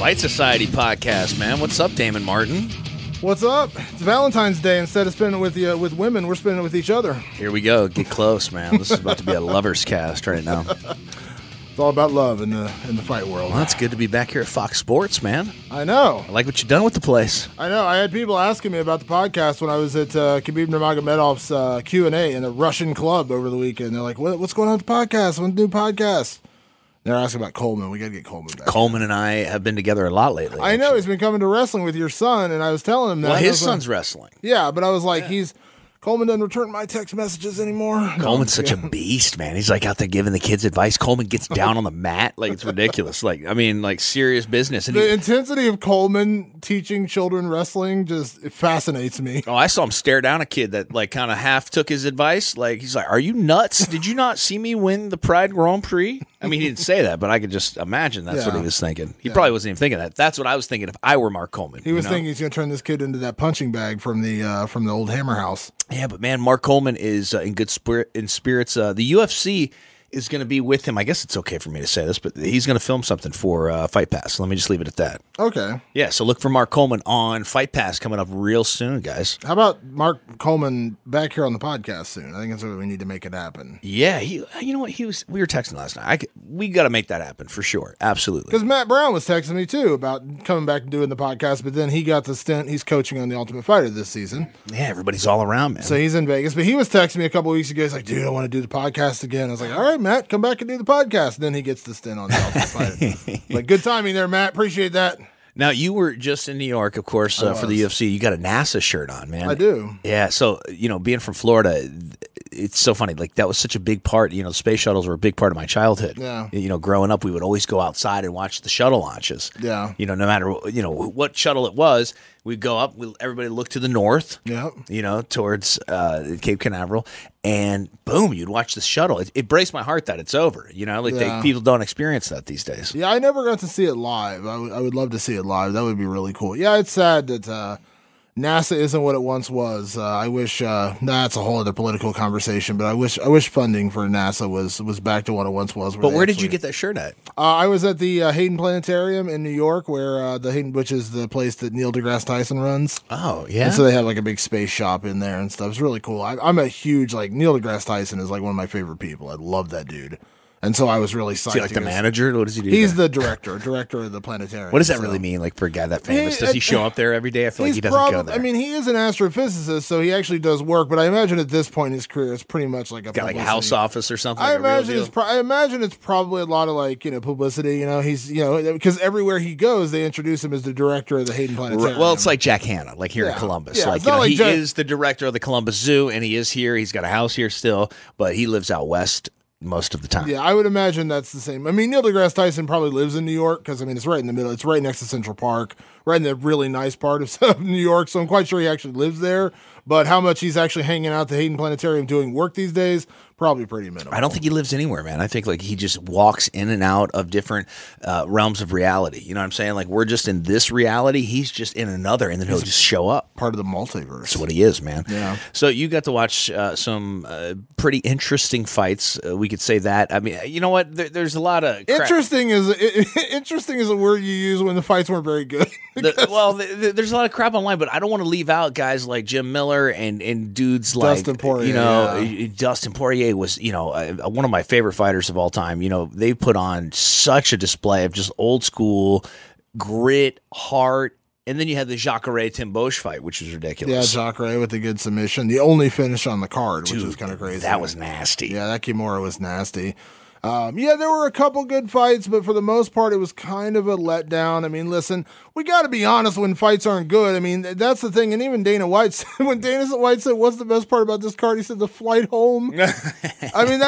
Fight Society podcast, man. What's up, Damon Martin? What's up? It's Valentine's Day. Instead of spending it with women, we're spending it with each other. Here we go. Get close, man. This is about to be a lover's cast right now. It's all about love in the fight world. Well, it's good to be back here at Fox Sports, man. I know. I like what you've done with the place. I know. I had people asking me about the podcast when I was at Khabib Nurmagomedov's Q&A in a Russian club over the weekend. They're like, what's going on with the podcast? When's the new podcast? They're asking about Coleman. We got to get Coleman back. Coleman and I have been together a lot lately. I know. He's been coming to wrestling with your son, and I was telling him that. Well, his son's wrestling. Yeah, but I was like, Coleman doesn't return my text messages anymore. Coleman's such a beast, man. He's like out there giving the kids advice. Coleman gets down on the mat. Like, it's ridiculous. Like, I mean, like serious business. And the intensity of Coleman teaching children wrestling it fascinates me. Oh, I saw him stare down a kid that like kind of half took his advice. Like, he's like, "Are you nuts? Did you not see me win the Pride Grand Prix?" I mean, he didn't say that, but I could just imagine that's what he was thinking. He probably wasn't even thinking that. That's what I was thinking if I were Mark Coleman. He was thinking he's going to turn this kid into that punching bag from the old Hammer House. Yeah, but man, Mark Coleman is in good spirits. The UFC is going to be with him. I guess it's okay for me to say this, but he's going to film something for Fight Pass. Let me just leave it at that. Okay. Yeah, so look for Mark Coleman on Fight Pass coming up real soon, guys. How about Mark Coleman back here on the podcast soon? I think that's what we need to make it happen. Yeah, you know what? We were texting last night. We got to make that happen for sure. Absolutely. Because Matt Browne was texting me too about coming back and doing the podcast, but then he got the stint. He's coaching on The Ultimate Fighter this season. Yeah, everybody's all around, man. So he's in Vegas, but he was texting me a couple weeks ago. He's like, "Dude, I want to do the podcast again." I was like, "All right, Matt, come back and do the podcast." And then he gets the stint on The Ultimate Fighter. Like, good timing there, Matt. Appreciate that. Now, you were just in New York, of course, for the UFC. You got a NASA shirt on, man. I do. Yeah, so, being from Florida, it's so funny. Like, that was such a big part. The space shuttles were a big part of my childhood. Yeah. Growing up, we would always go outside and watch the shuttle launches. Yeah. No matter, what shuttle it was, we'd go up, everybody looked to the north, towards Cape Canaveral, and boom, you'd watch the shuttle. It breaks my heart that it's over. People don't experience that these days. Yeah, I never got to see it live. I would love to see it live. That would be really cool. Yeah, it's sad that NASA isn't what it once was. I wish that's a whole other political conversation, but I wish funding for NASA was back to what it once was. But where did you get that shirt at? I was at the Hayden Planetarium in New York, where which is the place that Neil deGrasse Tyson runs. Oh, yeah. And so they have like a big space shop in there and stuff. It's really cool. I'm a huge Neil deGrasse Tyson is like one of my favorite people. I love that dude. And so I was really psyched. Is he like the manager? What does he do? He's the director of the planetarium. What does that really mean, like, for a guy that famous? Does he show up there every day? I feel like he doesn't go there. I mean, he is an astrophysicist, so he actually does work. But I imagine at this point in his career, it's pretty much like got like a house office or something. I imagine it's probably a lot of publicity. He's because everywhere he goes, they introduce him as the director of the Hayden Planetarium. Well, it's like Jack Hanna, like here in Columbus. Yeah, he is the director of the Columbus Zoo, and he is here. He's got a house here still, but he lives out west most of the time. Yeah, I would imagine that's the same. I mean, Neil deGrasse Tyson probably lives in New York because, it's right in the middle. It's right next to Central Park, right in the really nice part of New York. So I'm quite sure he actually lives there. But how much he's actually hanging out at the Hayden Planetarium doing work these days, probably pretty minimal. I don't think he lives anywhere, man. I think he just walks in and out of different realms of reality. You know what I'm saying? Like, we're just in this reality. He's just in another, and then he'll just show up. Part of the multiverse. That's what he is, man. Yeah. So you got to watch some pretty interesting fights. We could say that. I mean, you know what? There's a lot of crap. Interesting is a word you use when the fights weren't very good. There's a lot of crap online, but I don't want to leave out guys like Jim Miller and dudes like Dustin Poirier. Dustin Poirier was one of my favorite fighters of all time. They put on such a display of just old school grit, heart. And then you had the Jacare Tim Bosch fight, which was ridiculous. Yeah, Jacare with a good submission. The only finish on the card, Dude, which was kind of crazy. That was nasty. Yeah, that Kimura was nasty. There were a couple good fights, but for the most part, it was kind of a letdown. I mean, listen, we got to be honest when fights aren't good. I mean, that's the thing. And even Dana White said, when Dana White said, "What's the best part about this card?" He said, "The flight home." I mean,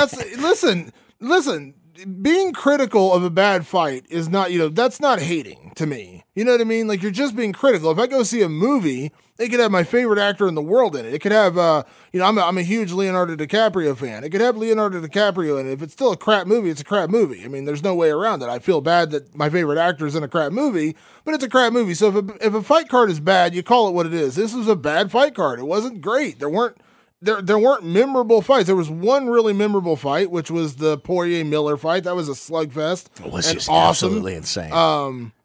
listen, being critical of a bad fight is not, that's not hating to me. You know what I mean? Like, you're just being critical. If I go see a movie, it could have my favorite actor in the world in it. It could have, I'm a huge Leonardo DiCaprio fan. It could have Leonardo DiCaprio in it. If it's still a crap movie, it's a crap movie. I mean, there's no way around it. I feel bad that my favorite actor is in a crap movie, but it's a crap movie. So if a fight card is bad, you call it what it is. This was a bad fight card. It wasn't great. There weren't memorable fights. There was one really memorable fight, which was the Poirier-Miller fight. That was a slugfest. It was just awesome. absolutely insane.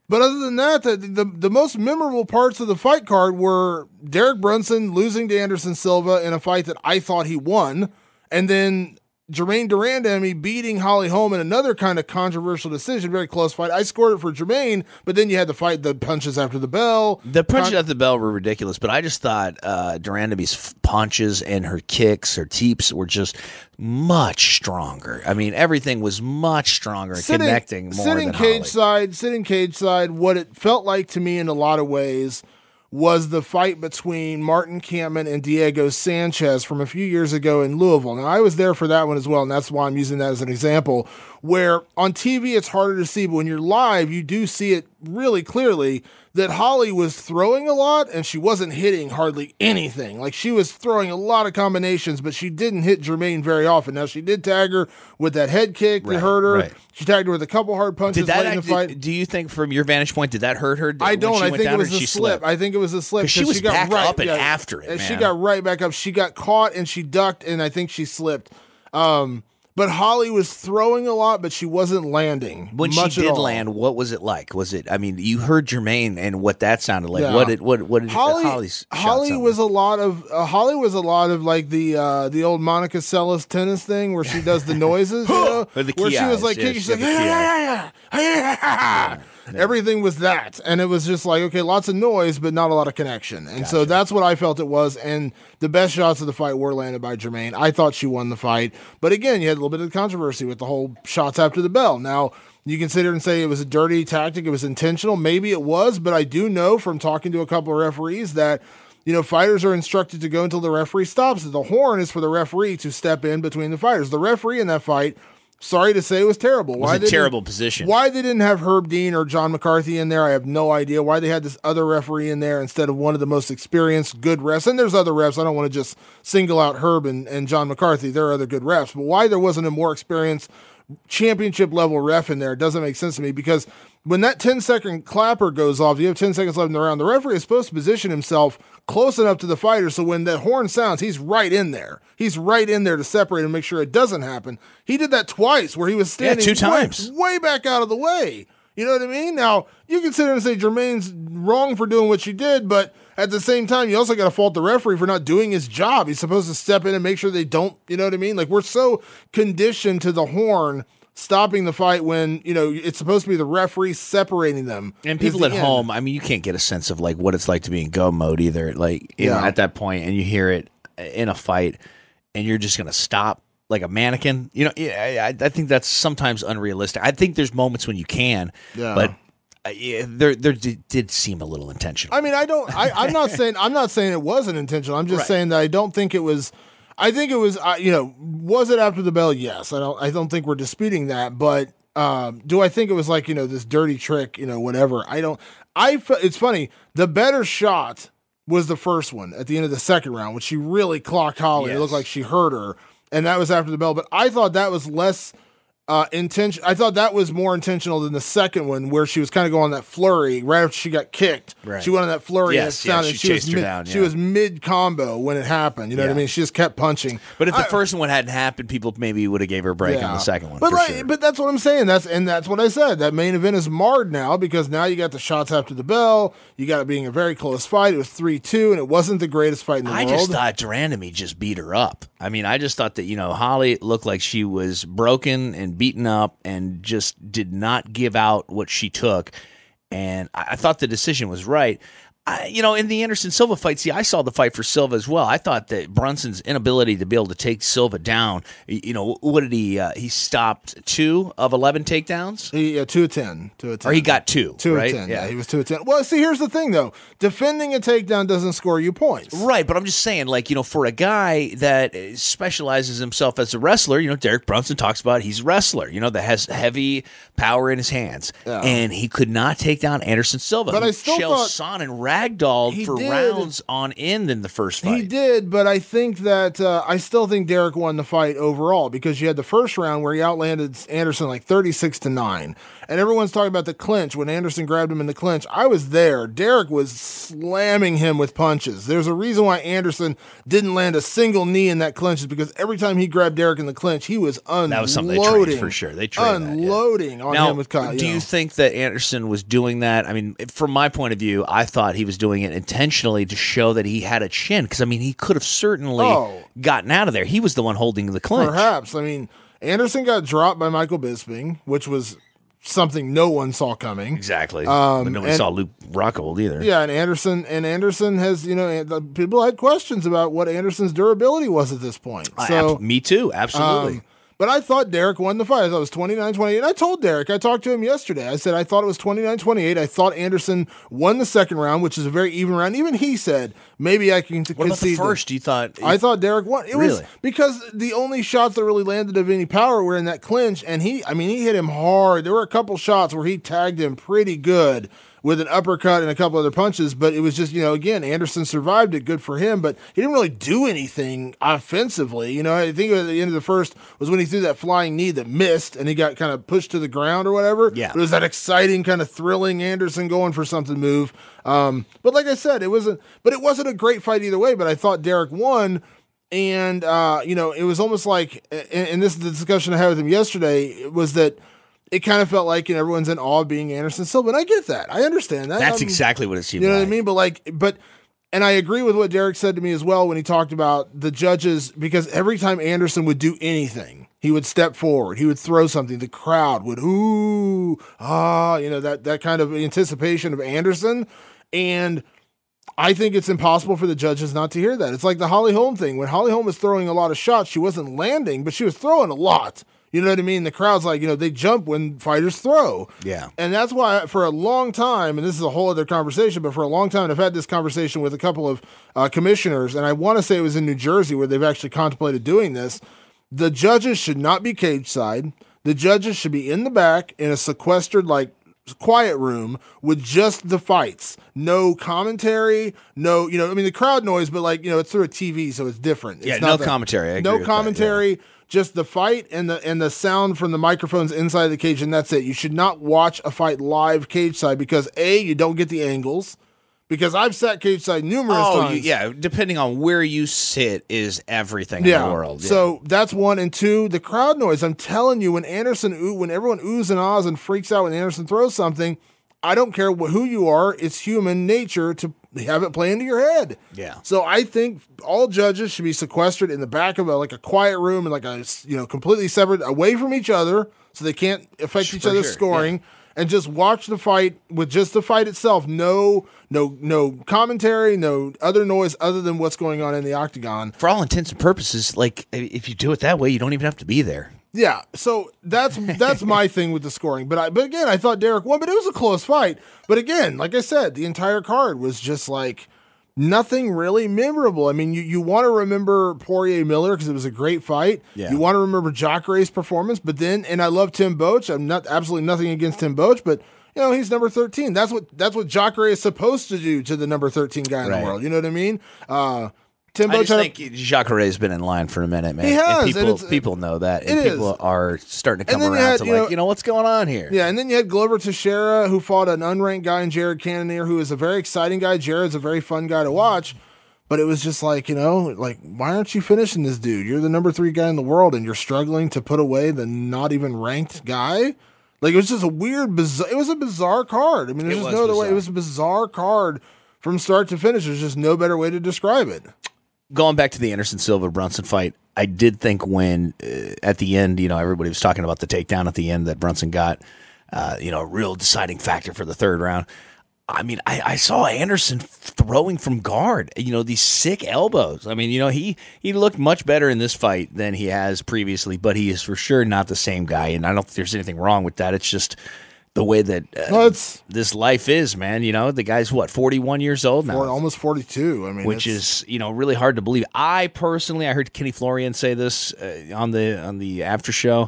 But other than that, the most memorable parts of the fight card were Derek Brunson losing to Anderson Silva in a fight that I thought he won, and then Jermaine Durandamy beating Holly Holm in another kind of controversial decision, very close fight. I scored it for Jermaine, but then you had the punches after the bell. The punches after the bell were ridiculous, but I just thought Durandamy's punches and her kicks, her teeps were just much stronger. I mean, everything was much stronger, connecting more than Holly. Sitting cage side, what it felt like to me in a lot of ways was the fight between Martin Kampmann and Diego Sanchez from a few years ago in Louisville. Now, I was there for that one as well, and that's why I'm using that as an example, where on TV it's harder to see, but when you're live, you do see it really clearly that Holly was throwing a lot, and she wasn't hitting hardly anything. Like, she was throwing a lot of combinations, but she didn't hit Jermaine very often. Now, she did tag her with that head kick that hurt her. Right. She tagged her with a couple hard punches late in the fight. Do you think, from your vantage point, did that hurt her? I don't. I think it was a slip. I think it was a slip. Because she was back up and after it, man. She got right back up. She got caught, and she ducked, and I think she slipped. But Holly was throwing a lot, but she wasn't landing. When she did land, what was it like? Was it? I mean, you heard Jermaine and what that sounded like. Yeah. What did Holly's? Holly was a lot of like the old Monica Seles tennis thing where she does the noises, you know, where she was like kicking, she's like yeah. Everything was that, and it was just like, okay, lots of noise, but not a lot of connection. And so that's what I felt it was, and the best shots of the fight were landed by Jermaine. I thought she won the fight, but again, you had a little bit of controversy with the whole shots after the bell. Now, you can sit here and say it was a dirty tactic, it was intentional, maybe it was, but I do know from talking to a couple of referees that, you know, fighters are instructed to go until the referee stops. The horn is for the referee to step in between the fighters. The referee in that fight, sorry to say, it was terrible. It was a terrible position. Why they didn't have Herb Dean or John McCarthy in there, I have no idea. Why they had this other referee in there instead of one of the most experienced, good refs. And there's other refs. I don't want to just single out Herb and John McCarthy. There are other good refs. But why there wasn't a more experienced championship-level ref in there doesn't make sense to me, because when that 10-second clapper goes off, you have 10 seconds left in the round, the referee is supposed to position himself close enough to the fighter so when that horn sounds, he's right in there. He's right in there to separate and make sure it doesn't happen. He did that twice where he was standing 2 times. Way back out of the way. You know what I mean? Now, you can sit there and say Jermaine's wrong for doing what she did, but at the same time, you also got to fault the referee for not doing his job. He's supposed to step in and make sure they don't, you know what I mean? Like, we're so conditioned to the horn stopping the fight when, you know, it's supposed to be the referee separating them. And people at home, I mean, you can't get a sense of like what it's like to be in go mode either. Like, you know, at that point, and you hear it in a fight, and you're just going to stop like a mannequin. You know, I think that's sometimes unrealistic. I think there's moments when you can, but there did seem a little intentional. I mean, I'm not saying it wasn't intentional. I'm just saying that I don't think it was. I think it was, you know, was it after the bell? Yes. I don't think we're disputing that, but do I think it was like, you know, this dirty trick, you know, whatever? It's funny. The better shot was the first one at the end of the second round when she really clocked Holly. Yes. It looked like she hurt her, and that was after the bell, but I thought that was less intention. I thought that was more intentional than the second one, where she was kind of going on that flurry right after she got kicked. Right. She went on that flurry, and it sounded she chased her down. She was mid combo when it happened. You know what I mean? She just kept punching. But if the first one hadn't happened, people maybe would have gave her a break on the second one. But but that's what I'm saying. That's what I said. That main event is marred now because now you got the shots after the bell. You got it being a very close fight. It was 3-2, and it wasn't the greatest fight in the world. I just thought Durandamy just beat her up. I mean, I just thought that, you know, Holly looked like she was broken and beaten up and just did not give out what she took. And I thought the decision was right. You know, in the Anderson Silva fight, see, I saw the fight for Silva as well. I thought that Brunson's inability to be able to take Silva down, you know, what did he stopped 2 of 11 takedowns? 2 of 10. 2 of 10. Or he got 2, 2 right? of 10, yeah, he was 2 of 10. Well, see, here's the thing, though. Defending a takedown doesn't score you points. Right, but I'm just saying, like, you know, for a guy that specializes himself as a wrestler, you know, Derek Brunson talks about he's a wrestler, you know, that has heavy power in his hands. Yeah. And he could not take down Anderson Silva. But I still thought Son and ragdolled for rounds on end in the first fight. He did, but I think that I still think Derrick won the fight overall because you had the first round where he outlanded Anderson like 36-9. And everyone's talking about the clinch when Anderson grabbed him in the clinch. I was there. Derrick was slamming him with punches. There's a reason why Anderson didn't land a single knee in that clinch is because every time he grabbed Derrick in the clinch, he was unloading. That was something they trained for sure. They trained unloading on him with Kyle. Do you think that Anderson was doing that? I mean, from my point of view, I thought he was doing it intentionally to show that he had a chin because, I mean, he could have certainly gotten out of there. He was the one holding the clinch. Perhaps. I mean, Anderson got dropped by Michael Bisping, which was something no one saw coming. Exactly. But nobody saw Luke Rockhold either. Yeah, and Anderson has, people had questions about what Anderson's durability was at this point. So me too, absolutely. But I thought Derrick won the fight. I thought it was 29-28. And I told Derrick, I talked to him yesterday. I said I thought it was 29-28. I thought Anderson won the second round, which is a very even round. Even he said, maybe I can concede. What about the first? You thought? I thought Derrick won. It was because the only shots that really landed of any power were in that clinch, and he hit him hard. There were a couple shots where he tagged him pretty good with an uppercut and a couple other punches, but it was just, again, Anderson survived it, good for him, but he didn't really do anything offensively. I think at the end of the first was when he threw that flying knee that missed, and he got kind of pushed to the ground or whatever. Yeah. It was that exciting, kind of thrilling Anderson going for something move. But like I said, it wasn't a great fight either way, but I thought Derrick won. And, it was almost like, and this is the discussion I had with him yesterday, was that it kind of felt like everyone's in awe of being Anderson Silva, and I get that. I understand that. That's exactly what it seemed like. You know what I mean? And I agree with what Derrick said to me as well when he talked about the judges, because every time Anderson would do anything, he would step forward, he would throw something, the crowd would, that kind of anticipation of Anderson. And I think it's impossible for the judges not to hear that. It's like the Holly Holm thing. When Holly Holm was throwing a lot of shots, she wasn't landing, but she was throwing a lot. You know what I mean? The crowd's like, they jump when fighters throw. Yeah. And that's why for a long time, and this is a whole other conversation, but for a long time, I've had this conversation with a couple of commissioners, and I want to say it was in New Jersey where they've actually contemplated doing this. The judges should not be cage side. The judges should be in the back in a sequestered, quiet room with just the fights. No commentary, the crowd noise, but it's through a TV, so it's different. It's no commentary. I agree no with commentary. That, yeah. Just the fight and the sound from the microphones inside the cage, and that's it. You should not watch a fight live cage side because you don't get the angles. Because I've sat cage side numerous times. Yeah, depending on where you sit is everything in the world. Yeah. So that's one. And two, the crowd noise. I'm telling you, when everyone oohs and ahs and freaks out when Anderson throws something, I don't care who you are. It's human nature to have it play into your head. Yeah. So I think all judges should be sequestered in the back of a quiet room and completely separate away from each other so they can't affect each other's scoring. Yeah. And just watch the fight with just the fight itself. No commentary, no other noise other than what's going on in the octagon. For all intents and purposes, if you do it that way, you don't even have to be there. Yeah, so that's my thing with the scoring. But again, I thought Derrick won, but it was a close fight. But again, like I said, the entire card was just nothing really memorable. I mean, you want to remember Poirier Miller because it was a great fight. Yeah. You want to remember Jacare's performance, but then, and I love Tim Boetsch. I'm not absolutely nothing against Tim Boetsch, but he's number 13. That's what Jacare is supposed to do to the number 13 guy in the world. You know what I mean? Tim Boetsch, I just think Jacare has been in line for a minute, man. He has. And people know that. And people are starting to come around to what's going on here? Yeah, and then you had Glover Teixeira, who fought an unranked guy in Jared Cannonier, who is a very exciting guy. Jared's a very fun guy to watch. But it was just why aren't you finishing this dude? You're the number 3 guy in the world, and you're struggling to put away the not even ranked guy? It was just it was a bizarre card. I mean, there's just no other way. It was a bizarre card from start to finish. There's just no better way to describe it. Going back to the Anderson Silva Brunson fight, I did think when at the end, everybody was talking about the takedown at the end that Brunson got, a real deciding factor for the third round. I mean, I saw Anderson throwing from guard, these sick elbows. I mean, he looked much better in this fight than he has previously, but he is for sure not the same guy. And I don't think there's anything wrong with that. It's just the way that this life is, man. The guy's 41 years old now, almost 42. I mean, which is really hard to believe. I heard Kenny Florian say this on the after show.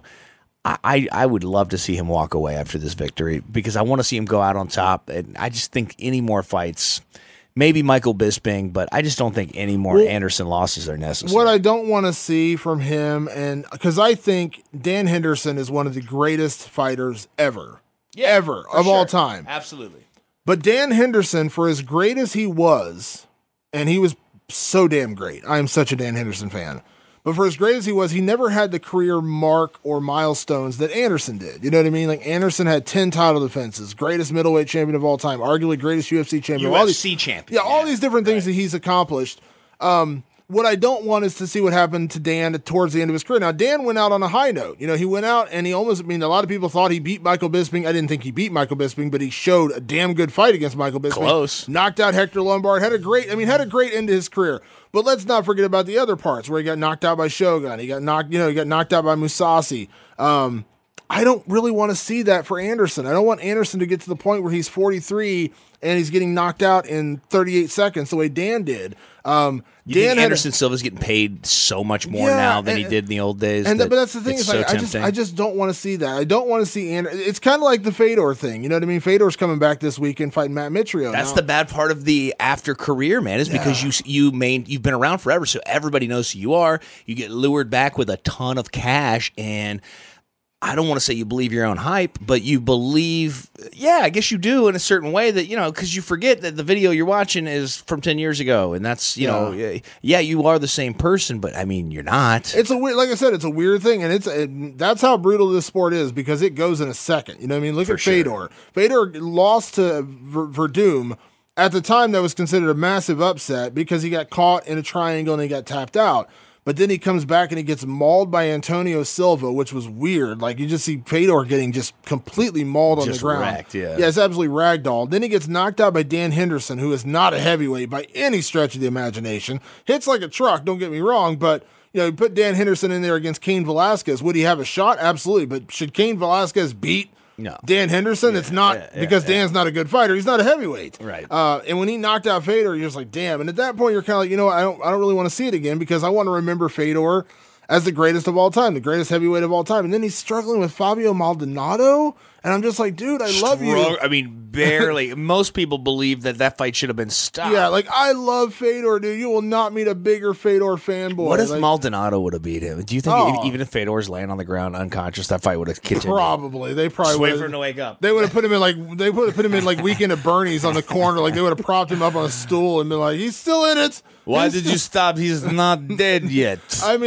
I would love to see him walk away after this victory because I want to see him go out on top. And I just think any more fights, maybe Michael Bisping, but I just don't think any more Anderson losses are necessary. What I don't want to see from him, and because I think Dan Henderson is one of the greatest fighters ever of all time. Absolutely. But Dan Henderson, for as great as he was, and he was so damn great. I am such a Dan Henderson fan. But for as great as he was, he never had the career mark or milestones that Anderson did. You know what I mean? Like Anderson had 10 title defenses, greatest middleweight champion of all time, arguably greatest UFC champion. UFC champion. Yeah, all these different things that he's accomplished. What I don't want is to see what happened to Dan towards the end of his career. Now, Dan went out on a high note. You know, he went out and he almost, a lot of people thought he beat Michael Bisping. I didn't think he beat Michael Bisping, but he showed a damn good fight against Michael Bisping. Close. Knocked out Hector Lombard. Had a great end to his career. But let's not forget about the other parts where he got knocked out by Shogun. He got knocked out by Musashi. I don't really want to see that for Anderson. I don't want Anderson to get to the point where he's 43 and he's getting knocked out in 38 seconds the way Dan did. Anderson Silva's getting paid so much more now than he did in the old days. But that's the thing. I just don't want to see that. I don't want to see Anderson. It's kind of like the Fedor thing. You know what I mean? Fedor's coming back this weekend fighting Matt Mitrio. That's the bad part of the after career, man, is because you've been around forever, so everybody knows who you are. You get lured back with a ton of cash, and I don't want to say you believe your own hype, but you believe, I guess you do in a certain way that, because you forget that the video you're watching is from 10 years ago. And that's, you are the same person, but you're not. It's like I said, it's a weird thing. And that's how brutal this sport is because it goes in a second. You know what I mean? Look at Fedor. Fedor lost to Verdum. At the time, that was considered a massive upset because he got caught in a triangle and he got tapped out. But then he comes back and he gets mauled by Antonio Silva, which was weird. Like, you just see Fedor getting just completely mauled on the ground. Racked, yeah, it's absolutely ragdolled. Then he gets knocked out by Dan Henderson, who is not a heavyweight by any stretch of the imagination. Hits like a truck, don't get me wrong, but you put Dan Henderson in there against Cain Velasquez. Would he have a shot? Absolutely. But should Cain Velasquez beat Dan Henderson? It's not because Dan's not a good fighter. He's not a heavyweight. Right. And when he knocked out Fedor, you're just like, damn. And at that point, you're kind of like, I don't really want to see it again because I want to remember Fedor as the greatest of all time, the greatest heavyweight of all time. And then he's struggling with Fabio Maldonado. And I'm just like, dude, I love you. Barely. Most people believe that fight should have been stopped. Yeah, like, I love Fedor, dude. You will not meet a bigger Fedor fanboy. What if Maldonado would have beat him? Do you think even if Fedor's laying on the ground unconscious, that fight would have continued? Probably. They probably would. Wait for him to wake up. They would have put him in like Weekend at Bernie's on the corner. Like, they would have propped him up on a stool and been like, he's still in it. Why did you stop? He's not dead yet.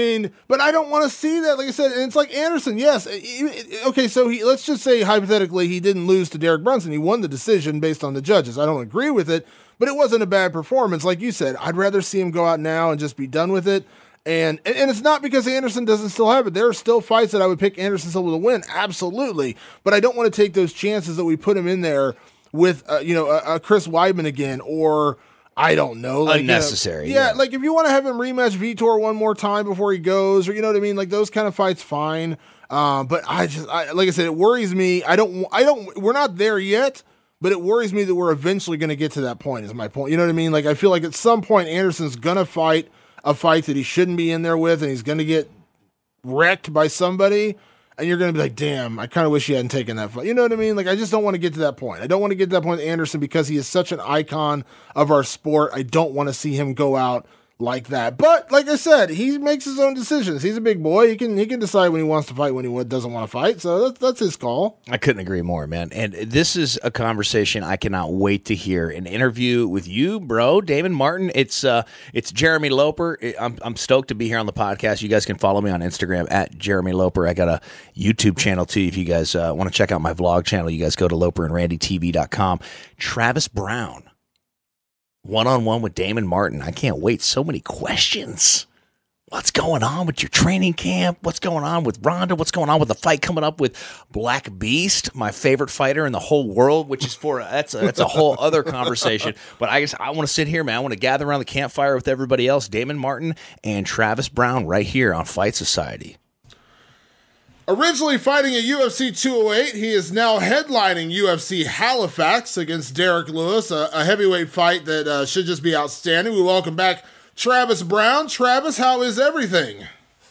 But I don't want to see that. Like I said, and it's like Anderson. Yes. Okay, so let's just say hypothetically he didn't lose to Derek Brunson. He won the decision based on the judges. I don't agree with it, but it wasn't a bad performance. Like you said, I'd rather see him go out now and just be done with it. And it's not because Anderson doesn't still have it. There are still fights that I would pick Anderson Silva to win. Absolutely. But I don't want to take those chances that we put him in there with, a Chris Weidman again or I don't know. Like, unnecessary. Like if you want to have him rematch Vitor one more time before he goes, or you know what I mean? Like those kind of fights, fine. But like I said, it worries me. We're not there yet, but it worries me that we're eventually going to get to that point is my point. You know what I mean? Like I feel like at some point Anderson's going to fight a fight that he shouldn't be in there with, and he's going to get wrecked by somebody. And you're going to be like, damn, I kind of wish he hadn't taken that fight. You know what I mean? Like, I just don't want to get to that point. I don't want to get to that point with Anderson because he is such an icon of our sport. I don't want to see him go out like that. But like I said, he makes his own decisions. He's a big boy. He can decide when he wants to fight, when he doesn't want to fight. So that's his call. I couldn't agree more, man. And this is a conversation I cannot wait to hear. An interview with you, bro, Damon Martin. It's Jeremy Loper. I'm stoked to be here on the podcast. You guys can follow me on Instagram at Jeremy Loper. I got a YouTube channel too. If you guys want to check out my vlog channel, you guys go to loperandrandytv.com. Travis Browne. One-on-one with Damon Martin. I can't wait. So many questions. What's going on with your training camp? What's going on with Ronda? What's going on with the fight coming up with Black Beast, my favorite fighter in the whole world, which is that's a whole other conversation. But I want to sit here, man. I want to gather around the campfire with everybody else. Damon Martin and Travis Browne right here on Fight Society. Originally fighting at UFC 208, he is now headlining UFC Halifax against Derrick Lewis, a heavyweight fight that should just be outstanding. We welcome back Travis Browne. Travis, how is everything?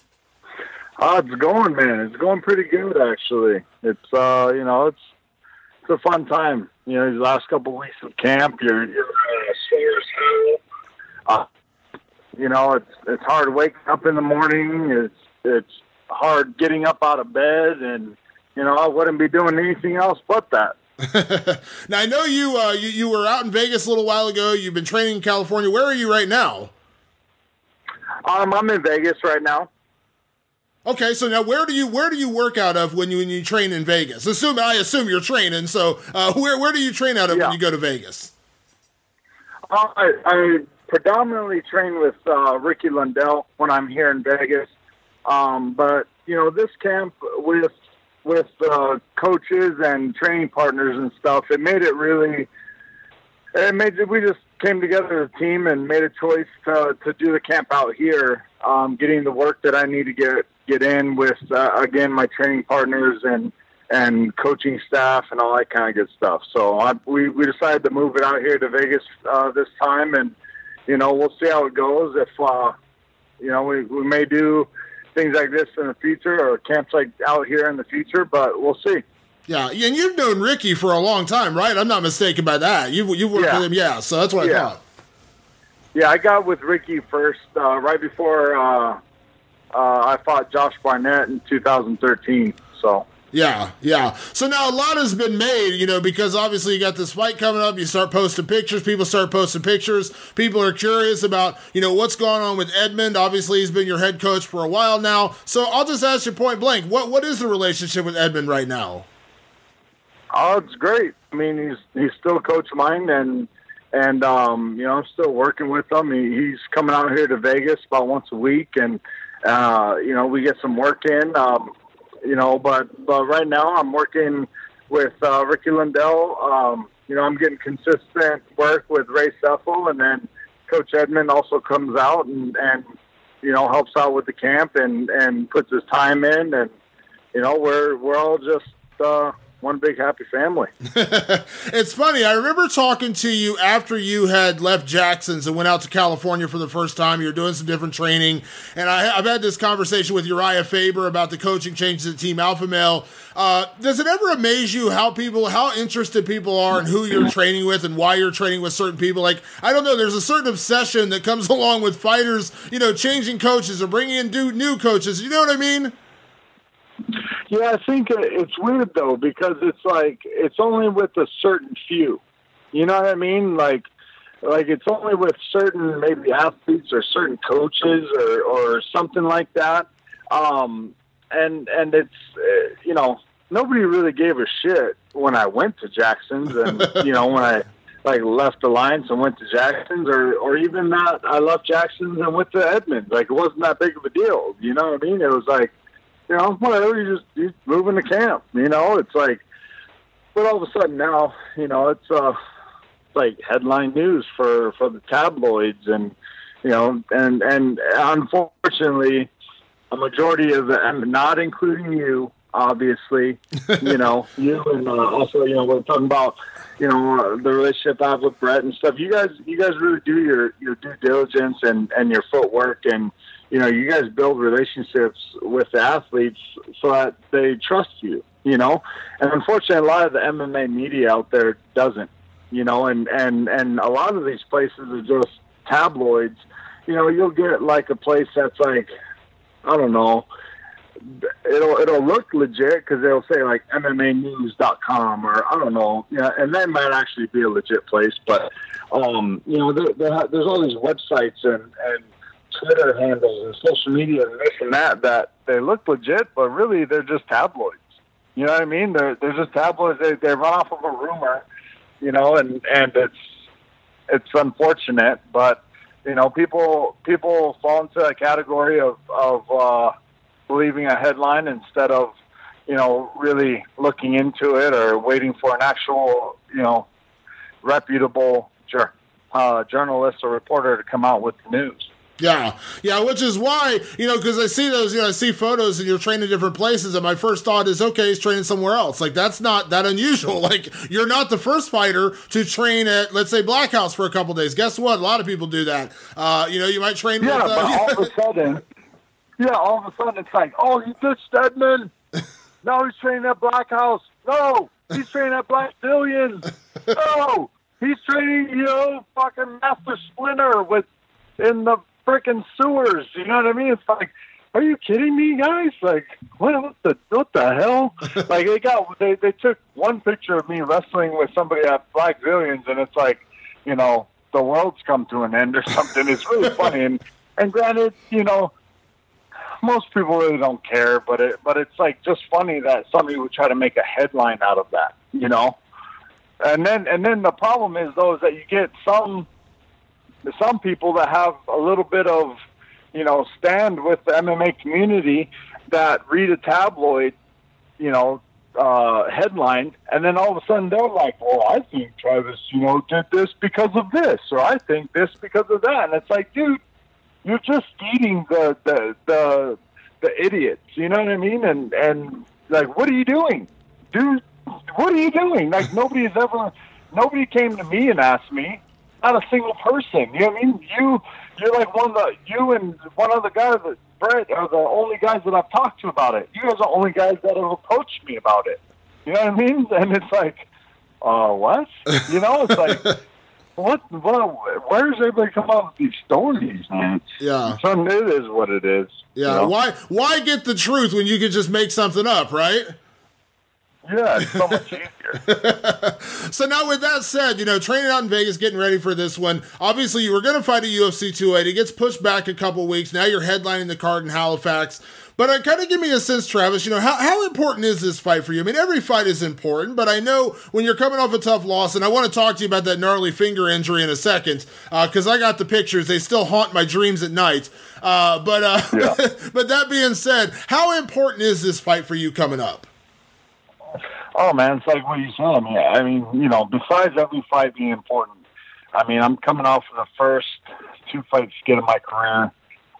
It's going, man. It's going pretty good, actually. It's it's a fun time. These last couple of weeks of camp, you're as sore as it's hard waking up in the morning. It's hard getting up out of bed, and I wouldn't be doing anything else but that. Now I know you were out in Vegas a little while ago. You've been training in California. Where are you right now? I'm in Vegas right now. Okay, so now where do you work out of when you train in Vegas? I assume you're training. So where do you train out of when you go to Vegas? I predominantly train with Ricky Lundell when I'm here in Vegas. But this camp with coaches and training partners and stuff, we just came together as a team and made a choice to do the camp out here, getting the work that I need to get in with, again, my training partners and coaching staff and all that kind of good stuff. So we decided to move it out here to Vegas this time, and, we'll see how it goes. If, we may do things like this in the future or camps like out here in the future, but we'll see. Yeah, and you've known Ricky for a long time, right? I'm not mistaken by that. You've worked with him, so that's what I thought. Yeah, I got with Ricky first right before I fought Josh Barnett in 2013. So yeah. So now a lot has been made, because obviously you got this fight coming up. You start posting pictures. People start posting pictures. People are curious about, what's going on with Edmond. Obviously, he's been your head coach for a while now. So I'll just ask you point blank, what is the relationship with Edmond right now? Oh, it's great. I mean, he's still a coach of mine, and I'm still working with him. He's coming out here to Vegas about once a week, and we get some work in. But right now I'm working with Ricky Lundell. I'm getting consistent work with Ray Seffel, and then Coach Edmond also comes out and helps out with the camp and puts his time in, and we're all just one big happy family. It's funny. I remember talking to you after you had left Jackson's and went out to California for the first time. You were doing some different training. And I've had this conversation with Uriah Faber about the coaching changes at Team Alpha Male. Does it ever amaze you how interested people are in who you're training with and why you're training with certain people? Like, I don't know, there's a certain obsession that comes along with fighters, changing coaches or bringing in new coaches. You know what I mean? Yeah, I think it's weird, though, because it's like it's only with a certain few. You know what I mean? Like it's only with certain maybe athletes or certain coaches or something like that. And it's, nobody really gave a shit when I went to Jackson's and, when I left Alliance and went to Jackson's or even that I left Jackson's and went to Edmonds. Like, it wasn't that big of a deal. You know what I mean? It was like, whatever, you moving to camp, it's like, but all of a sudden now, it's like headline news for the tabloids and unfortunately a majority of them, not including you, obviously, you and also, we're talking about, the relationship I have with Brett and stuff. You guys really do your due diligence and your footwork, and, you guys build relationships with the athletes so that they trust you, and unfortunately a lot of the MMA media out there doesn't, and a lot of these places are just tabloids. You'll get like a place that's like, I don't know, it'll look legit because they'll say like MMAnews.com or I don't know, and that might actually be a legit place, but there's all these websites and Twitter handles and social media and this and that they look legit, but really they're just tabloids. You know what I mean? They're just tabloids. They run off of a rumor, and it's unfortunate, but people fall into a category of believing a headline instead of really looking into it or waiting for an actual reputable journalist or reporter to come out with the news. Yeah, which is why, because I see those, I see photos and you're training in different places, and my first thought is, okay, he's training somewhere else. Like, that's not that unusual. Like, you're not the first fighter to train at, let's say, Black House for a couple days. Guess what? A lot of people do that. You might train with... but all of a sudden, it's like, oh, he ditched Edmond. No, he's training at Black House. No, he's training at Black Billion. No, he's training, fucking Master Splinter in the freaking sewers. You know what I mean? It's like, are you kidding me, guys? Like, what the hell? Like, they took one picture of me wrestling with somebody at Black Zillions, and it's like, you know, the world's come to an end or something. It's really funny. And granted, you know, most people really don't care, but it's like just funny that somebody would try to make a headline out of that, you know. And then the problem is though is that you get some people that have a little bit of, you know, stand with the MMA community that read a tabloid, you know, headline, and then all of a sudden they're like, well, I think Travis, you know, did this because of this, or I think this because of that. And it's like, dude, you're just feeding the idiots, you know what I mean? And like, what are you doing? Dude, what are you doing? Like, nobody came to me and asked me. Not a single person. You know what I mean? You're like you and one other guy, Brett, are the only guys that I've talked to about it. You guys are the only guys that have approached me about it. You know what I mean? And it's like, what? You know, it's like, what? Where does everybody come up with these stories, man? Yeah. It is what it is. Yeah. You know? Why get the truth when you could just make something up, right? Yeah, it's so much easier. So now with that said, you know, training out in Vegas, getting ready for this one. Obviously, you were going to fight at UFC 280. It gets pushed back a couple weeks. Now you're headlining the card in Halifax. But kind of give me a sense, Travis, you know, how important is this fight for you? I mean, every fight is important, but I know when you're coming off a tough loss, and I want to talk to you about that gnarly finger injury in a second, because I got the pictures. They still haunt my dreams at night. But that being said, how important is this fight for you coming up? Oh, man, it's like what you said. I mean, you know, besides every fight being important, I mean, I'm coming off of the first 2 fight skid of my career.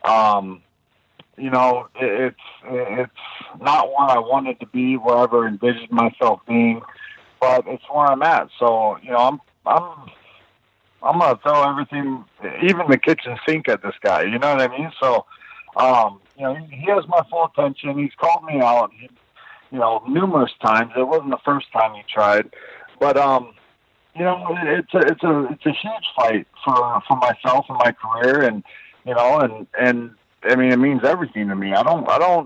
You know, it's not where I wanted to be, where I ever envisioned myself being, but it's where I'm at. So, you know, I'm gonna throw everything, even the kitchen sink, at this guy. You know what I mean? So, you know, he has my full attention. He's called me out, you know, numerous times. It wasn't the first time he tried, but you know, it's a huge fight for myself and my career, and you know, and I mean, it means everything to me. I'm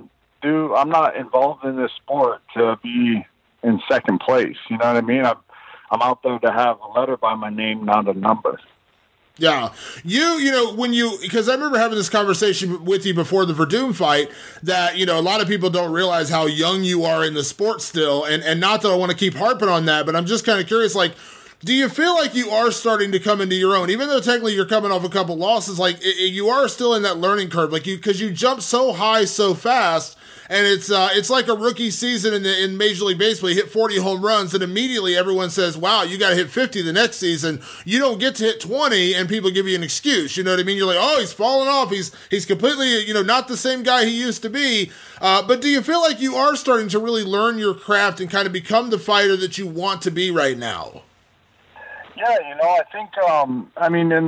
not involved in this sport to be in second place. You know what I mean? I'm out there to have a letter by my name, not a number. Yeah. You know, because I remember having this conversation with you before the Verdum fight that, you know, a lot of people don't realize how young you are in the sport still. And not that I want to keep harping on that, but I'm just kind of curious, like, do you feel like you are starting to come into your own, even though technically you're coming off a couple losses? Like, you are still in that learning curve, like because you jump so high so fast, and it's like a rookie season in Major League Baseball. You hit 40 home runs, and immediately everyone says, "Wow, you got to hit 50 the next season." You don't get to hit 20, and people give you an excuse. You know what I mean? You're like, "Oh, he's fallen off. He's completely, you know, not the same guy he used to be." But do you feel like you are starting to really learn your craft and kind of become the fighter that you want to be right now? Yeah, you know, I think, I mean, in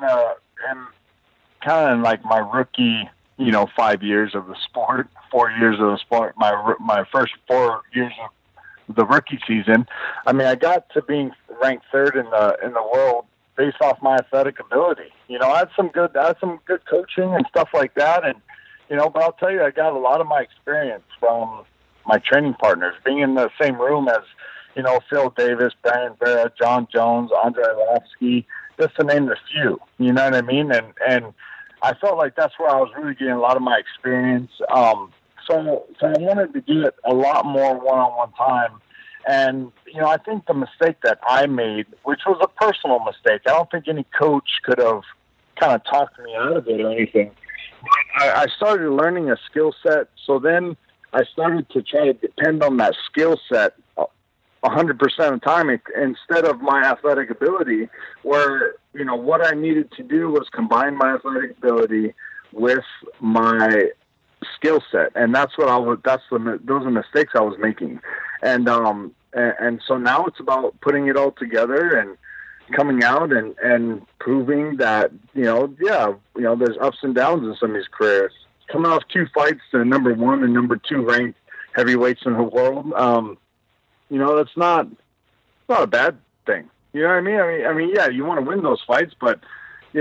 kind of like my rookie, you know, 5 years of the sport, 4 years of the sport, my first 4 years of the rookie season, I mean, I got to being ranked third in the world based off my athletic ability. You know, I had some good coaching and stuff like that, and you know, but I'll tell you, I got a lot of my experience from my training partners, being in the same room as, you know, Phil Davis, Brandon Vera, John Jones, Andre Arlovsky, just to name a few. You know what I mean? And I felt like that's where I was really getting a lot of my experience. So I wanted to do it a lot more one-on-one time. And, you know, I think the mistake that I made, which was a personal mistake, I don't think any coach could have kind of talked me out of it or anything. I started learning a skill set. So then I started to try to depend on that skill set 100% of the time instead of my athletic ability, where, you know, what I needed to do was combine my athletic ability with my skill set. And that's what those are mistakes I was making. And so now it's about putting it all together and coming out and proving that, you know, there's ups and downs in some of these careers. Coming off 2 fights to number 1 and number 2 ranked heavyweights in the world, you know, it's not a bad thing. You know what I mean? I mean, yeah, you want to win those fights, but, you know,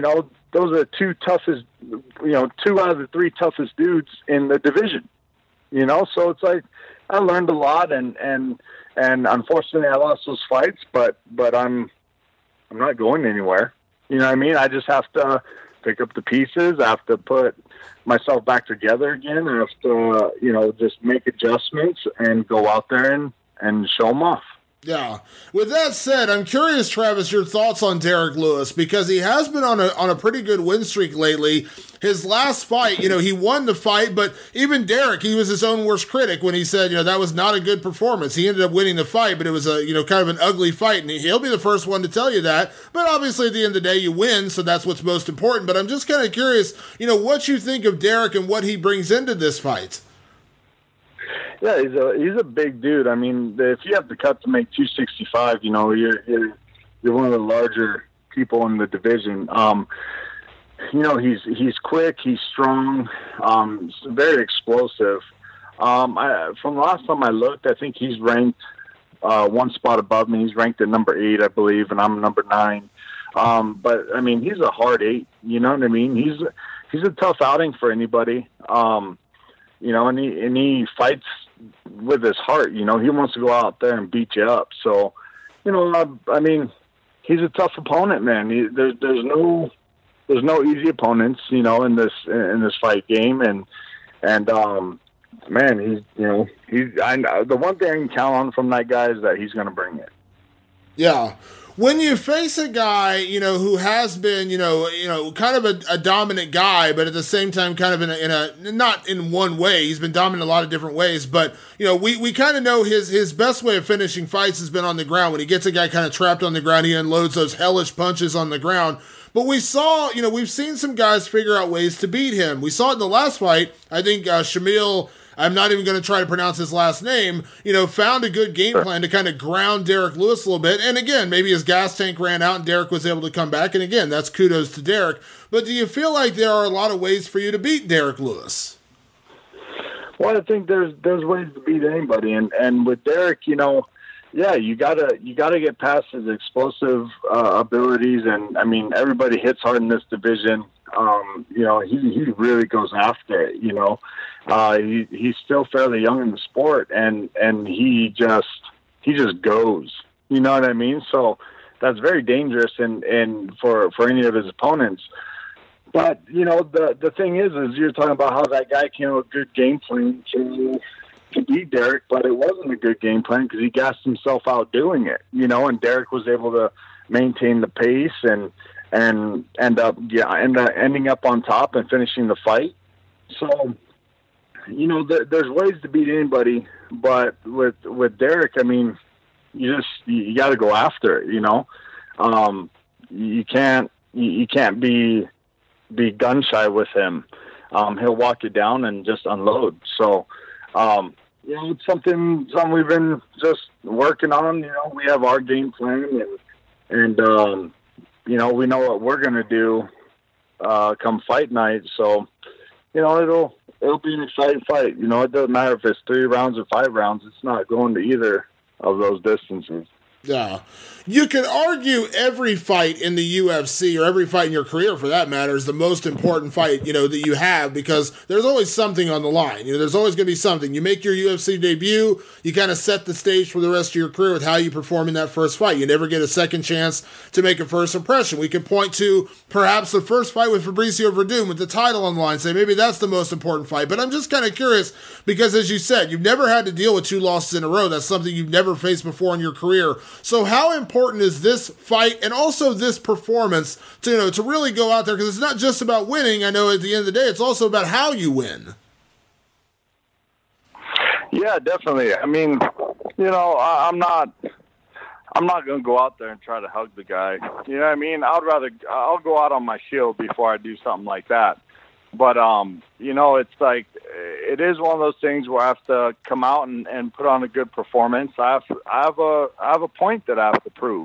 those are two toughest, two out of the three toughest dudes in the division. So it's like I learned a lot, and unfortunately I lost those fights, but I'm not going anywhere. You know what I mean? I just have to pick up the pieces. I have to put myself back together again. I have to, just make adjustments and go out there and show them off. Yeah. With that said, I'm curious, Travis, your thoughts on Derrick Lewis, because he has been on a pretty good win streak lately. His last fight, he won the fight, but even Derrick, he was his own worst critic when he said, that was not a good performance. He ended up winning the fight, but it was kind of an ugly fight, and he'll be the first one to tell you that. But obviously, at the end of the day, you win, so that's what's most important. But I'm just kind of curious, what you think of Derrick and what he brings into this fight. Yeah, he's a big dude. I mean, if you have the cut to make 265, you're one of the larger people in the division. He's quick, he's strong, very explosive. From the last time I looked, I think he's ranked one spot above me. He's ranked at number 8, I believe, and I'm number 9. But I mean, he's a hard 8. You know what I mean? He's a tough outing for anybody. And he fights with his heart. He wants to go out there and beat you up. So, I mean, he's a tough opponent, man. There's no easy opponents, in this fight game, and man, the one thing I can count on from that guy is that he's going to bring it. Yeah. When you face a guy, who has been, kind of a dominant guy, but at the same time, kind of in a not in one way, he's been dominant in a lot of different ways, but, we kind of know his best way of finishing fights has been on the ground. When he gets a guy kind of trapped on the ground, he unloads those hellish punches on the ground. But we saw, we've seen some guys figure out ways to beat him. We saw it in the last fight. I think Shamil, I'm not even going to try to pronounce his last name, found a good game plan to kind of ground Derrick Lewis a little bit. And again, maybe his gas tank ran out and Derrick was able to come back. And again, that's kudos to Derrick. But do you feel like there are a lot of ways for you to beat Derrick Lewis? Well, I think there's ways to beat anybody. And with Derrick, yeah, you gotta get past his explosive abilities, and I mean everybody hits hard in this division. He really goes after it. He's still fairly young in the sport, and he just goes. You know what I mean? So that's very dangerous, and for any of his opponents. But the thing is you're talking about how that guy came with a good game plan to beat Derrick, but it wasn't a good game plan because he gassed himself out doing it, and Derrick was able to maintain the pace and ending up on top and finishing the fight. So, there's ways to beat anybody, but with Derrick, I mean, you got to go after it, you can't be gun shy with him. He'll walk you down and just unload. So, it's something we've been just working on. We have our game plan, and we know what we're going to do come fight night. So, it'll be an exciting fight. It doesn't matter if it's 3 rounds or 5 rounds. It's not going to either of those distances. Yeah. You could argue every fight in the UFC, or every fight in your career for that matter, is the most important fight, that you have, because there's always something on the line. There's always going to be something. You make your UFC debut, you kind of set the stage for the rest of your career with how you perform in that first fight. You never get a second chance to make a first impression. We could point to perhaps the first fight with Fabricio Verdum with the title on the line, say maybe that's the most important fight. But I'm just kind of curious because, as you said, you've never had to deal with 2 losses in a row. That's something you've never faced before in your career. So how important is this fight and also this performance to really go out there? Because it's not just about winning. I know at the end of the day, it's also about how you win. Yeah, definitely. I mean, I'm not going to go out there and try to hug the guy. You know what I mean? I'll go out on my shield before I do something like that. But, it's like, it is one of those things where I have to come out and put on a good performance. I have a point that I have to prove,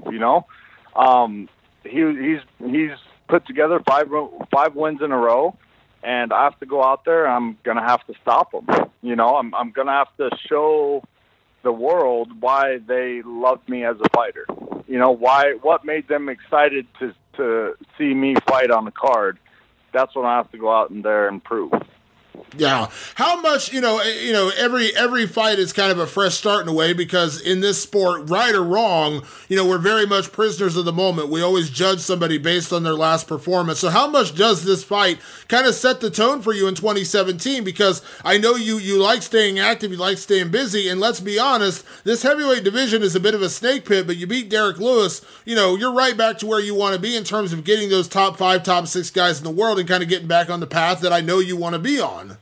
He's put together 5 wins in a row, and I have to go out there and I'm going to have to stop him. I'm going to have to show the world why they loved me as a fighter. What made them excited to see me fight on the card. that's what I have to go out in there and prove. Yeah. How much, every fight is kind of a fresh start in a way, because in this sport, right or wrong, we're very much prisoners of the moment. We always judge somebody based on their last performance. So how much does this fight kind of set the tone for you in 2017? Because I know you like staying active, you like staying busy, and let's be honest, this heavyweight division is a bit of a snake pit, but you beat Derrick Lewis, you're right back to where you want to be in terms of getting those top 5, top 6 guys in the world and kind of getting back on the path that I know you want to be on.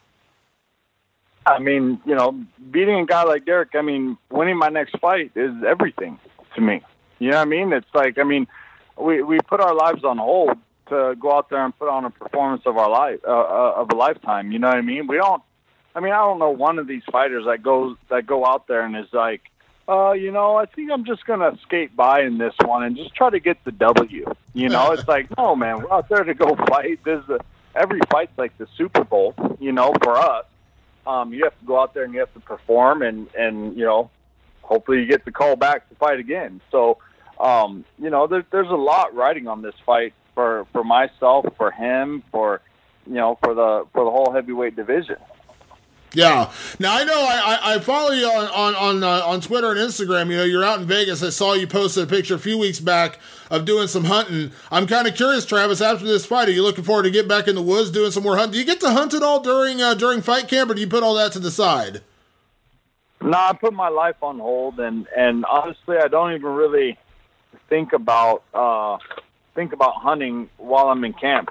I mean, beating a guy like Derrick, winning my next fight is everything to me. You know what I mean? It's like, we put our lives on hold to go out there and put on a performance of our life, of a lifetime. You know what I mean? I don't know one of these fighters that go out there and is like, I think I'm just going to skate by in this one and just try to get the W. It's like, no, man, we're out there to go fight. Every fight's like the Super Bowl, for us. You have to go out there and you have to perform and hopefully you get the call back to fight again. So, there's a lot riding on this fight for myself, for him, for the whole heavyweight division. Yeah. Now I know I follow you on Twitter and Instagram. You're out in Vegas. I saw you posted a picture a few weeks back of doing some hunting. I'm kind of curious, Travis. After this fight, are you looking forward to get back in the woods doing some more hunting? Do you get to hunt at all during fight camp, or do you put all that to the side? No, I put my life on hold, and honestly, I don't even really think about hunting while I'm in camp.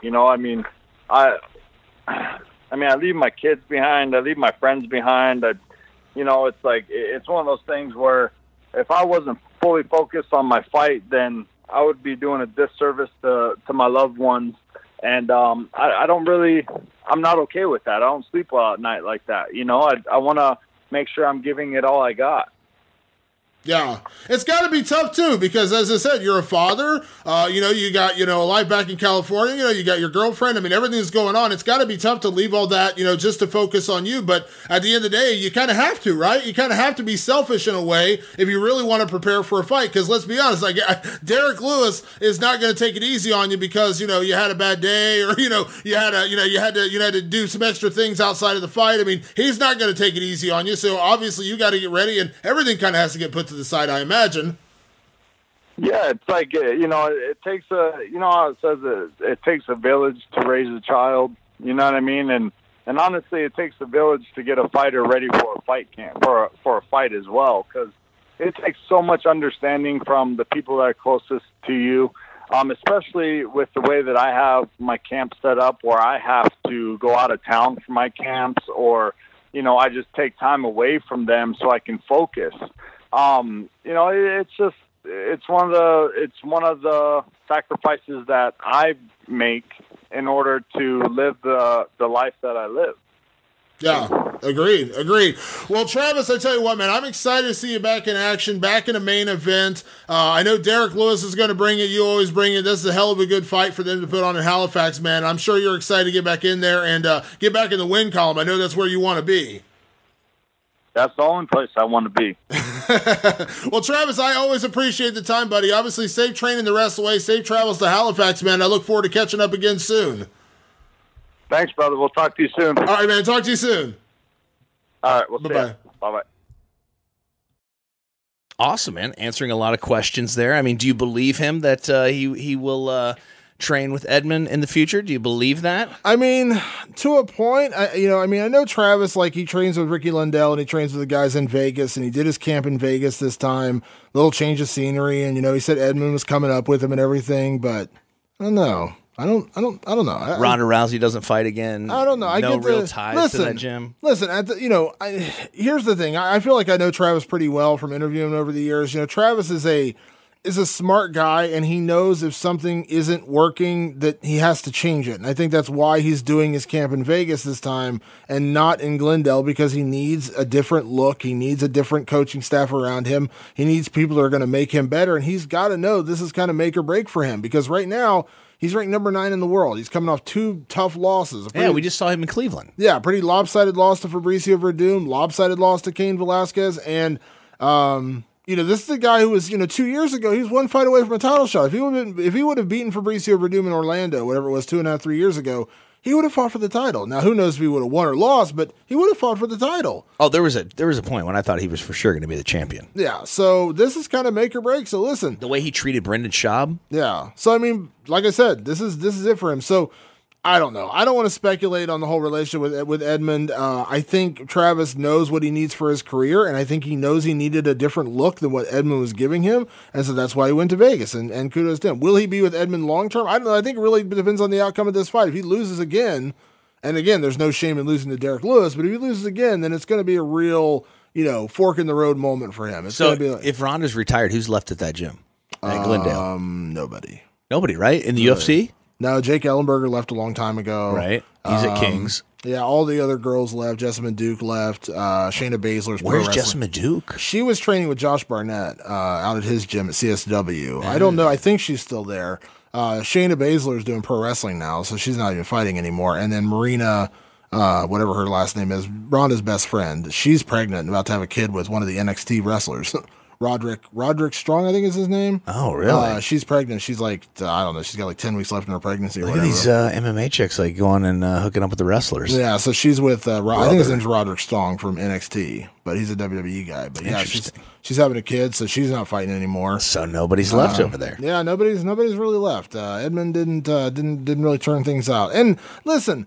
I leave my kids behind. I leave my friends behind. It's like, it's one of those things where if I wasn't fully focused on my fight, then I would be doing a disservice to my loved ones. And I'm not okay with that. I don't sleep well at night like that. I want to make sure I'm giving it all I got. Yeah, it's got to be tough too, because as I said, you're a father. You got a life back in California. You got your girlfriend. Everything's going on. It's got to be tough to leave all that, just to focus on you. But at the end of the day, you kind of have to, right? You kind of have to be selfish in a way if you really want to prepare for a fight. Because let's be honest, like Derrick Lewis is not going to take it easy on you because you had a bad day, or you had to do some extra things outside of the fight. He's not going to take it easy on you. So obviously, you got to get ready, and everything kind of has to get put to the side, I imagine. Yeah, it's like, it takes how it says it takes a village to raise a child. You know what I mean? And honestly, it takes a village to get a fighter ready for a fight camp, for a fight as well, because it takes so much understanding from the people that are closest to you, especially with the way that I have my camp set up, where I have to go out of town for my camps, or I just take time away from them so I can focus. It's one of the sacrifices that I make in order to live the life that I live. Yeah, agreed. Well, Travis, I tell you what, man, I'm excited to see you back in action, back in a main event. I know Derrick Lewis is going to bring it. You always bring it. This is a hell of a good fight for them to put on in Halifax, man. I'm sure you're excited to get back in there and get back in the win column. I know that's where you want to be. That's the only place I want to be. Well, Travis, I always appreciate the time, buddy. Obviously, safe training the rest of the way. Safe travels to Halifax, man. I look forward to catching up again soon. Thanks, brother. We'll talk to you soon. All right, man. Talk to you soon. All right. We'll see Bye-bye. you. Bye-bye. Awesome, man. Answering a lot of questions there. Do you believe him that he will train with Edmond in the future? Do you believe that? To a point. I know Travis, like, he trains with Ricky Lundell and he trains with the guys in Vegas, and he did his camp in Vegas this time. Little change of scenery, and he said Edmond was coming up with him and everything, but I don't know. I don't know. Ronda Rousey doesn't fight again. I don't know. I no get real ties to that gym. Listen, here's the thing. I feel like I know Travis pretty well from interviewing him over the years. Travis is a smart guy, and he knows if something isn't working that he has to change it. And I think that's why he's doing his camp in Vegas this time and not in Glendale, because he needs a different look. He needs a different coaching staff around him. He needs people that are going to make him better, and he's got to know this is kind of make or break for him, because right now he's ranked number 9 in the world. He's coming off 2 tough losses. We just saw him in Cleveland. Yeah, pretty lopsided loss to Fabricio Verdum, lopsided loss to Cain Velasquez, and this is the guy who was, 2 years ago, he was one fight away from a title shot. If he would have beaten Fabricio Verdum in Orlando, whatever it was, 2.5, 3 years ago, he would have fought for the title. Now, who knows if he would have won or lost, but he would have fought for the title. Oh, there was a point when I thought he was for sure going to be the champion. Yeah, so this is kind of make or break. So listen, the way he treated Brendan Schaub. Yeah, so I mean, like I said, this is it for him. So I don't know. I don't want to speculate on the whole relationship with Edmund. I think Travis knows what he needs for his career, and I think he knows he needed a different look than what Edmund was giving him, and so that's why he went to Vegas, and kudos to him. Will he be with Edmund long-term? I don't know. I think it really depends on the outcome of this fight. If he loses again, and again, there's no shame in losing to Derrick Lewis, but if he loses again, then it's going to be a real, fork in the road moment for him. It's so be like, if Ronda's retired, who's left at that gym at Glendale? Nobody. Nobody, right? In the UFC? No, Jake Ellenberger left a long time ago. Right. He's at Kings. Yeah, all the other girls left. Jessamine Duke left. Shayna Baszler's Where's Jessamine Duke? She was training with Josh Barnett out at his gym at CSW. I don't know. I think she's still there. Shayna Baszler is doing pro wrestling now, so she's not even fighting anymore. And then Marina, whatever her last name is, Ronda's best friend, she's pregnant and about to have a kid with one of the NXT wrestlers. Roderick Strong, I think is his name. Oh, really? She's pregnant. She's like, I don't know. She's got like 10 weeks left in her pregnancy. Look at these MMA chicks like going and hooking up with the wrestlers. Yeah, so she's with, I think his name's Roderick Strong from NXT, but he's a WWE guy. But yeah, she's having a kid, so she's not fighting anymore. So nobody's left over there. Yeah, nobody's really left. Edmund didn't really turn things out. And listen,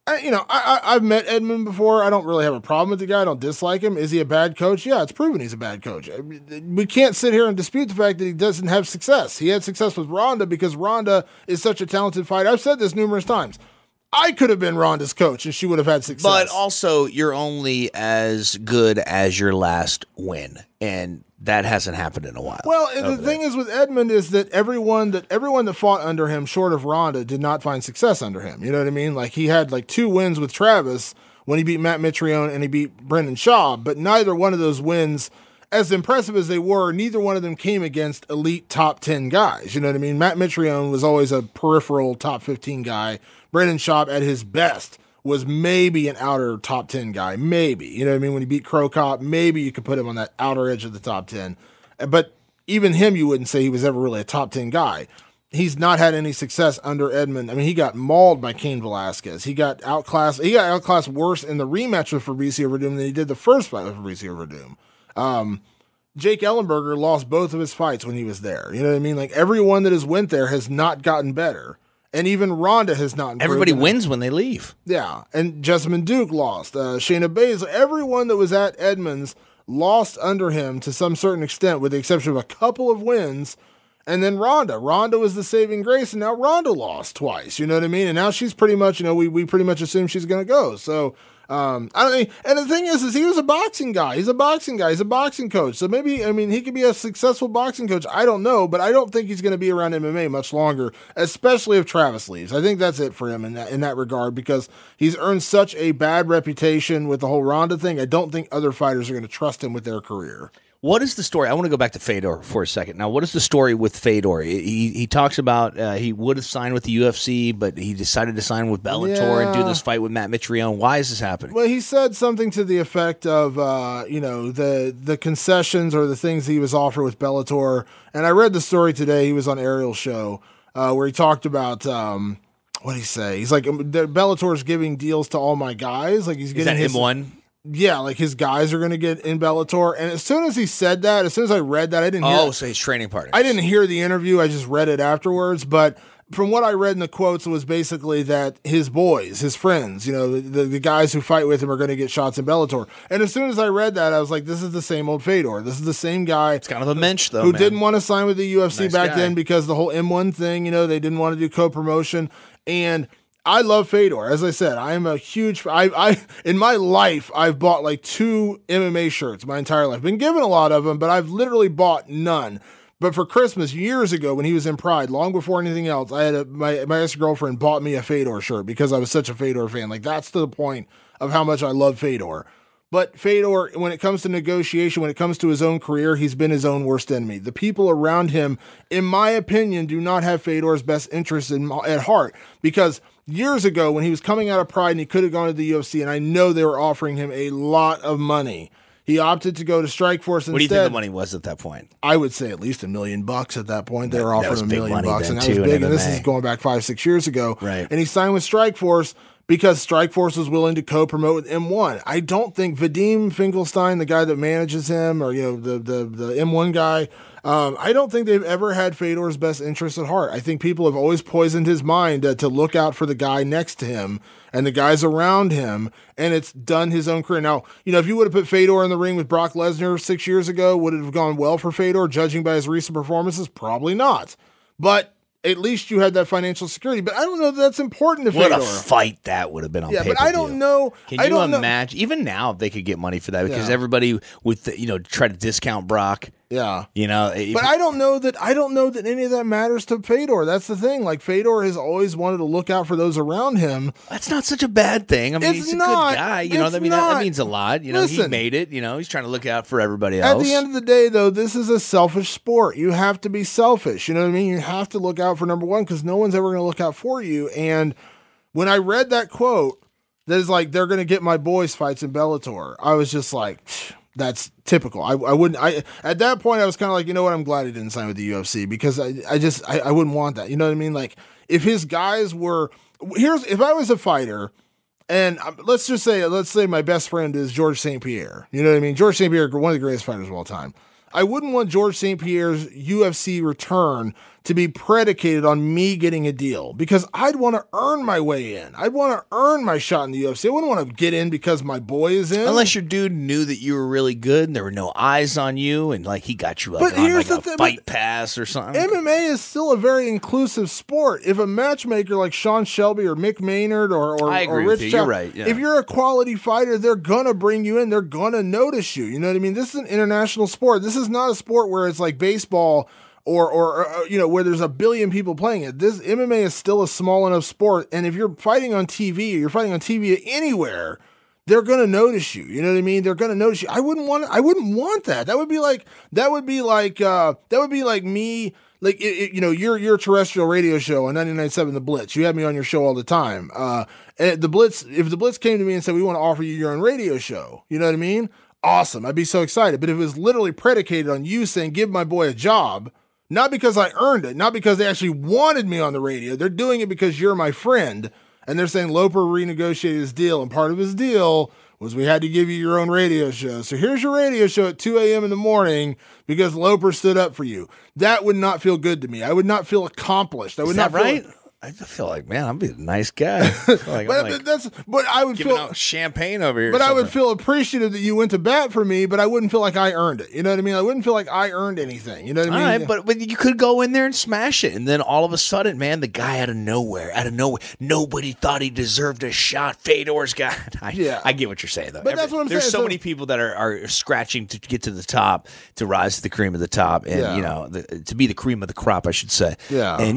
I've met Edmund before. I don't really have a problem with the guy. I don't dislike him. Is he a bad coach? Yeah, it's proven he's a bad coach. We can't sit here and dispute the fact that he doesn't have success. He had success with Ronda because Ronda is such a talented fighter. I've said this numerous times. I could have been Ronda's coach and she would have had success. But also, you're only as good as your last win. And that hasn't happened in a while. Well, the thing is with Edmund is that everyone that fought under him, short of Ronda, did not find success under him. You know what I mean? Like he had like 2 wins with Travis when he beat Matt Mitrione and he beat Brendan Schaub, but neither one of those wins, as impressive as they were, neither one of them came against elite top 10 guys. You know what I mean? Matt Mitrione was always a peripheral top 15 guy. Brendan Schaub at his best was maybe an outer top 10 guy, maybe. You know what I mean? When he beat Crow Cop, maybe you could put him on that outer edge of the top 10. But even him, you wouldn't say he was ever really a top 10 guy. He's not had any success under Edmund. I mean, he got mauled by Cain Velasquez. He got outclassed worse in the rematch with Fabricio Verdum than he did the first fight with Fabricio Verdum. Jake Ellenberger lost both of his fights when he was there. You know what I mean? Like everyone that has went there has not gotten better. And even Ronda has not improved. Everybody wins when they leave. Yeah. And Jessamine Duke lost. Shayna Baszler, everyone that was at Edmonds lost under him to some certain extent, with the exception of a couple of wins. And then Ronda was the saving grace, and now Ronda lost twice. You know what I mean? And now she's pretty much, we pretty much assume she's going to go. So, I don't think, and the thing is he was a boxing guy. He's a boxing guy. He's a boxing coach. So maybe, he could be a successful boxing coach. I don't know, but I don't think he's going to be around MMA much longer, especially if Travis leaves. I think that's it for him in that regard, because he's earned such a bad reputation with the whole Ronda thing. I don't think other fighters are going to trust him with their career. What is the story? I want to go back to Fedor for a second. Now, what is the story with Fedor? He talks about he would have signed with the UFC, but he decided to sign with Bellator and do this fight with Matt Mitrione. Why is this happening? Well, he said something to the effect of, the concessions or the things he was offered with Bellator. And I read the story today. He was on Ariel's show where he talked about what did he say? He's like, Bellator's giving deals to all my guys. Like he's getting his M1. Yeah, like his guys are going to get in Bellator. And as soon as he said that, as soon as I read that, I didn't hear. Oh, so he's training partners. I didn't hear the interview. I just read it afterwards. But from what I read in the quotes, it was basically that his boys, his friends, the guys who fight with him are going to get shots in Bellator. And as soon as I read that, I was like, this is the same old Fedor. This is the same guy. It's kind of a mensch, though, who didn't want to sign with the UFC nice back guy. then because the whole M1 thing, they didn't want to do co-promotion. And I love Fedor. As I said, I am a huge. I in my life, I've bought like 2 MMA shirts my entire life. Been given a lot of them, but I've literally bought none. But for Christmas years ago, when he was in Pride, long before anything else, I had my ex-girlfriend bought me a Fedor shirt because I was such a Fedor fan. Like that's to the point of how much I love Fedor. But Fedor, when it comes to negotiation, when it comes to his own career, he's been his own worst enemy. The people around him, in my opinion, do not have Fedor's best interests at heart, because years ago, when he was coming out of Pride and he could have gone to the UFC, and I know they were offering him a lot of money, He opted to go to Strikeforce instead. What do you think the money was at that point? I would say at least $1 million at that point. They were offering $1 million, and that was too, big. And this is going back 5-6 years ago. Right. And he signed with Strikeforce because Strikeforce was willing to co-promote with M1. I don't think Vadim Finkelstein, the guy that manages him, or the M1 guy, I don't think they've ever had Fedor's best interest at heart. I think people have always poisoned his mind to look out for the guy next to him and the guys around him, and it's done his own career. Now, if you would have put Fedor in the ring with Brock Lesnar 6 years ago, would it have gone well for Fedor, judging by his recent performances? Probably not. But at least you had that financial security. But I don't know that that's important to Fedor. What a fight that would have been on pay-per-view. But I don't know. Can you imagine? Even now, they could get money for that because everybody would, try to discount Brock. Yeah. But I don't know that any of that matters to Fedor. That's the thing. Like, Fedor has always wanted to look out for those around him. That's not such a bad thing. I mean, he's a good guy. That means a lot. Listen, he made it. He's trying to look out for everybody else. At the end of the day, though, this is a selfish sport. You have to be selfish. You know what I mean? You have to look out for number one because no one's ever going to look out for you. And when I read that quote, that is like, they're going to get my boys fights in Bellator, I was just like, that's typical. I wouldn't. At that point, I was kind of like, you know what? I'm glad he didn't sign with the UFC because I wouldn't want that. You know what I mean? Like, if his guys were if I was a fighter, and let's say my best friend is George St. Pierre. You know what I mean? George St. Pierre, one of the greatest fighters of all time. I wouldn't want George St. Pierre's UFC return to be predicated on me getting a deal because I'd want to earn my way in. I'd want to earn my shot in the UFC. I wouldn't want to get in because my boy is in. Unless your dude knew that you were really good and there were no eyes on you and like he got you up on like a fight pass or something. MMA is still a very inclusive sport. If a matchmaker like Sean Shelby or Mick Maynard or I agree Rich with you. You're right. Yeah. If you're a quality fighter, they're going to bring you in. They're going to notice you. You know what I mean? This is an international sport. This is not a sport where it's like baseball or where there's a billion people playing it. This MMA is still a small enough sport, and if you're fighting on TV, or you're fighting on TV anywhere, they're going to notice you. You know what I mean? They're going to notice you. I wouldn't want that. That would be like me. Like, your terrestrial radio show on 99.7 The Blitz. You have me on your show all the time. And the Blitz, if the Blitz came to me and said, we want to offer you your own radio show, you know what I mean? Awesome. I'd be so excited. But if it was literally predicated on you saying, give my boy a job, not because I earned it, not because they actually wanted me on the radio, they're doing it because you're my friend, and they're saying Loper renegotiated his deal, and part of his deal was we had to give you your own radio show. So here's your radio show at 2 a.m. in the morning because Loper stood up for you. That would not feel good to me. I would not feel accomplished. I would not feel right. I feel like, man, I'm being a nice guy. But I would giving feel out champagne over here. But I would feel appreciative that you went to bat for me, but I wouldn't feel like I earned it. You know what I mean? I wouldn't feel like I earned anything. You know what I mean? All right, but you could go in there and smash it, and then all of a sudden, man, the guy out of nowhere, nobody thought he deserved a shot. Fedor's got. I get what you're saying though. But that's what I'm saying. There's so many people that are scratching to get to the top, to rise to the cream of the top, and to be the cream of the crop, I should say. Yeah. And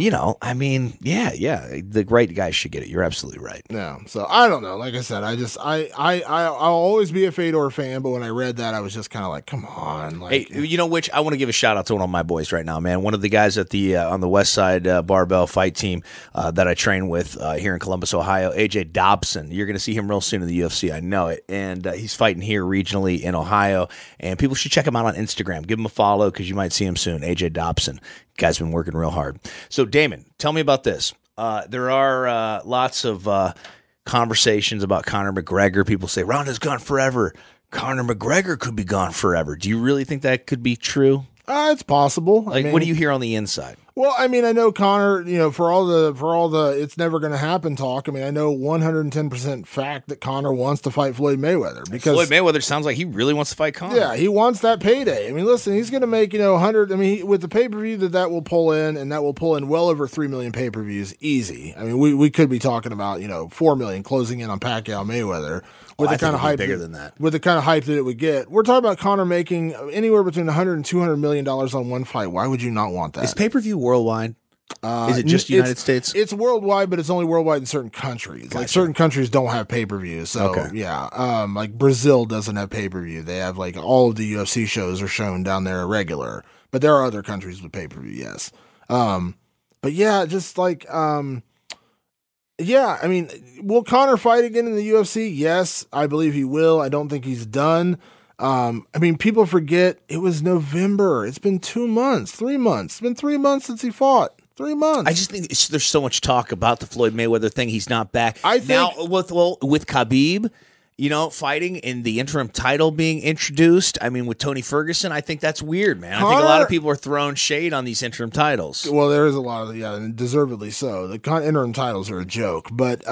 the right guys should get it. You're absolutely right. Yeah. So I don't know. Like I said, I'll always be a Fedor fan, but when I read that, I was just kind of like, come on. Like, hey, which I want to give a shout out to one of my boys right now, man. One of the guys at the on the West Side Barbell Fight Team that I train with here in Columbus, Ohio, AJ Dobson. You're going to see him real soon in the UFC. I know it. And he's fighting here regionally in Ohio. And people should check him out on Instagram. Give him a follow because you might see him soon. AJ Dobson. Guy's been working real hard. So, Damon, tell me about this. There are lots of conversations about Conor McGregor. People say, Ronda's gone forever. Conor McGregor could be gone forever. Do you really think that could be true? It's possible. Like, what do you hear on the inside? Well, I mean, I know Conor, for all the it's never going to happen talk. I mean, I know 110% fact that Conor wants to fight Floyd Mayweather because Floyd Mayweather sounds like he really wants to fight Conor. Yeah, he wants that payday. I mean, listen, he's going to make 100. I mean, with the pay-per-view that will pull in, and that will pull in well over 3 million pay-per-views, easy. I mean, we could be talking about 4 million closing in on Pacquiao Mayweather. With the kind of hype bigger than that. With the kind of hype that it would get, we're talking about Conor making anywhere between $100 and $200 million on one fight. Why would you not want that? Is pay-per-view worldwide? Is it just United States? It's worldwide, but it's only worldwide in certain countries. Gotcha. Like certain countries don't have pay-per-view. So like Brazil doesn't have pay-per-view. They have like all of the UFC shows are shown down there regular, but there are other countries with pay-per-view. Yes. But yeah, just like, yeah, I mean, will Conor fight again in the UFC? Yes, I believe he will. I don't think he's done. I mean, people forget it was November. It's been 2 months, 3 months. It's been 3 months since he fought. 3 months. I just think there's so much talk about the Floyd Mayweather thing. He's not back. I think now with Khabib, fighting and the interim title being introduced. I mean, with Tony Ferguson, I think that's weird, man. I think a lot of people are throwing shade on these interim titles. Well, there is a lot of, and deservedly so. The interim titles are a joke, but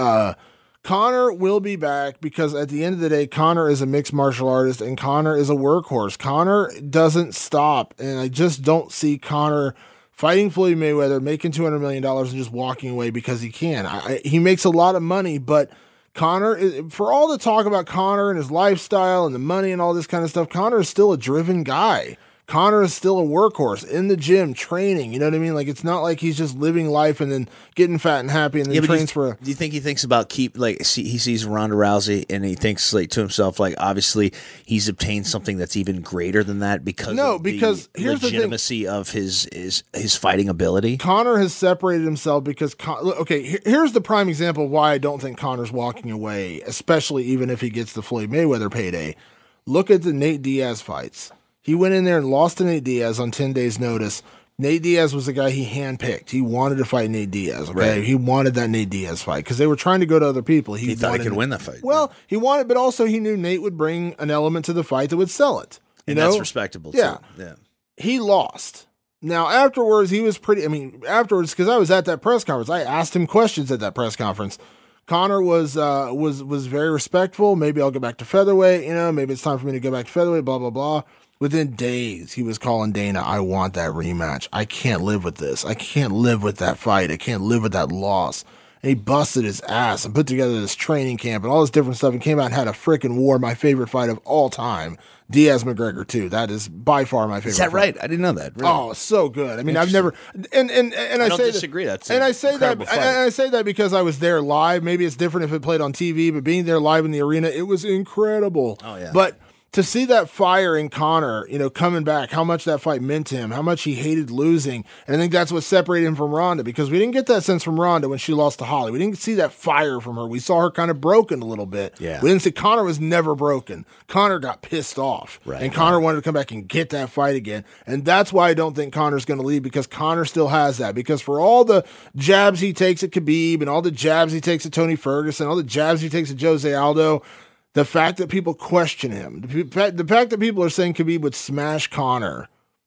Conor will be back because at the end of the day, Conor is a mixed martial artist and Conor is a workhorse. Conor doesn't stop, and I just don't see Conor fighting Floyd Mayweather, making $200 million and just walking away because he can. He makes a lot of money, but Conor, for all the talk about Conor and his lifestyle and the money and all this kind of stuff, Conor is still a driven guy. Conor is still a workhorse in the gym, training. You know what I mean? Like, it's not like he's just living life and then getting fat and happy and then trains for. Do you think he thinks about he sees Ronda Rousey and he thinks to himself, like, obviously he's obtained something that's even greater than that because the legitimacy of his fighting ability? Conor has separated himself because here's the prime example of why I don't think Conor's walking away, especially even if he gets the Floyd Mayweather payday. Look at the Nate Diaz fights. He went in there and lost to Nate Diaz on 10 days' notice. Nate Diaz was the guy he handpicked. He wanted to fight Nate Diaz, okay? Right. He wanted that Nate Diaz fight because they were trying to go to other people. He thought he could win that fight. Well, he wanted, but also he knew Nate would bring an element to the fight that would sell it. That's respectable, too. Yeah. He lost. Now, afterwards, he was because I was at that press conference. I asked him questions at that press conference. Conor was very respectful. Maybe I'll go back to featherweight. Maybe it's time for me to go back to featherweight, blah, blah, blah. Within days, he was calling Dana, I want that rematch. I can't live with this. I can't live with that fight. I can't live with that loss. And he busted his ass and put together this training camp and all this different stuff and came out and had a freaking war, my favorite fight of all time. Diaz-McGregor, too. That is by far my favorite. Is that right? Fight. I didn't know that. Really? Oh, so good. I mean, I've never and I don't disagree. That's and I say that because I was there live. Maybe it's different if it played on TV, but being there live in the arena, it was incredible. Oh yeah. But to see that fire in Conor, coming back, how much that fight meant to him, how much he hated losing. And I think that's what separated him from Ronda, because we didn't get that sense from Ronda when she lost to Holly. We didn't see that fire from her. We saw her kind of broken a little bit. Yeah. We didn't see Conor was never broken. Conor got pissed off. Right. And Conor wanted to come back and get that fight again. And that's why I don't think Conor's going to leave, because Conor still has that. Because for all the jabs he takes at Khabib and all the jabs he takes at Tony Ferguson, all the jabs he takes at Jose Aldo, the fact that people question him, the fact that people are saying Khabib would smash Conor,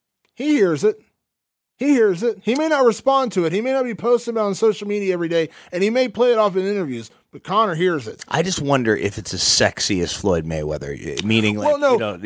he hears it. He hears it. He may not respond to it. He may not be posting about it on social media every day, and he may play it off in interviews, but Conor hears it. I just wonder if it's as sexy as Floyd Mayweather, meaning like,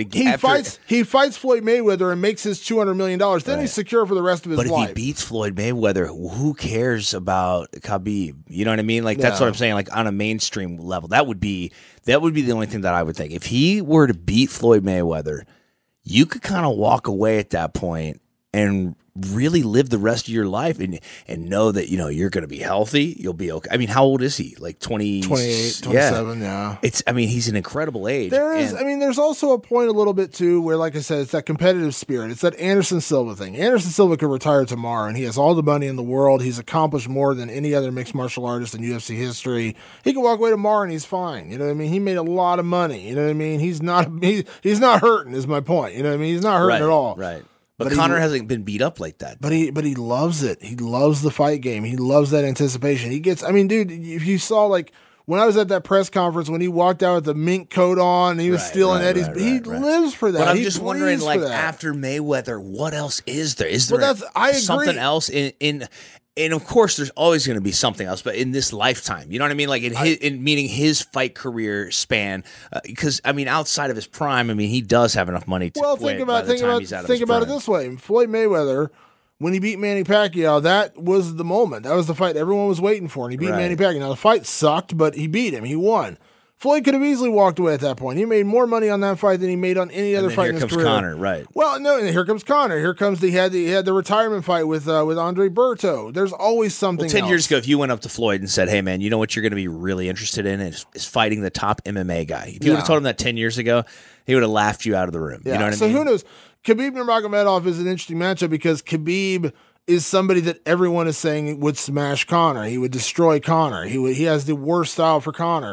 he fights Floyd Mayweather and makes his $200 million. Then he's secure for the rest of his life. But if he beats Floyd Mayweather, who cares about Khabib? You know what I mean? Like, that's what I'm saying. Like, on a mainstream level, that would be the only thing that I would think. If he were to beat Floyd Mayweather, you could kind of walk away at that point and really live the rest of your life and know that, you're going to be healthy. You'll be okay. I mean, how old is he? Like 28, 27, yeah. He's an incredible age. There's also a point a little bit too where, like I said, it's that competitive spirit. It's that Anderson Silva thing. Anderson Silva could retire tomorrow and he has all the money in the world. He's accomplished more than any other mixed martial artist in UFC history. He can walk away tomorrow and he's fine. You know what I mean? He made a lot of money. You know what I mean? He's not hurting is my point. You know what I mean? He's not hurting at all. Right. But Conor hasn't been beat up like that. But he loves it. He loves the fight game. He loves that anticipation. Dude, if you saw, like, when I was at that press conference, when he walked out with the mink coat on, and he was stealing Eddie's, he lives for that. But I'm just wondering, like, after Mayweather, what else is there? Is there something else in and of course, there's always going to be something else, but in this lifetime, you know what I mean? Like meaning his fight career span, because outside of his prime, he does have enough money to quit by the time he's out of his prime. Think about it this way: Floyd Mayweather, when he beat Manny Pacquiao, that was the moment. That was the fight everyone was waiting for, and he beat Manny Pacquiao. Now the fight sucked, but he beat him. He won. Floyd could have easily walked away at that point. He made more money on that fight than he made on any other fight in his career. Here comes Conor, right? Well, no, and here comes Conor. Here comes he had the retirement fight with Andre Berto. There's always something. 10 years ago, if you went up to Floyd and said, "Hey, man, you know what you're going to be really interested in is fighting the top MMA guy." If you would have told him that 10 years ago, he would have laughed you out of the room. Yeah. You know what I mean? So who knows? Khabib Nurmagomedov is an interesting matchup because Khabib is somebody that everyone is saying would smash Conor. He would destroy Conor. He has the worst style for Conor.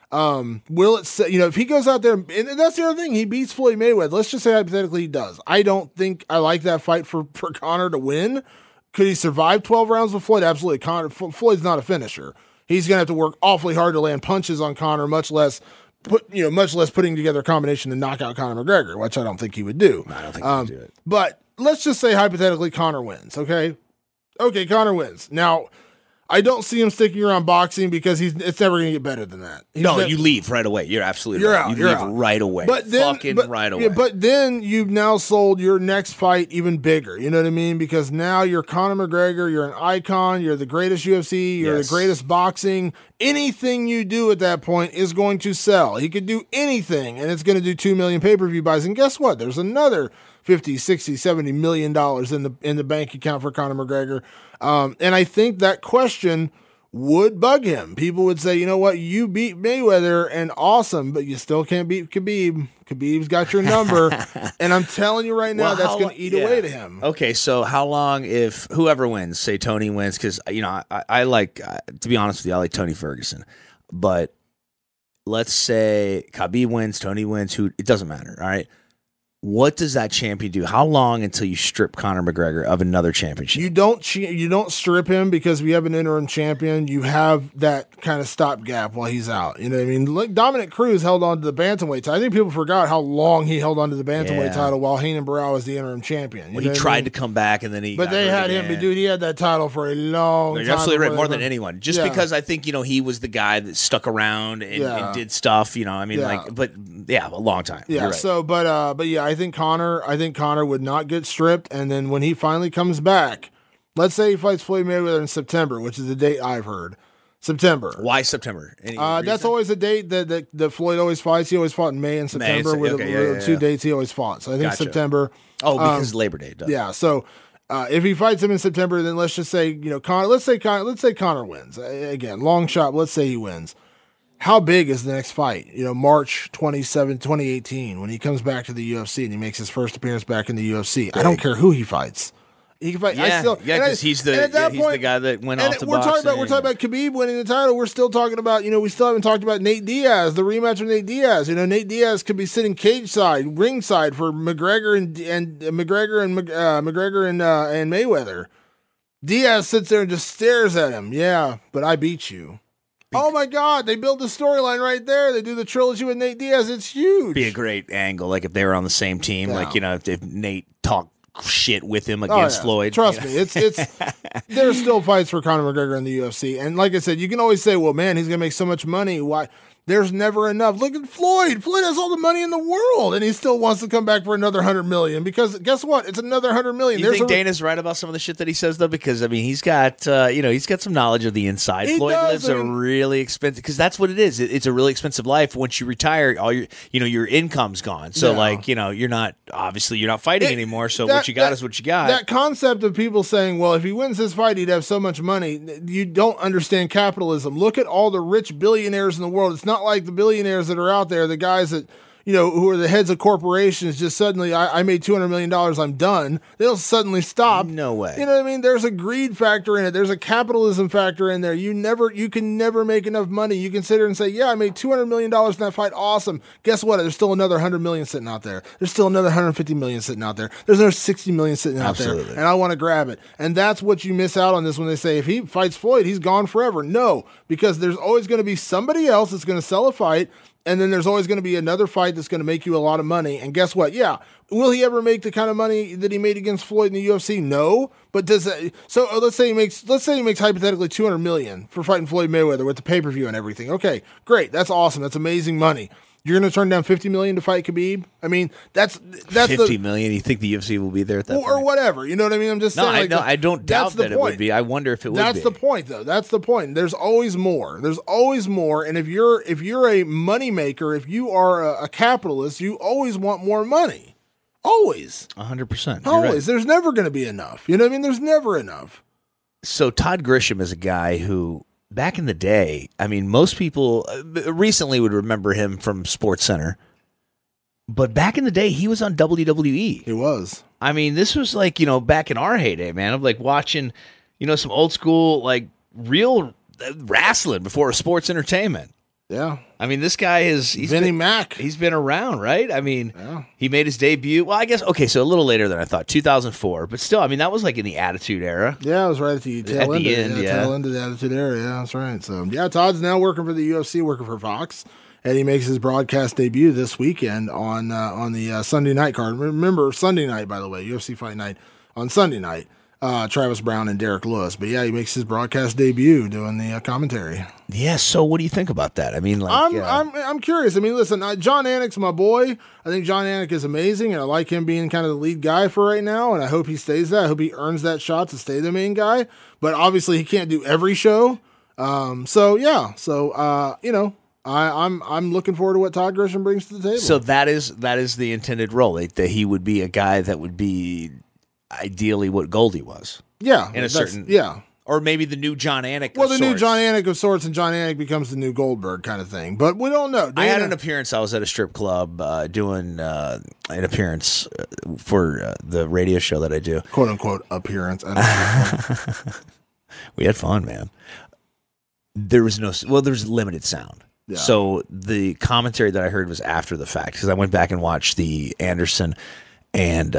Will it say, if he goes out there, and that's the other thing, he beats Floyd Mayweather. Let's just say hypothetically he does. I don't think I like that fight for Conor to win. Could he survive 12 rounds with Floyd? Absolutely. Floyd's not a finisher. He's going to have to work awfully hard to land punches on Conor, much less putting together a combination to knock out Conor McGregor, which I don't think he would do. I don't think he would do it. But let's just say hypothetically Conor wins, okay? Okay, Conor wins. Now, I don't see him sticking around boxing because it's never going to get better than that. You leave right away. You're absolutely right. You leave right away. Right away. Yeah, but then you've now sold your next fight even bigger. You know what I mean? Because now you're Conor McGregor. You're an icon. You're the greatest UFC. You're the greatest boxing. Anything you do at that point is going to sell. He could do anything, and it's going to do 2 million pay-per-view buys. And guess what? There's another 50, 60, 70 million dollars in the bank account for Conor McGregor. And I think that question would bug him. People would say, you know what, you beat Mayweather and awesome, but you still can't beat Khabib. Khabib's got your number. And I'm telling you right now, that's going to eat away to him. Okay, so how long if whoever wins, say Tony wins, because, I like, to be honest with you, I like Tony Ferguson. But let's say Khabib wins, Tony wins, it doesn't matter, all right? What does that champion do? How long until you strip Conor McGregor of another championship? You don't strip him because we have an interim champion. You have that kind of stopgap while he's out. You know what I mean? Like Dominic Cruz held on to the bantamweight title. I think people forgot how long he held on to the bantamweight title while Heenan Barrow was the interim champion. He tried to come back and then but they had him. Dude, he had that title for a long time. You're absolutely right, more than anyone. Just because I think he was the guy that stuck around and did stuff. A long time. Yeah. Right. So, but yeah. I think Conor would not get stripped, and then when he finally comes back, let's say he fights Floyd Mayweather in September, which is the date I've heard. September. Why September? That's always a date that Floyd always fights. He always fought in May and September with two dates he always fought. So I think September. Oh, because Labor Day does. Yeah. So if he fights him in September, then let's just say Conor. Let's say Conor wins again. Long shot. Let's say he wins. How big is the next fight? March 27, 2018, when he comes back to the UFC and he makes his first appearance back in the UFC. Big. I don't care who he fights. He can fight. Because he's the guy that went off the boxing. We're talking about Khabib winning the title. We're still talking about, we still haven't talked about Nate Diaz, the rematch with Nate Diaz. Nate Diaz could be sitting ringside for McGregor and Mayweather. Diaz sits there and just stares at him. Yeah, but I beat you. Oh my God! They built the storyline right there. They do the trilogy with Nate Diaz. It's huge. Be a great angle, like if they were on the same team. Like if Nate talked shit with him against Floyd. Trust me, it's there's still fights for Conor McGregor in the UFC. And like I said, you can always say, "Well, man, he's gonna make so much money. Why?" There's never enough. Look at Floyd. Floyd has all the money in the world, and he still wants to come back for another $100 million. Because guess what? It's another $100 million. You think Dana's right about some of the shit that he says though? Because he's got he's got some knowledge of the inside. Floyd lives a really expensive, because that's what it is. It's a really expensive life. Once you retire, all your income's gone. So you're not fighting anymore. So what you got is what you got. That concept of people saying, well, if he wins this fight, he'd have so much money. You don't understand capitalism. Look at all the rich billionaires in the world. It's not like the billionaires that are out there, the guys that, who are the heads of corporations, just suddenly, I made $200 million, I'm done. They'll suddenly stop. No way. You know what I mean? There's a greed factor in it. There's a capitalism factor in there. You can never make enough money. You can sit there and say, yeah, I made $200 million in that fight. Awesome. Guess what? There's still another $100 million sitting out there. There's still another $150 million sitting out there. There's another $60 million sitting out there. And I want to grab it. And that's what you miss out on this when they say, if he fights Floyd, he's gone forever. No, because there's always going to be somebody else that's going to sell a fight. And then there's always going to be another fight that's going to make you a lot of money. And guess what? Yeah. Will he ever make the kind of money that he made against Floyd in the UFC? No. But does that, so let's say he makes hypothetically $200 million for fighting Floyd Mayweather with the pay-per-view and everything. Okay, great. That's awesome. That's amazing money. You're going to turn down $50 million to fight Khabib? I mean, that's $50 million. You think the UFC will be there at that point? Or whatever. You know what I mean? I'm just saying. I don't doubt that it would be. I wonder if it would be. That's the point, though. That's the point. There's always more. There's always more. And if you're a money maker, if you are a capitalist, you always want more money. Always. 100%. Always. Right. There's never going to be enough. You know what I mean? There's never enough. So Todd Grisham is a guy who, back in the day, I mean, most people recently would remember him from SportsCenter. But back in the day, he was on WWE. He was. I mean, this was like, back in our heyday, man, of like watching, some old school, like real wrestling before sports entertainment. Yeah. I mean, this guy he's Mac. He's been around, right? I mean, He made his debut. Well, I guess, okay, so a little later than I thought, 2004. But still, I mean, that was like in the Attitude Era. Yeah, it was right at the tail end of the Attitude Era. Yeah, that's right. So, yeah, Todd's now working for the UFC, working for Fox. And he makes his broadcast debut this weekend on the Sunday night card. Remember, Sunday night, by the way, UFC Fight Night on Sunday night. Travis Browne and Derrick Lewis. But yeah, he makes his broadcast debut doing the commentary. Yeah, so what do you think about that? I mean, like, I'm curious. I mean, listen, John Anik's my boy. I think John Anik is amazing, and I like him being kind of the lead guy for right now, and I hope he stays that. I hope he earns that shot to stay the main guy. But obviously, he can't do every show. I'm looking forward to what Todd Grisham brings to the table. So that is the intended role, that he would be a guy that would be ideally what Goldie was. Yeah. In a certain... Yeah. Or maybe the new John Anik Well, the new John Anik of sorts, and John Anik becomes the new Goldberg kind of thing. But we don't know. I had an appearance. I was at a strip club doing an appearance for the radio show that I do. Quote-unquote appearance. We had fun, man. There was limited sound. Yeah. So the commentary that I heard was after the fact, because I went back and watched the Anderson and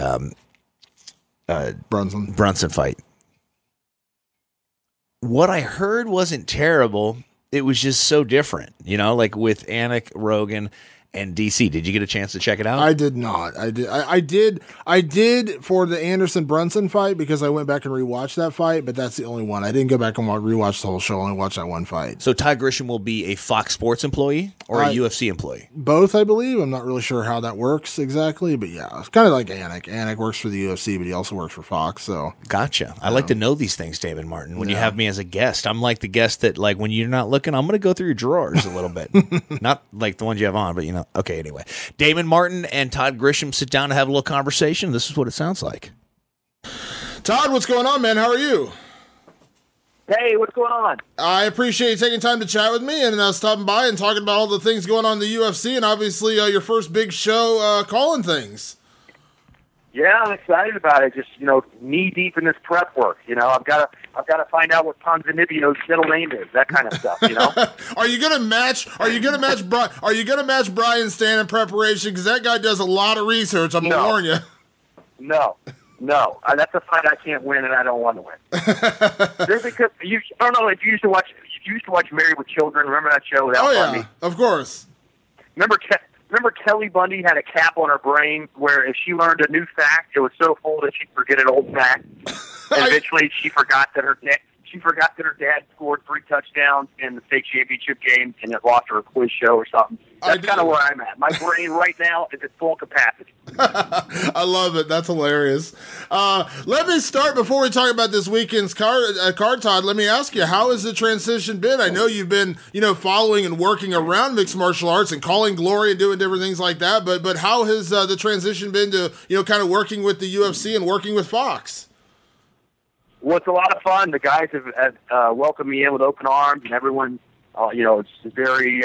Brunson fight. What I heard wasn't terrible. It was just so different, like with Anik, Rogan, and DC. Did you get a chance to check it out? I did not. I did for the Anderson Brunson fight, because I went back and rewatched that fight, but that's the only one. I didn't go back and rewatch the whole show. I only watched that one fight. So Todd Grisham will be a Fox Sports employee or a UFC employee? Both, I believe. I'm not really sure how that works exactly, but yeah, it's kind of like Anik. Anik works for the UFC, but he also works for Fox. So gotcha. I like to know these things, David Martin. When you have me as a guest, I'm like the guest that, like, when you're not looking, I'm going to go through your drawers a little bit. Not like the ones you have on, but Okay, anyway. Damon Martin and Todd Grisham sit down to have a little conversation. This is what it sounds like. Todd, what's going on, man? How are you? Hey, what's going on? I appreciate you taking time to chat with me and stopping by and talking about all the things going on in the UFC, and obviously your first big show calling things. Yeah, I'm excited about it. Just, knee deep in this prep work. I've got to find out what Ponzinibbio's middle name is. That kind of stuff. Are you gonna match Brian Stan in preparation? Because that guy does a lot of research. I'm gonna warn you. No. That's a fight I can't win, and I don't want to win. Just because I don't know if you used to watch Married with Children. Remember that show? That yeah, of course. Remember Kelly Bundy had a cap on her brain where if she learned a new fact, it was so full that she'd forget an old fact. And eventually she forgot that her dad scored 3 touchdowns in the state championship game and it lost her a quiz show or something. That's kind of where I'm at. My brain right now is at full capacity. I love it. That's hilarious. Let me start before we talk about this weekend's card, Todd. Let me ask you, how has the transition been? I know you've been, following and working around mixed martial arts and calling glory and doing different things like that. But how has the transition been to, kind of working with the UFC and working with Fox? Well, it's a lot of fun. The guys have welcomed me in with open arms, and everyone, it's very,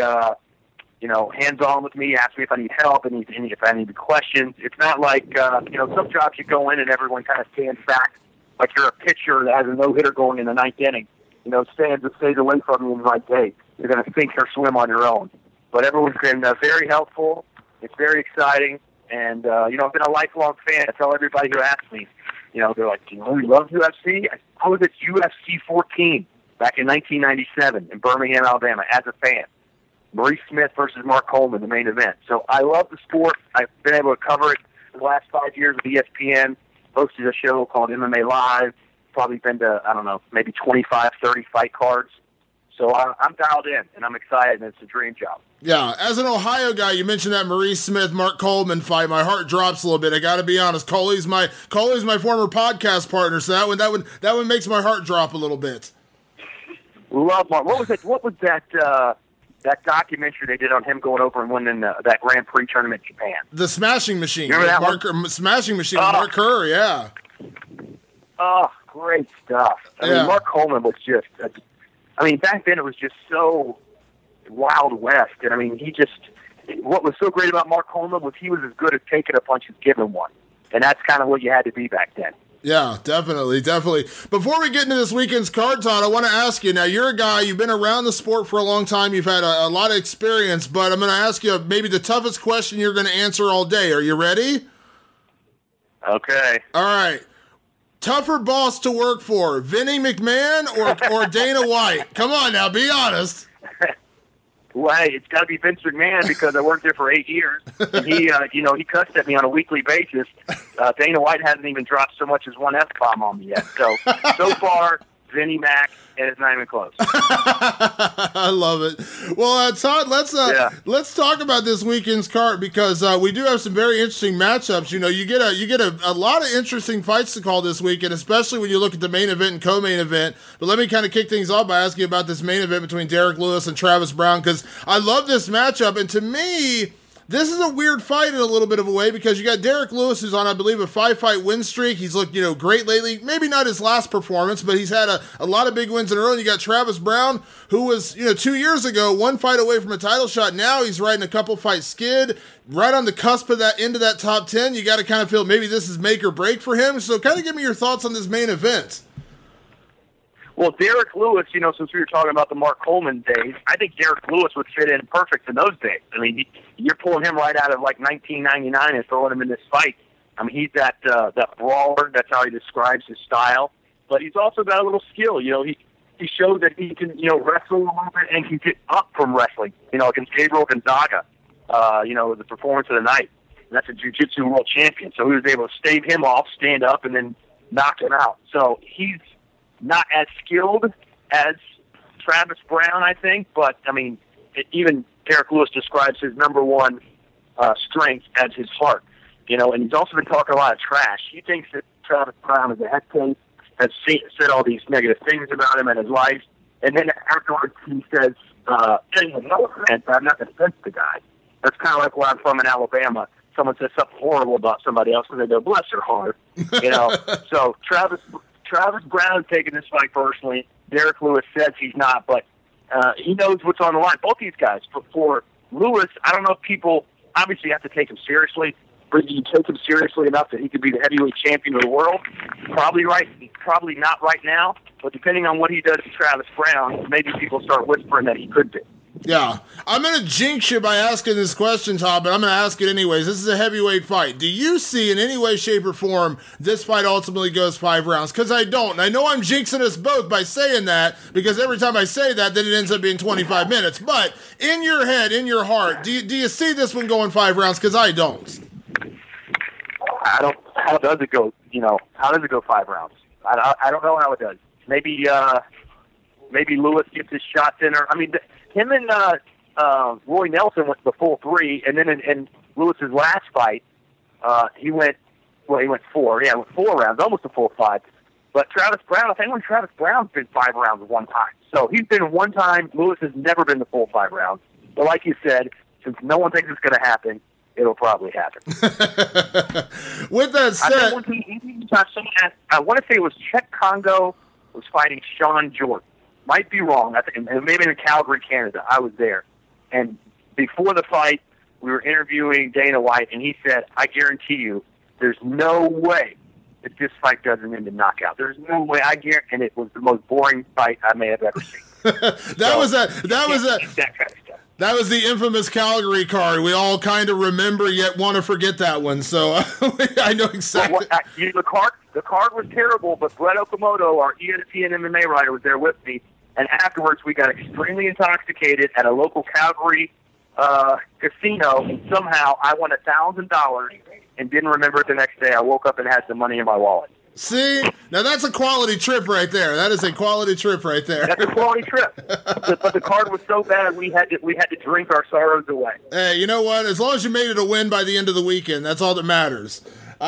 hands-on with me, ask me if I need help, and if I need questions. It's not like, some jobs you go in and everyone kind of stands back, like you're a pitcher that has a no-hitter going in the 9th inning. Stays away from you and like, hey, you're going to sink or swim on your own. But everyone's been very helpful. It's very exciting. And, I've been a lifelong fan. I tell everybody who asks me, they're like, do you really love UFC? I was at UFC 14 back in 1997 in Birmingham, Alabama, as a fan. Maurice Smith versus Mark Coleman, the main event. So I love the sport. I've been able to cover it for the last 5 years with ESPN, hosted a show called MMA Live, probably been to, I don't know, maybe 25, 30 fight cards. So I'm dialed in, and I'm excited, and it's a dream job. Yeah, as an Ohio guy, you mentioned that Maurice Smith, Mark Coleman fight. My heart drops a little bit. I got to be honest. Coley's my former podcast partner, so that one makes my heart drop a little bit. Love Mark. What was that documentary they did on him going over and winning that Grand Prix tournament in Japan? The Smashing Machine. Remember that one? Smashing Machine. Mark Kerr. Yeah. Oh, great stuff. I mean, Mark Coleman was just. Back then it was just so Wild West. And, what was so great about Mark Coleman was he was as good as taking a punch as giving one. And that's kind of what you had to be back then. Yeah, definitely. Before we get into this weekend's card, Todd, I want to ask you, now you're a guy, you've been around the sport for a long time, you've had a lot of experience, but I'm going to ask you maybe the toughest question you're going to answer all day. Are you ready? Okay. All right. Tougher boss to work for, Vinnie McMahon or Dana White? Come on now, be honest. Well, hey, it's got to be Vince McMahon because I worked there for 8 years. And he, he cussed at me on a weekly basis. Dana White hasn't even dropped so much as one F-bomb on me yet. So far, Vinnie Mac, and it's not even close. I love it. Well, Todd, let's talk about this weekend's card because we do have some very interesting matchups. You know, you get a lot of interesting fights to call this weekend, especially when you look at the main event and co-main event. But let me kind of kick things off by asking you about this main event between Derrick Lewis and Travis Browne because I love this matchup, and to me, this is a weird fight in a little bit of a way because you got Derrick Lewis who's on, I believe, a 5-fight win streak. He's looked, great lately. Maybe not his last performance, but he's had a lot of big wins in a row. And you got Travis Browne, who was, 2 years ago, one fight away from a title shot. Now he's riding a couple fight skid, right on the cusp of that into that top 10. You got to kind of feel maybe this is make or break for him. So kind of give me your thoughts on this main event. Well, Derrick Lewis, since we were talking about the Mark Coleman days, I think Derrick Lewis would fit in perfect in those days. I mean, you're pulling him right out of like 1999 and throwing him in this fight. I mean, he's that brawler. That's how he describes his style. But he's also got a little skill. He showed that he can, wrestle a little bit and can get up from wrestling. Against Gabriel Gonzaga, the performance of the night. And that's a jiu-jitsu world champion. So he was able to stave him off, stand up, and then knock him out. So he's not as skilled as Travis Browne, I think, but, I mean, even Derrick Lewis describes his number one strength as his heart, and he's also been talking a lot of trash. He thinks that Travis Browne is a head case, has said all these negative things about him and his life, and then afterwards he says, no offense, I'm not going to offend the guy. That's kind of like where I'm from in Alabama. Someone says something horrible about somebody else, and they go, bless your heart. So Travis Browne taking this fight personally. Derrick Lewis says he's not, but he knows what's on the line. Both these guys. For Lewis, I don't know if people obviously have to take him seriously, but you take him seriously enough that he could be the heavyweight champion of the world. Probably not right now, but depending on what he does to Travis Browne, maybe people start whispering that he could be. Yeah. I'm going to jinx you by asking this question, Todd, but I'm going to ask it anyways. This is a heavyweight fight. Do you see in any way, shape, or form this fight ultimately goes 5 rounds? Because I don't. And I know I'm jinxing us both by saying that because every time I say that, then it ends up being 25 minutes. But in your head, in your heart, do you see this one going 5 rounds? Because I don't. I don't. How does it go? How does it go 5 rounds? I don't know how it does. Maybe Lewis gets his shots in. Him and Roy Nelson went the full 3, and then in Lewis's last fight, he went 4. Yeah, went 4 rounds, almost a full 5. But Travis Browne, I think when Travis Browne's been 5 rounds one time. So he's been one time. Lewis has never been the full 5 rounds. But like you said, since no one thinks it's going to happen, it'll probably happen. With that said, I want to say it was Czech Congo was fighting Sean Jordan. Might be wrong. I think maybe in Calgary, Canada. I was there, and before the fight, we were interviewing Dana White, and he said, "I guarantee you, there's no way that this fight doesn't end in knockout. There's no way." I guarantee, and it was the most boring fight I may have ever seen. That was that kind of stuff. That was the infamous Calgary card. We all kind of remember yet want to forget that one. So I know exactly. Well, the card was terrible, but Brett Okamoto, our ESPN MMA writer, was there with me. And afterwards, we got extremely intoxicated at a local Calgary casino, and somehow I won $1,000 and didn't remember it the next day. I woke up and had some money in my wallet. See? Now that's a quality trip right there. That is a quality trip right there. That's a quality trip. But the card was so bad we had to drink our sorrows away. Hey, you know what? As long as you made it a win by the end of the weekend, that's all that matters.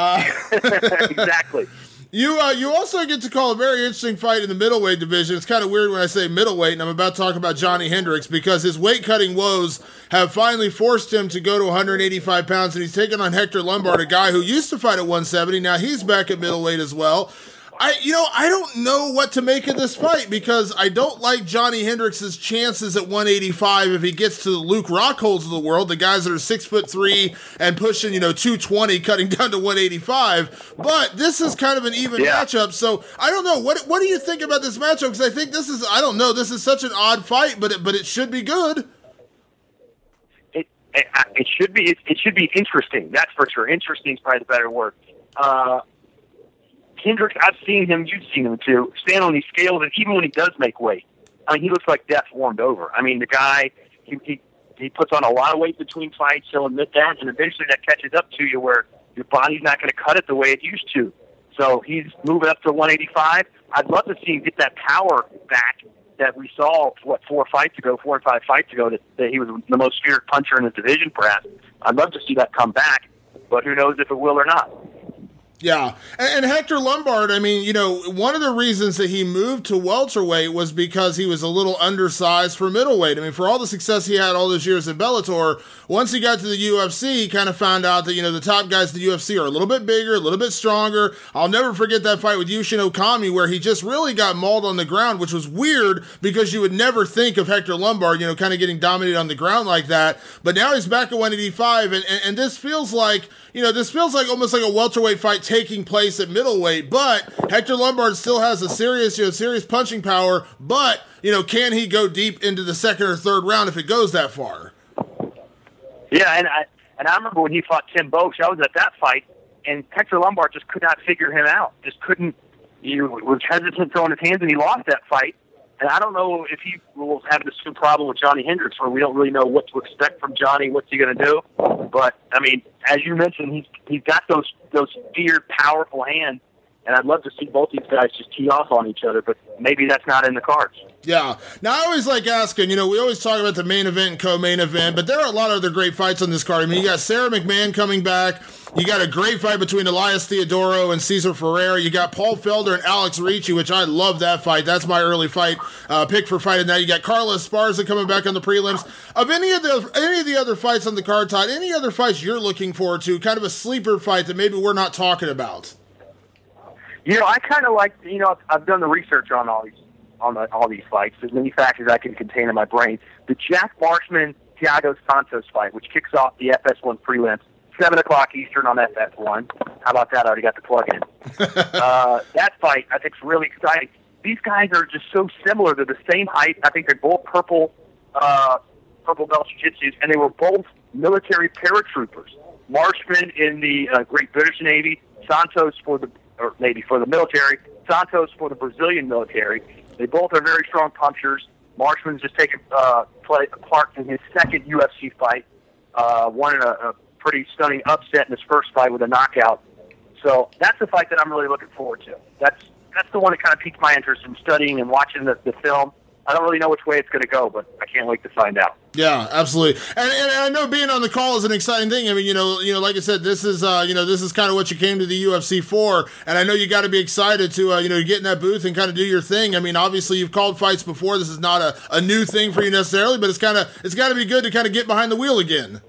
Exactly. You also get to call a very interesting fight in the middleweight division. It's kind of weird when I say middleweight, and I'm about to talk about Johnny Hendricks because his weight-cutting woes have finally forced him to go to 185 pounds, and he's taken on Hector Lombard, a guy who used to fight at 170. Now he's back at middleweight as well. I don't know what to make of this fight because I don't like Johnny Hendricks' chances at 185 if he gets to the Luke Rockholds of the world, the guys that are 6'3" and pushing, 220, cutting down to 185. But this is kind of an even matchup, so I don't know. What do you think about this matchup? Because I think this is such an odd fight, but it should be good. It should be interesting. That's for sure. Interesting is probably the better word. Hendricks, I've seen him, you've seen him too, stand on these scales, and even when he does make weight, he looks like death warmed over. The guy, he puts on a lot of weight between fights, he'll admit that, and eventually that catches up to you where your body's not going to cut it the way it used to. So he's moving up to 185. I'd love to see him get that power back that we saw, 4 or 5 fights ago, that he was the most feared puncher in the division, perhaps. I'd love to see that come back, but who knows if it will or not. Yeah, and Hector Lombard, one of the reasons that he moved to welterweight was because he was a little undersized for middleweight. For all the success he had all those years in Bellator, once he got to the UFC, he kind of found out that, the top guys in the UFC are a little bit bigger, a little bit stronger. I'll never forget that fight with Yushin Okami where he just really got mauled on the ground, which was weird because you would never think of Hector Lombard, kind of getting dominated on the ground like that. But now he's back at 185, and this feels like, almost like a welterweight fight taking place at middleweight, but Hector Lombard still has a serious punching power, but, can he go deep into the second or third round if it goes that far? Yeah, and I remember when he fought Tim Bosch, I was at that fight, and Hector Lombard just could not figure him out, he was hesitant throwing his hands, and he lost that fight. And I don't know if he will have the same problem with Johnny Hendricks, where we don't really know what to expect from Johnny. What's he going to do? But as you mentioned, he's got those feared, powerful hands, and I'd love to see both these guys just tee off on each other. But maybe that's not in the cards. Yeah. Now, I always like asking, we always talk about the main event and co-main event, but there are a lot of other great fights on this card. You got Sarah McMahon coming back. You got a great fight between Elias Theodorou and Cezar Ferreira. You got Paul Felder and Alex Ricci, which I love that fight. That's my early fight pick for fight of the night. You got Carlos Esparza coming back on the prelims. Of any of the other fights on the card, Todd, any other fights you're looking forward to, kind of a sleeper fight that maybe we're not talking about? I kind of like, I've done the research on all these fights, as many facts as I can contain in my brain. The Jack Marshman Thiago Santos fight, which kicks off the FS1 prelims, 7 o'clock Eastern on FS1. How about that? I already got the plug in. That fight, I think, is really exciting. These guys are just so similar. They're the same height. I think they're both purple belt jiu-jitsu, and they were both military paratroopers. Marshman in the Great British Navy, Santos for the military, Santos for the Brazilian military. They both are very strong punchers. Marshman's just taken part in his second UFC fight, won in a pretty stunning upset in his first fight with a knockout. So that's the fight that I'm really looking forward to. That's the one that kind of piqued my interest in studying and watching the film. I don't really know which way it's going to go, but I can't wait to find out. Yeah, absolutely. And I know being on the call is an exciting thing. Like I said, this is kind of what you came to the UFC for. And I know you got to be excited to, get in that booth and kind of do your thing. Obviously you've called fights before. This is not a new thing for you necessarily, but it's got to be good to kind of get behind the wheel again.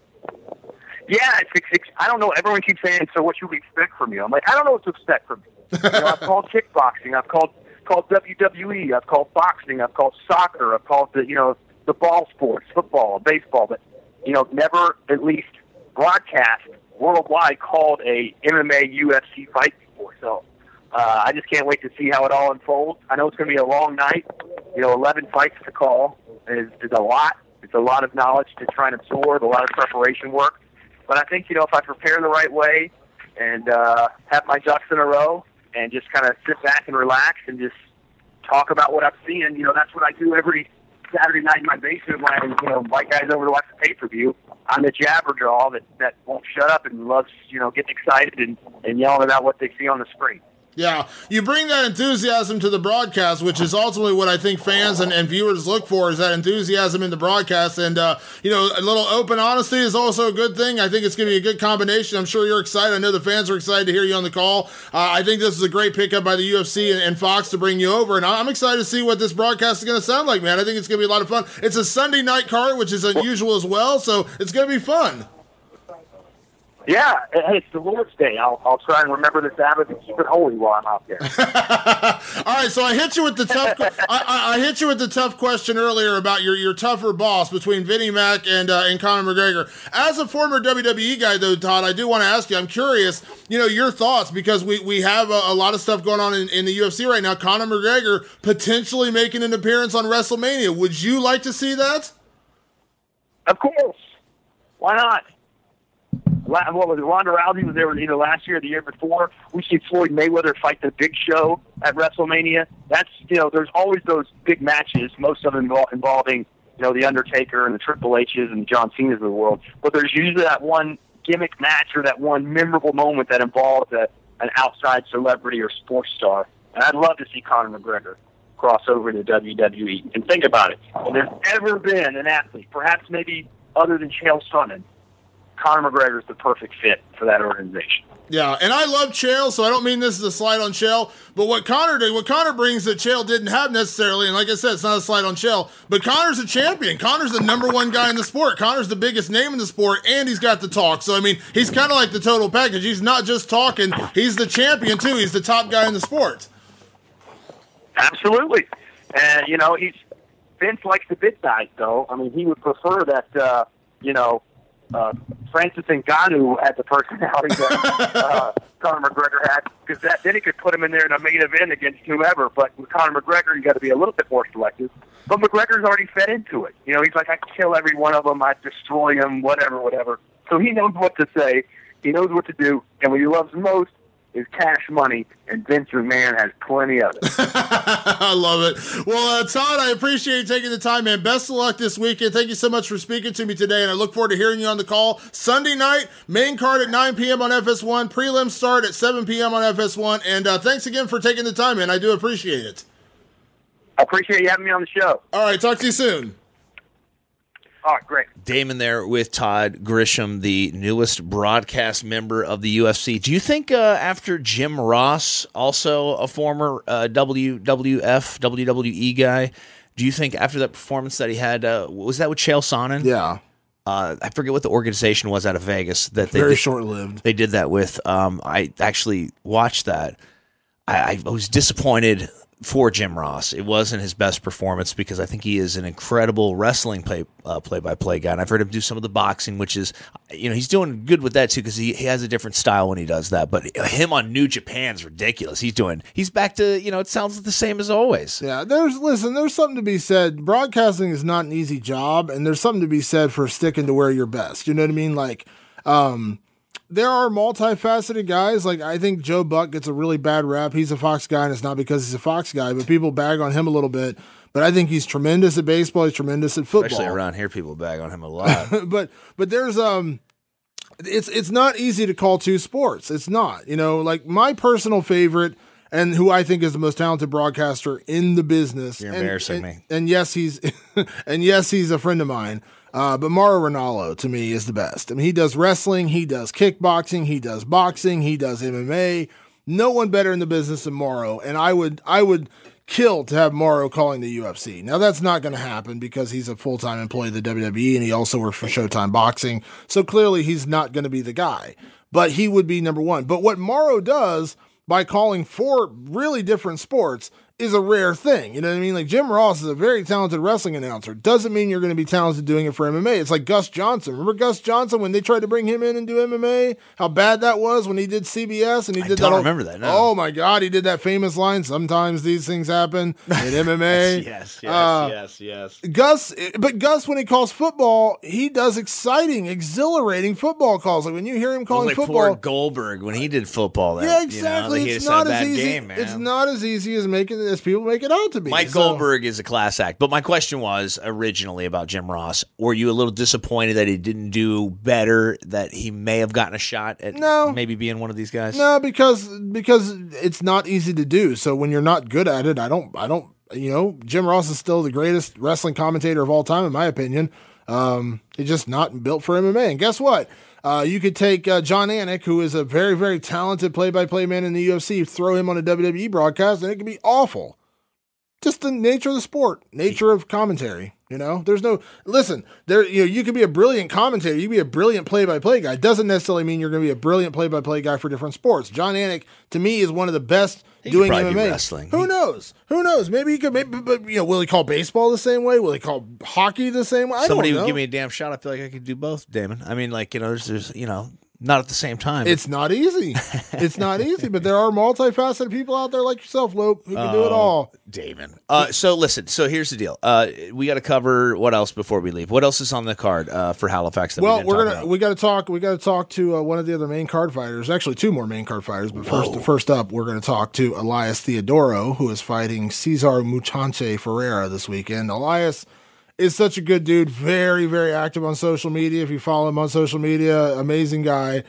Yeah, I don't know. Everyone keeps saying, so what should we expect from you? I'm like, I don't know what to expect from you. I've called kickboxing. I've called WWE. I've called boxing. I've called soccer. I've called the ball sports, football, baseball, but never at least broadcast worldwide called a MMA UFC fight before. So I just can't wait to see how it all unfolds. I know it's going to be a long night. 11 fights to call is a lot. It's a lot of knowledge to try and absorb, a lot of preparation work. But I think, if I prepare the right way and have my ducks in a row and just kind of sit back and relax and just talk about what I've seen, that's what I do every Saturday night in my basement when I invite guys over to watch the pay-per-view. I'm the jabberjaw that won't shut up and loves, getting excited and yelling about what they see on the screen. Yeah, you bring that enthusiasm to the broadcast, which is ultimately what I think fans and viewers look for, is that enthusiasm in the broadcast. And, a little open honesty is also a good thing. I think it's going to be a good combination. I'm sure you're excited. I know the fans are excited to hear you on the call. I think this is a great pickup by the UFC and Fox to bring you over. And I'm excited to see what this broadcast is going to sound like, man. I think it's going to be a lot of fun. It's a Sunday night card, which is unusual as well, so it's going to be fun. Yeah, hey, it's the Lord's Day. I'll try and remember the Sabbath and keep it holy while I'm out there. All right, so I hit you with the tough. I hit you with the tough question earlier about your tougher boss between Vinnie Mac and Conor McGregor. As a former WWE guy, though, Todd, I do want to ask you. I'm curious, your thoughts, because we have a lot of stuff going on in the UFC right now. Conor McGregor potentially making an appearance on WrestleMania. Would you like to see that? Of course. Why not? What was it? Ronda Rousey was there either last year or the year before. We see Floyd Mayweather fight the Big Show at WrestleMania. That's there's always those big matches, most of them involving the Undertaker and the Triple H's and the John Cena's of the world. But there's usually that one gimmick match or that one memorable moment that involves an outside celebrity or sports star. And I'd love to see Conor McGregor cross over to WWE. And think about it: if there's ever been an athlete, perhaps maybe other than Chael Sonnen, Conor McGregor is the perfect fit for that organization. Yeah, and I love Chael, so I don't mean this is a slight on Chael, but what Conor brings that Chael didn't have necessarily, and like I said, it's not a slight on Chael, but Conor's a champion. Conor's the number one guy in the sport. Conor's the biggest name in the sport, and he's got the talk. So, I mean, he's kind of like the total package. He's not just talking, he's the champion, too. He's the top guy in the sport. Absolutely. And, Vince likes the big guys, though. I mean, he would prefer that, Francis Ngannou had the personality that Conor McGregor had, because then he could put him in there in a main event against whoever. But with Conor McGregor, you got to be a little bit more selective. But McGregor's already fed into it. He's like, I can kill every one of them, I destroy them, whatever. So he knows what to say, he knows what to do, and what he loves most is cash money, and Vince McMahon has plenty of it. I love it. Well, Todd, I appreciate you taking the time, man. Best of luck this weekend. Thank you so much for speaking to me today, and I look forward to hearing you on the call Sunday night. Main card at 9 p.m. on FS1. Prelims start at 7 p.m. on FS1. And thanks again for taking the time, man. I do appreciate it. I appreciate you having me on the show. All right, talk to you soon. All right, great. Damon there with Todd Grisham, the newest broadcast member of the UFC. Do you think after Jim Ross, also a former WWE guy, do you think after that performance that he had, was that with Chael Sonnen? Yeah. I forget what the organization was out of Vegas. That Very short-lived. They did that with. I actually watched that. I was disappointed for Jim Ross. It wasn't his best performance because I think he is an incredible wrestling play-by-play guy, and I've heard him do some of the boxing, which is, he's doing good with that too because he has a different style when he does that. But him on New Japan's ridiculous. He's back to, it sounds the same as always. Yeah, there's something to be said. Broadcasting is not an easy job, and there's something to be said for sticking to where you're best. You know what I mean? Like, there are multifaceted guys. Like, I think Joe Buck gets a really bad rap. He's a Fox guy, and it's not because he's a Fox guy, but people bag on him a little bit. But I think he's tremendous at baseball. He's tremendous at football. Especially around here, people bag on him a lot. but there's it's not easy to call two sports. It's not. Like my personal favorite and who I think is the most talented broadcaster in the business. You're embarrassing me. And yes, he's a friend of mine. But Mauro Ranallo, to me, is the best. I mean, he does wrestling, he does kickboxing, he does boxing, he does MMA. No one better in the business than Mauro, and I would kill to have Mauro calling the UFC. Now, that's not going to happen because he's a full-time employee of the WWE, and he also works for Showtime Boxing, so clearly he's not going to be the guy. But he would be number one. But what Mauro does by calling 4 really different sports is a rare thing. You know what I mean? Like Jim Ross is a very talented wrestling announcer. Doesn't mean you're going to be talented doing it for MMA. It's like Gus Johnson. Remember Gus Johnson when they tried to bring him in and do MMA? How bad that was when he did CBS and he did that. I don't remember that. No. Oh my God, he did that famous line. Sometimes these things happen in MMA. yes. Gus, when he calls football, he does exciting, exciting football calls. Like when you hear him calling football, poor Goldberg when he did football. Yeah, exactly. It's not as easy. Game, man. It's not as easy as people make it out to be. Mike Goldberg is a class act. But my question was originally about Jim Ross. Were you a little disappointed that he didn't do better, that he may have gotten a shot at maybe being one of these guys? No, because it's not easy to do. So when you're not good at it, I don't Jim Ross is still the greatest wrestling commentator of all time, in my opinion. He's just not built for MMA. And guess what? You could take John Anik, who is a very, very talented play-by-play man in the UFC, throw him on a WWE broadcast, and it could be awful. just the nature of the sport, nature of commentary. There's no listen. You can be a brilliant commentator, you can be a brilliant play-by-play guy. It doesn't necessarily mean you're going to be a brilliant play-by-play guy for different sports. John Anik, to me, is one of the best doing MMA. Wrestling. Who knows? Maybe he could. But will he call baseball the same way? Will he call hockey the same way? Somebody I don't know. would give me a damn shot. I feel like I could do both, Damon. I mean, there's not at the same time. It's not easy. It's not easy, but there are multifaceted people out there like yourself, Lope, who can do it all. Damon. So listen. So here's the deal. We got to cover what else before we leave. What else is on the card for Halifax? We got to talk to one of the other main card fighters. Actually, two more main card fighters. But first up, we're going to talk to Elias Theodorou, who is fighting Cezar Ferreira this weekend. Elias is such a good dude, very, very active on social media. If you follow him on social media, amazing guy.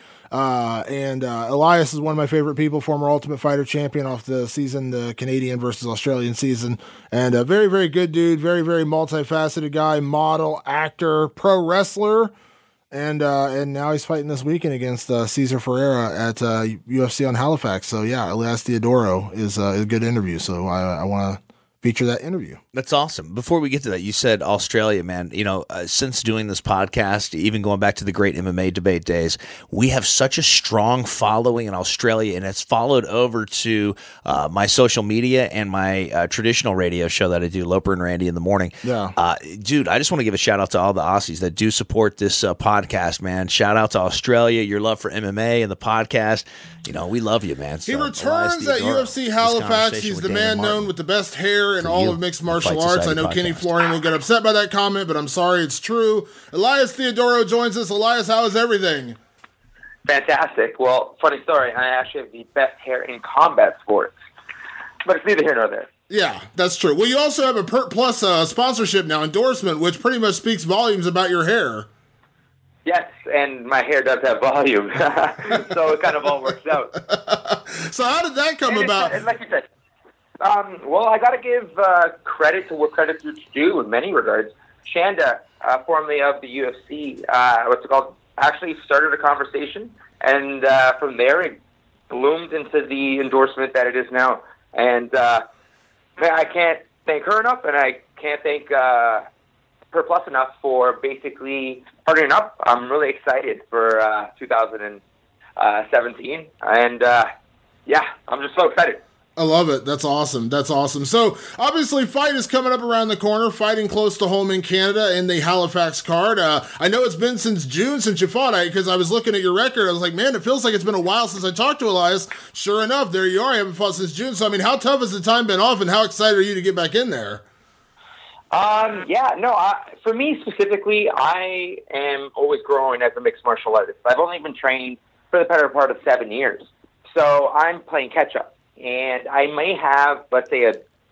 And Elias is one of my favorite people, former Ultimate Fighter champion off the season, the Canadian versus Australian season. And a very, very good dude, very, very multifaceted guy, model, actor, pro wrestler. And now he's fighting this weekend against Cezar Ferreira at UFC on Halifax. So, yeah, Elias Theodorou is a good interview. So I want to feature that interview. That's awesome. Before we get to that, you said Australia, man. Since doing this podcast, even going back to the great MMA debate days, we have such a strong following in Australia, and it's followed over to my social media and my traditional radio show that I do, Loper and Randy in the morning. Yeah. Dude, I just want to give a shout out to all the Aussies that do support this podcast, man. Shout out to Australia, your love for MMA and the podcast. We love you, man. So, he returns at UFC Halifax. He's the man known with the best hair in all of mixed martial arts. I know Kenny Florian will get upset by that comment, but I'm sorry, it's true. Elias Theodorou joins us. Elias, how is everything? Fantastic. Well, funny story. I actually have the best hair in combat sports, but it's neither here nor there. Yeah, that's true. Well, you also have a Pert Plus sponsorship now, endorsement, which pretty much speaks volumes about your hair. Yes, and my hair does have volume, so it kind of all works out. So how did that come about? And like you said, well, I got to give credit to what credit's due in many regards. Shanda, formerly of the UFC, actually started a conversation, and from there it bloomed into the endorsement that it is now. And I can't thank her enough, and I can't thank Per Plus enough for basically partnering up. I'm really excited for 2017, and I'm just so excited. I love it. That's awesome. So, obviously, fight is coming up around the corner, fighting close to home in Canada in the Halifax card. I know it's been since June since you fought, because I was looking at your record. I was like, man, it feels like it's been a while since I talked to Elias. Sure enough, there you are. I haven't fought since June. So, I mean, how tough has the time been off, and how excited are you to get back in there? For me specifically, I am always growing as a mixed martial artist. I've only been trained for the better part of 7 years. So I'm playing catch-up. And I may have, let's say,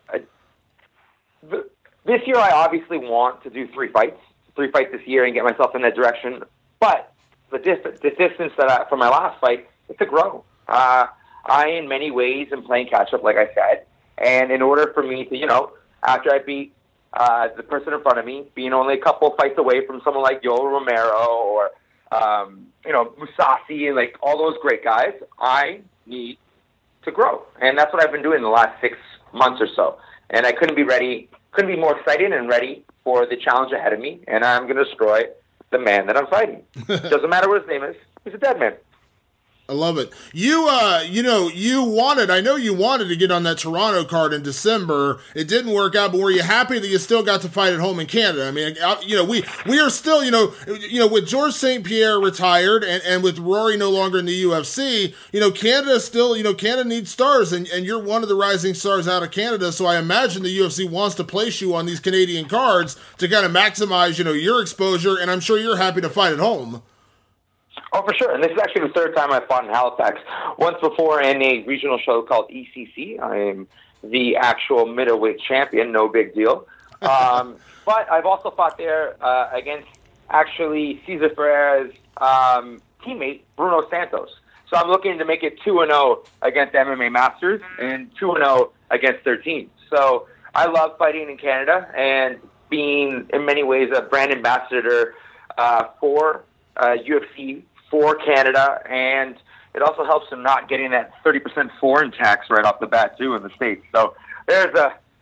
this year I obviously want to do 3 fights this year and get myself in that direction. But the distance for my last fight is to grow. I, in many ways, am playing catch-up, like I said. And in order for me to, after I beat the person in front of me, being only a couple of fights away from someone like Yoel Romero or, Musasi and like all those great guys, I need to grow. And that's what I've been doing the last 6 months or so. And I couldn't be more excited and ready for the challenge ahead of me. And I'm going to destroy the man that I'm fighting. Doesn't matter what his name is. He's a dead man. I love it. You wanted to get on that Toronto card in December. It didn't work out, but were you happy that you still got to fight at home in Canada? I mean, we are still, with George St. Pierre retired and with Rory no longer in the UFC, Canada still, Canada needs stars, and you're one of the rising stars out of Canada. So I imagine the UFC wants to place you on these Canadian cards to kind of maximize, your exposure, and I'm sure you're happy to fight at home. Oh, for sure. And this is actually the third time I've fought in Halifax. Once before in a regional show called ECC. I am the actual middleweight champion. No big deal. But I've also fought there against actually Cezar Ferreira's teammate, Bruno Santos. So I'm looking to make it 2-0 against MMA Masters and 2-0 against their team. So I love fighting in Canada and being, in many ways, a brand ambassador for UFC for Canada, and it also helps in not getting that 30% foreign tax right off the bat too in the States. So there's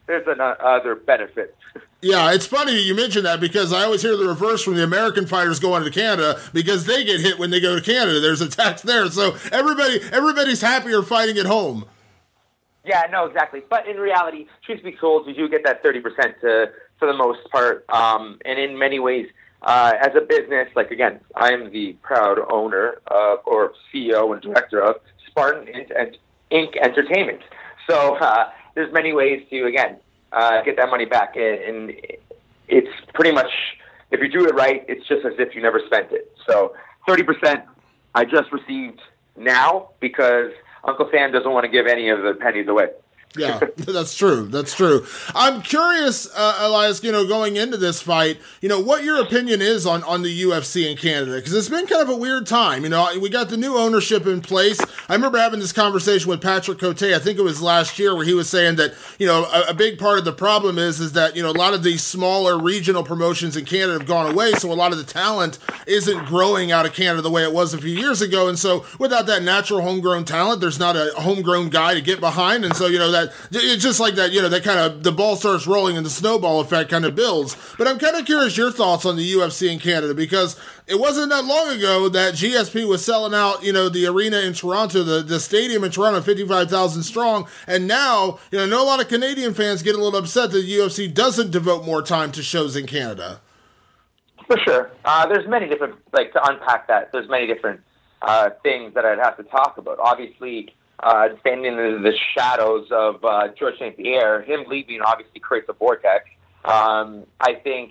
there's another benefit. Yeah, it's funny you mentioned that because I always hear the reverse from the American fighters going to Canada because they get hit when they go to Canada. There's a tax there, so everybody's happier fighting at home. Yeah, no, exactly. But in reality, truth be told, you do get that 30% for the most part. And in many ways, as a business, like, again, I'm the proud owner of, or CEO and director of Spartan Inc. Entertainment. So there's many ways to, again, get that money back. And it's pretty much, if you do it right, it's just as if you never spent it. So 30% I just received now because Uncle Sam doesn't want to give any of the pennies away. Yeah, that's true. That's true. I'm curious, Elias, going into this fight, what your opinion is on the UFC in Canada, because it's been kind of a weird time. We got the new ownership in place. I remember having this conversation with Patrick Cote, I think it was last year, where he was saying that, a big part of the problem is that, a lot of these smaller regional promotions in Canada have gone away, so a lot of the talent isn't growing out of Canada the way it was a few years ago, and so without that natural homegrown talent, there's not a homegrown guy to get behind, and so, that it's just like that, that kind of, the ball starts rolling and the snowball effect kind of builds. But I'm kind of curious your thoughts on the UFC in Canada, because it wasn't that long ago that GSP was selling out, the arena in Toronto, the stadium in Toronto, 55,000 strong. And now, I know a lot of Canadian fans get a little upset that the UFC doesn't devote more time to shows in Canada. For sure. There's many different, to unpack that, there's many different things that I'd have to talk about. Obviously, standing in the shadows of George St. Pierre, him leaving obviously creates a vortex. I think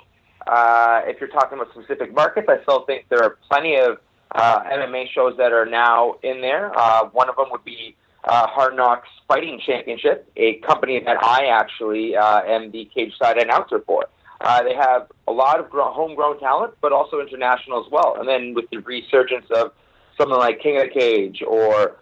if you're talking about specific markets, I still think there are plenty of MMA shows that are now in there. One of them would be Hard Knocks Fighting Championship, a company that I actually am the cage side announcer for. They have a lot of homegrown talent, but also international as well. And then with the resurgence of something like King of the Cage or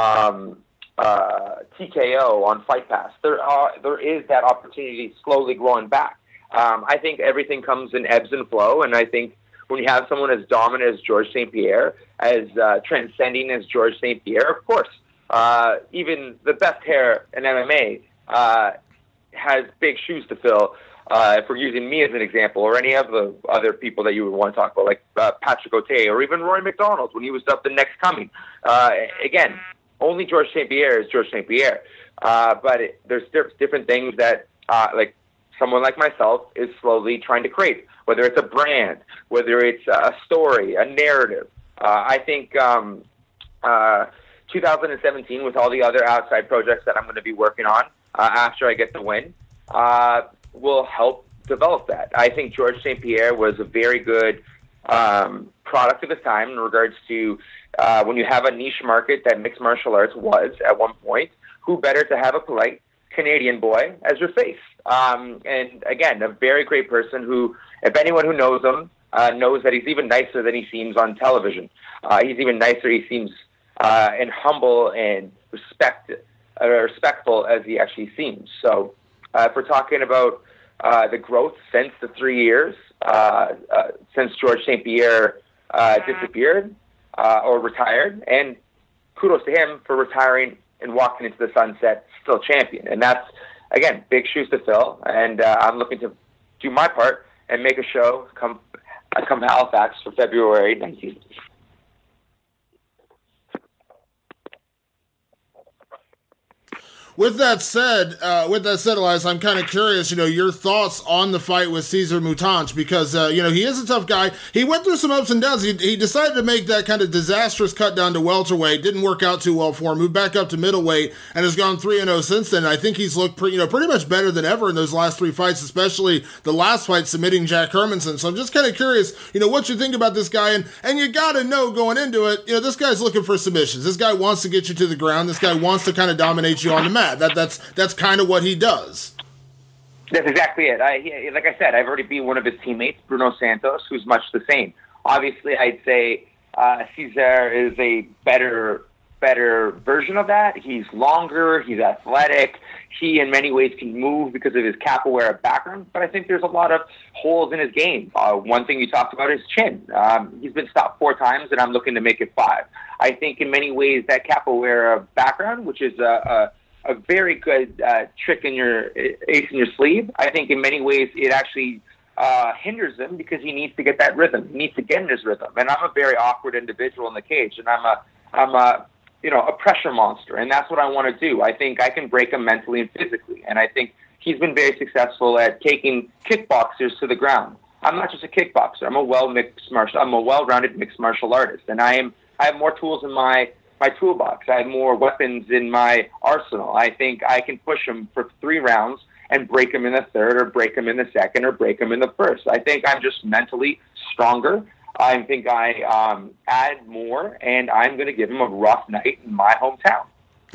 TKO on Fight Pass, there is that opportunity slowly growing back. I think everything comes in ebbs and flow, and I think when you have someone as dominant as George St. Pierre, as transcending as George St. Pierre, of course, even the best hair in MMA has big shoes to fill. If we're using me as an example, or any of the other people that you would want to talk about, like Patrick Cote, or even Roy McDonald when he was up the next coming. Again, only George St. Pierre is George St. Pierre. But there's different things that, like someone like myself is slowly trying to create, whether it's a brand, whether it's a story, a narrative. I think 2017, with all the other outside projects that I'm going to be working on after I get the win, will help develop that. I think George St. Pierre was a very good product of his time in regards to when you have a niche market that mixed martial arts was at one point, who better to have a polite Canadian boy as your face? And again, a very great person who, if anyone who knows him, knows that he's even nicer than he seems on television. He's even nicer, he seems, and humble and respectful as he actually seems. So if we're talking about the growth since the 3 years, since George St. Pierre disappeared or retired, and kudos to him for retiring and walking into the sunset still champion. And that's, again, big shoes to fill. And I'm looking to do my part and make a show come Halifax for February 19th. With that said, Elias, I'm kind of curious, your thoughts on the fight with Cezar Mutanch, because, he is a tough guy. He went through some ups and downs. He decided to make that kind of disastrous cut down to welterweight. Didn't work out too well for him. Moved back up to middleweight and has gone 3-0 since then. I think he's looked pretty much better than ever in those last three fights, especially the last fight submitting Jack Hermanson. So I'm just kind of curious, what you think about this guy. And you got to know going into it, this guy's looking for submissions. This guy wants to get you to the ground. This guy wants to kind of dominate you on the mat. That's kind of what he does. That's exactly it. Like I said, I've already beat one of his teammates, Bruno Santos, who's much the same. Obviously, I'd say Cezar is a better version of that. He's longer, he's athletic, he in many ways can move because of his capoeira background, but I think there's a lot of holes in his game. One thing you talked about is chin. He's been stopped 4 times, and I'm looking to make it 5. I think in many ways that capoeira background, which is a a very good trick in your ace in your sleeve. I think in many ways it actually hinders him because he needs to get that rhythm. He needs to get in his rhythm. And I'm a very awkward individual in the cage, and I'm a pressure monster, and that's what I want to do. I think I can break him mentally and physically, and I think he's been very successful at taking kickboxers to the ground. I'm not just a kickboxer. I'm a well-rounded mixed martial artist, and I have more tools in my toolbox. I have more weapons in my arsenal. I think I can push him for 3 rounds and break him in the third, or break him in the second, or break him in the first. I think I'm just mentally stronger. I think I add more, and I'm going to give him a rough night in my hometown.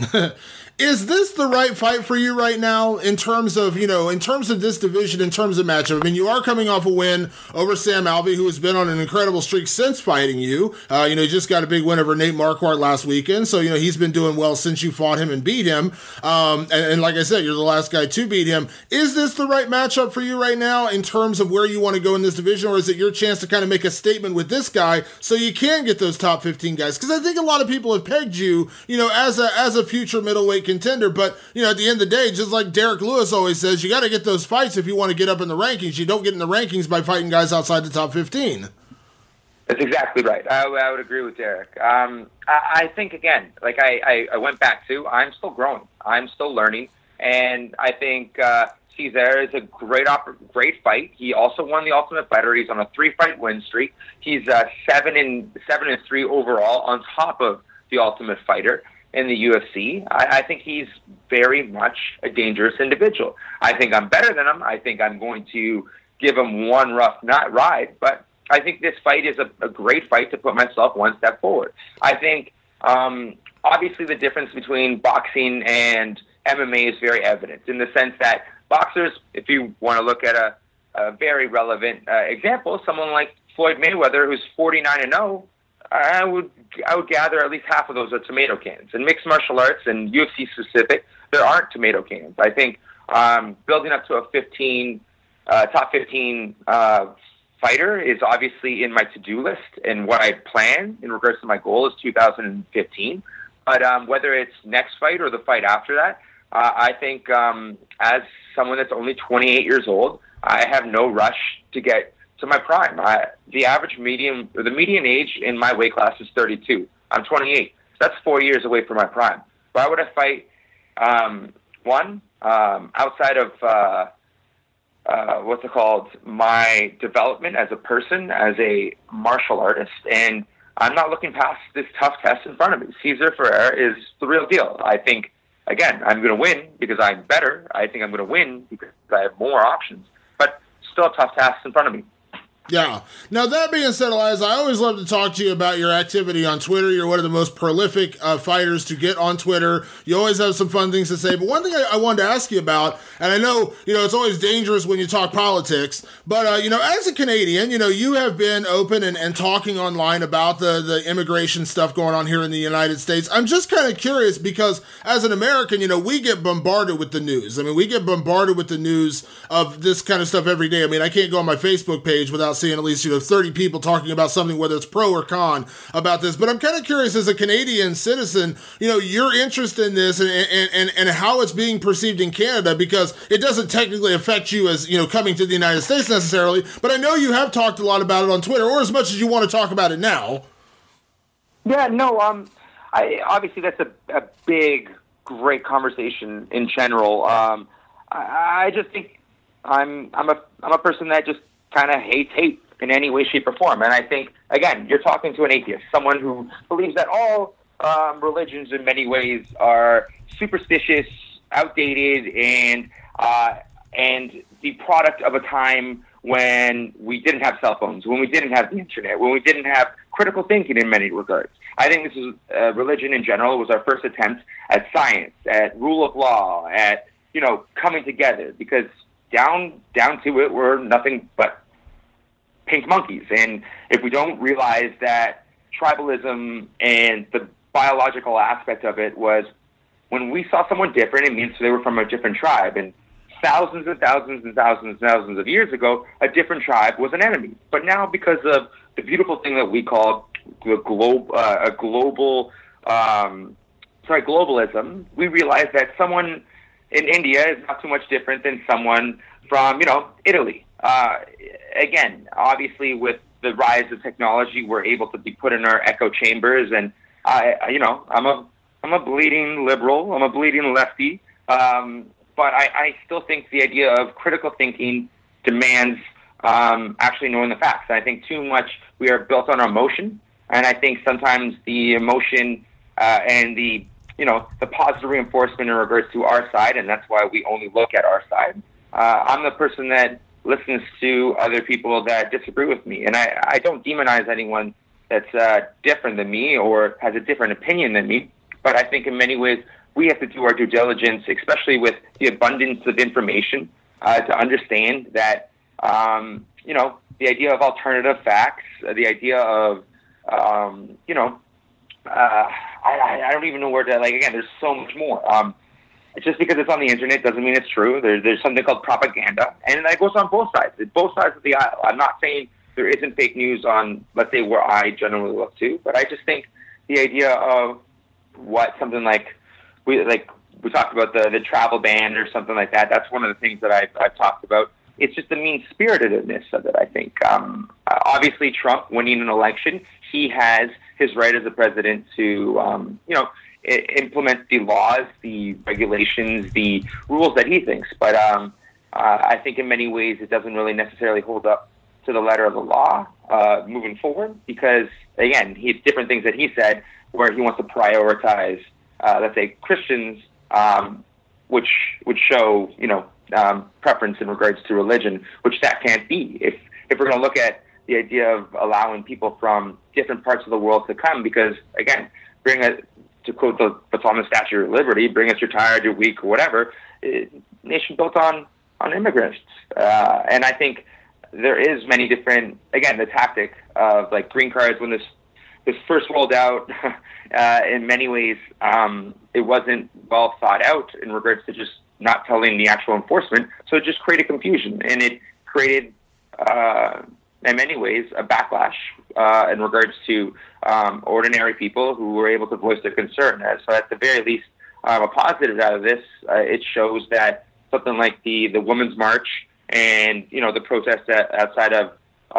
Is this the right fight for you right now in terms of this division, in terms of matchup? I mean, you are coming off a win over Sam Alvey, who has been on an incredible streak since fighting you. He just got a big win over Nate Marquardt last weekend. So, he's been doing well since you fought him and beat him. And like I said, you're the last guy to beat him. Is this the right matchup for you right now in terms of where you want to go in this division? Or is it your chance to kind of make a statement with this guy so you can get those top 15 guys? Because I think a lot of people have pegged you, as a future middleweight contender, but at the end of the day, just like Derrick Lewis always says, you got to get those fights if you want to get up in the rankings. You don't get in the rankings by fighting guys outside the top 15. That's exactly right. I would agree with Derrick. I think, again, like I went back to, I'm still growing. I'm still learning, and I think Cezar is a great fight. He also won the Ultimate Fighter. He's on a 3-fight win streak. He's 7-3 overall on top of the Ultimate Fighter in the UFC. I think he's very much a dangerous individual. I think I'm better than him. I think I'm going to give him one rough ride, but I think this fight is a great fight to put myself one step forward. I think, obviously, the difference between boxing and MMA is very evident in the sense that boxers, if you want to look at a very relevant example, someone like Floyd Mayweather, who's 49-0, I would gather at least half of those are tomato cans. In mixed martial arts and UFC specific, there aren't tomato cans. I think building up to a top 15 fighter is obviously in my to-do list, and what I plan in regards to my goal is 2015. But whether it's next fight or the fight after that, I think as someone that's only 28 years old, I have no rush to get to my prime. The median age in my weight class is 32. I'm 28. That's 4 years away from my prime. Why would I fight outside of my development as a person, as a martial artist, and I'm not looking past this tough test in front of me. Cezar Ferreira is the real deal. I think, again, I'm going to win because I'm better. I think I'm going to win because I have more options, but still a tough task in front of me. Yeah. Now, that being said, Elias, I always love to talk to you about your activity on Twitter. You're one of the most prolific fighters to get on Twitter. You always have some fun things to say. But one thing I wanted to ask you about, and I know, it's always dangerous when you talk politics, but, as a Canadian, you have been open and talking online about the immigration stuff going on here in the United States. I'm just kind of curious because as an American, we get bombarded with the news. I mean, we get bombarded with the news of this kind of stuff every day. I mean, I can't go on my Facebook page without seeing at least 30 people talking about something, whether it's pro or con about this. But I'm kind of curious, as a Canadian citizen, your interest in this and how it's being perceived in Canada, because it doesn't technically affect you as coming to the United States necessarily. But I know you have talked a lot about it on Twitter, or as much as you want to talk about it now. Yeah, no, obviously that's a big, great conversation in general. I just think I'm a person that just kind of hates hate in any way, shape, or form. And I think, again, you're talking to an atheist, someone who believes that all religions in many ways are superstitious, outdated, and the product of a time when we didn't have cell phones, when we didn't have the internet, when we didn't have critical thinking in many regards. I think this is religion in general was our first attempt at science, at rule of law, at coming together, because down to it, we're nothing but pink monkeys. And if we don't realize that tribalism and the biological aspect of it was when we saw someone different, it means they were from a different tribe. And thousands and thousands and thousands and thousands of years ago, a different tribe was an enemy. But now, because of the beautiful thing that we call a global globalism, we realize that someone in India is not too much different than someone from, Italy. Again, obviously with the rise of technology, we're able to be put in our echo chambers, and I'm a bleeding liberal, I'm a bleeding lefty, but I still think the idea of critical thinking demands actually knowing the facts. I think too much we are built on emotion, and I think sometimes the emotion and the positive reinforcement in regards to our side, and that's why we only look at our side. I'm the person that listens to other people that disagree with me, and I don't demonize anyone that's different than me or has a different opinion than me, but I think in many ways we have to do our due diligence, especially with the abundance of information, to understand that, the idea of alternative facts, the idea of, I don't even know where to, again, there's so much more. Just because it's on the internet doesn't mean it's true. There's something called propaganda, and that goes on both sides of the aisle. I'm not saying there isn't fake news on, let's say, where I generally look to, but I just think the idea of what something like we talked about the travel ban or something like that. That's one of the things that I've talked about. It's just the mean-spiritedness of it, I think. Obviously, Trump winning an election, he has his right as a president to, implement the laws, the regulations, the rules that he thinks. But I think in many ways it doesn't really necessarily hold up to the letter of the law moving forward because, again, he has different things that he said where he wants to prioritize, let's say, Christians, which would show, preference in regards to religion, which that can't be. If we're going to look at the idea of allowing people from different parts of the world to come, because, again, to quote what's on the Statue of Liberty, bring us your tired, your weak, or whatever, nation built on immigrants. And I think there is many different, again, the tactic of green cards when this first rolled out, in many ways, it wasn't well thought out in regards to just not telling the actual enforcement. So it just created confusion, and it created, in many ways, a backlash in regards to ordinary people who were able to voice their concern. So at the very least, a positive out of this, it shows that something like the Women's March and, the protests outside of,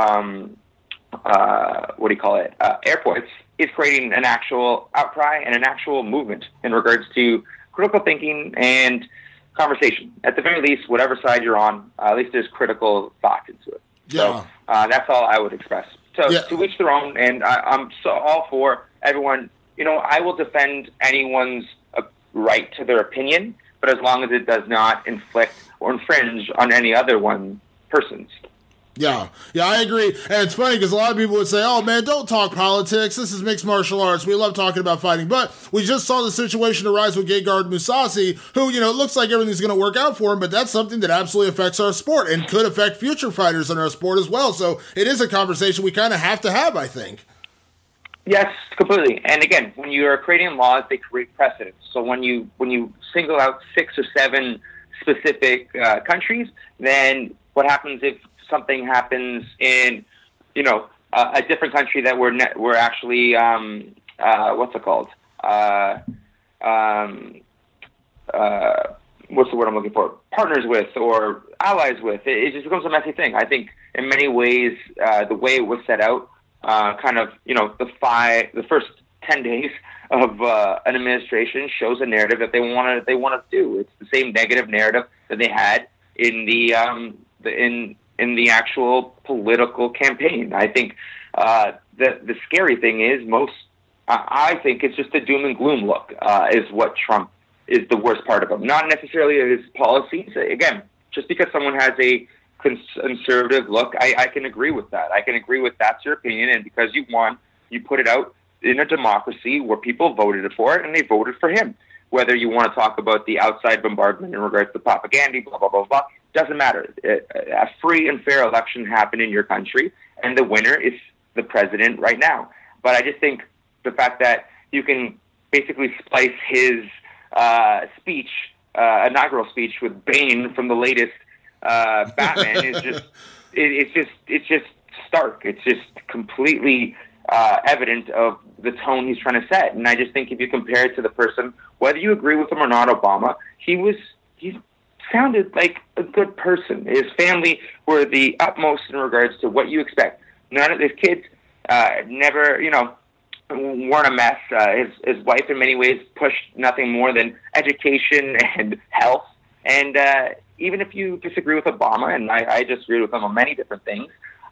airports is creating an actual outcry and an actual movement in regards to critical thinking and conversation. At the very least, whatever side you're on, at least there's critical thought into it. Yeah. So that's all I would express. So to each their own, and I'm so all for everyone. I will defend anyone's right to their opinion, but as long as it does not inflict or infringe on any other person's. Yeah, I agree. And it's funny because a lot of people would say, oh, man, don't talk politics. This is mixed martial arts. We love talking about fighting. But we just saw the situation arise with Gegard Mousasi, who, it looks like everything's going to work out for him, but that's something that absolutely affects our sport and could affect future fighters in our sport as well. So it is a conversation we kind of have to have, I think. Yes, completely. And again, when you are creating laws, they create precedents. So when you single out 6 or 7 specific countries, then what happens if something happens in, a different country that we're actually, what's it called? What's the word I'm looking for? Partners with or allies with. It just becomes a messy thing. I think in many ways, the way it was set out, the first 10 days of an administration shows a narrative that they want to do. It's the same negative narrative that they had in the actual political campaign. I think the scary thing is I think it's just a doom and gloom look is what Trump is the worst part of him. Not necessarily his policies. Again, just because someone has a conservative look, I can agree with that. I can agree with that's your opinion, and because you won, you put it out in a democracy where people voted for it, and they voted for him. Whether you want to talk about the outside bombardment in regards to propaganda, blah, blah, blah, blah, doesn't matter. A free and fair election happened in your country, and the winner is the president right now. But I just think the fact that you can basically splice his speech, inaugural speech, with Bane from the latest Batman is just it's just stark. It's just completely evident of the tone he's trying to set. And I just think if you compare it to the person, whether you agree with him or not, Obama, he sounded like a good person. His family were the utmost in regards to what you expect. None of his kids never, weren't a mess. His wife, in many ways, pushed nothing more than education and health. And even if you disagree with Obama, and I disagree with him on many different things,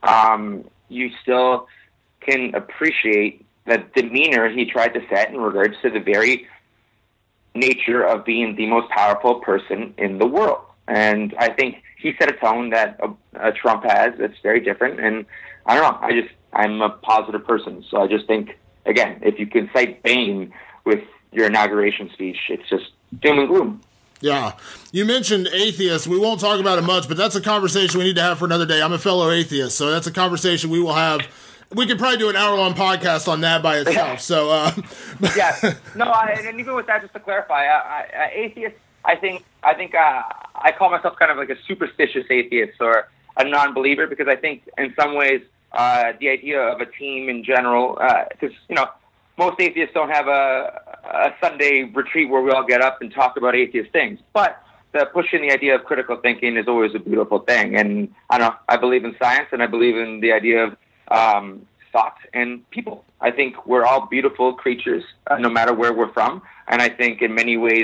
you still can appreciate the demeanor he tried to set in regards to the very nature of being the most powerful person in the world. And I think he set a tone that Trump has that's very different. And I don't know, I'm a positive person. So I just think, again, if you can cite Bane with your inauguration speech, it's just doom and gloom. Yeah. You mentioned atheists. We won't talk about it much, but that's a conversation we need to have for another day. I'm a fellow atheist, so that's a conversation we will have. We could probably do an hour-long podcast on that by itself. So, yeah. No, and even with that, just to clarify, atheist, I think I call myself kind of like a superstitious atheist or a non-believer, because I think in some ways the idea of a team in general, because, most atheists don't have a Sunday retreat where we all get up and talk about atheist things. But pushing the idea of critical thinking is always a beautiful thing. And I don't know, I believe in science, and I believe in the idea of thought and people. I think we're all beautiful creatures, no matter where we're from. And I think in many ways,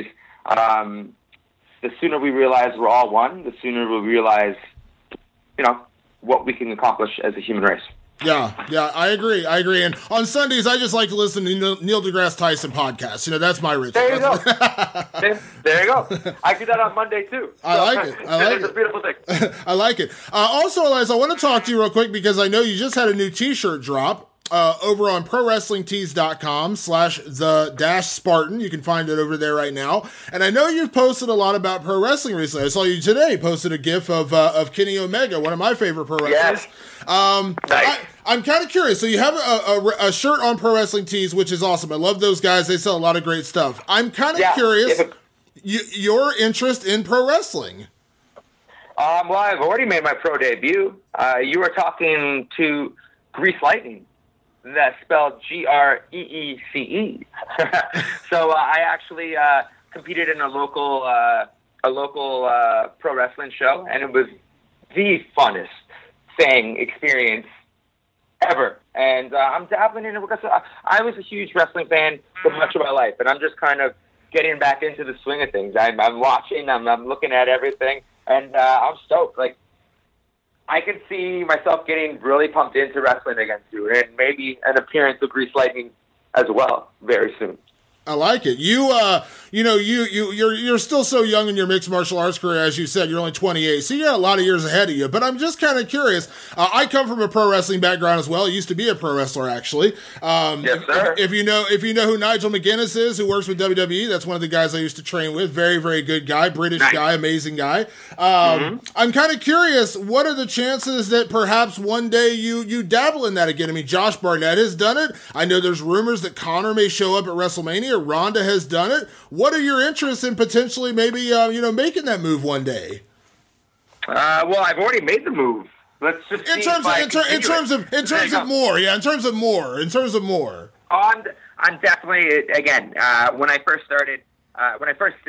the sooner we realize we're all one, the sooner we'll realize, what we can accomplish as a human race. Yeah, I agree. And on Sundays, I just like to listen to Neil deGrasse Tyson podcasts. That's my ritual. There you go. There you go. I do that on Monday, too. I like it. It's a beautiful thing. I like it. Also, Elias, I want to talk to you real quick because I know you just had a new T-shirt drop over on ProWrestlingTees.com/the-Spartan. You can find it over there right now. And I know you've posted a lot about pro wrestling recently. I saw you today posted a GIF of Kenny Omega, one of my favorite pro wrestlers. Yes. Nice. I'm kind of curious. So you have a shirt on Pro Wrestling Tees, which is awesome. I love those guys. They sell a lot of great stuff. I'm kind of curious your interest in pro wrestling. Well, I've already made my pro debut. You were talking to Grease Lightning. That's spelled Greece. So I actually competed in a local pro wrestling show, and it was the funnest experience ever. And I'm dabbling in it because I was a huge wrestling fan for much of my life, and I'm just kind of getting back into the swing of things. I'm watching, I'm looking at everything, and I'm stoked. Like, I can see myself getting really pumped into wrestling again too, and maybe an appearance of Grease Lightning as well very soon. I like it. You're still so young in your mixed martial arts career, as you said. You're only 28, so you got a lot of years ahead of you. But I'm just kind of curious. I come from a pro wrestling background as well. I used to be a pro wrestler, actually. Yes, sir. If you know who Nigel McGuinness is, who works with WWE, that's one of the guys I used to train with. Very, very good guy, British guy, amazing guy. I'm kind of curious. What are the chances that perhaps one day you dabble in that again? I mean, Josh Barnett has done it. I know there's rumors that Conor may show up at WrestleMania. Ronda has done it. What are your interests in potentially maybe making that move one day? Well, I've already made the move. Let's just in terms of more. Oh, I'm definitely, again, when I first started, I'm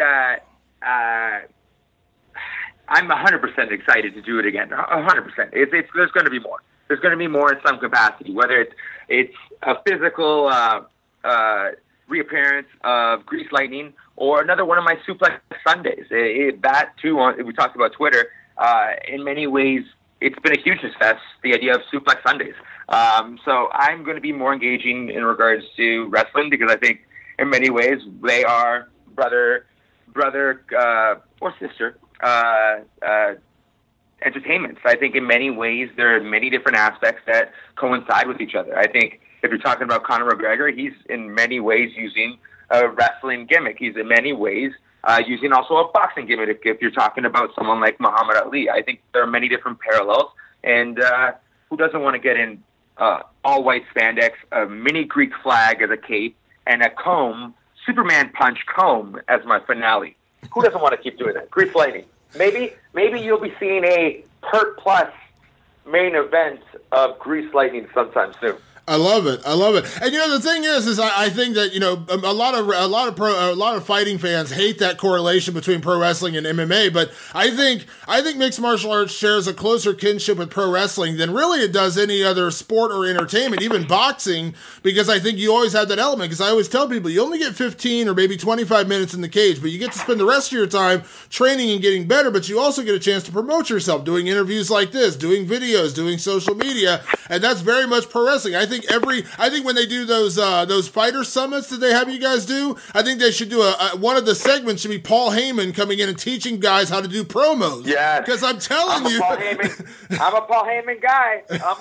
100% excited to do it again. 100%. There's going to be more. There's going to be more in some capacity, whether it's a physical reappearance of Grease Lightning or another one of my Suplex Sundays. That too, we talked about Twitter. In many ways, it's been a huge success, the idea of Suplex Sundays. So I'm going to be more engaging in regards to wrestling because I think in many ways they are brother or sister entertainments. I think in many ways there are many different aspects that coincide with each other. I think if you're talking about Conor McGregor, he's in many ways using a wrestling gimmick. He's in many ways using also a boxing gimmick. If you're talking about someone like Muhammad Ali, I think there are many different parallels. And who doesn't want to get in all-white spandex, a mini Greek flag as a cape, and a comb, Superman punch comb as my finale? Who doesn't want to keep doing that? Grease Lightning. Maybe you'll be seeing a Pert Plus main event of Grease Lightning sometime soon. I love it. And the thing is I think that a lot of fighting fans hate that correlation between pro wrestling and MMA. But I think mixed martial arts shares a closer kinship with pro wrestling than really it does any other sport or entertainment, even boxing. Because I think you always have that element. Because I always tell people you only get 15 or maybe 25 minutes in the cage, but you get to spend the rest of your time training and getting better. But you also get a chance to promote yourself, doing interviews like this, doing videos, doing social media, and that's very much pro wrestling. I think when they do those fighter summits that they have you guys do, I think they should do one of the segments should be Paul Heyman coming in and teaching guys how to do promos. Yeah, because I'm telling you, I'm a Paul Heyman guy.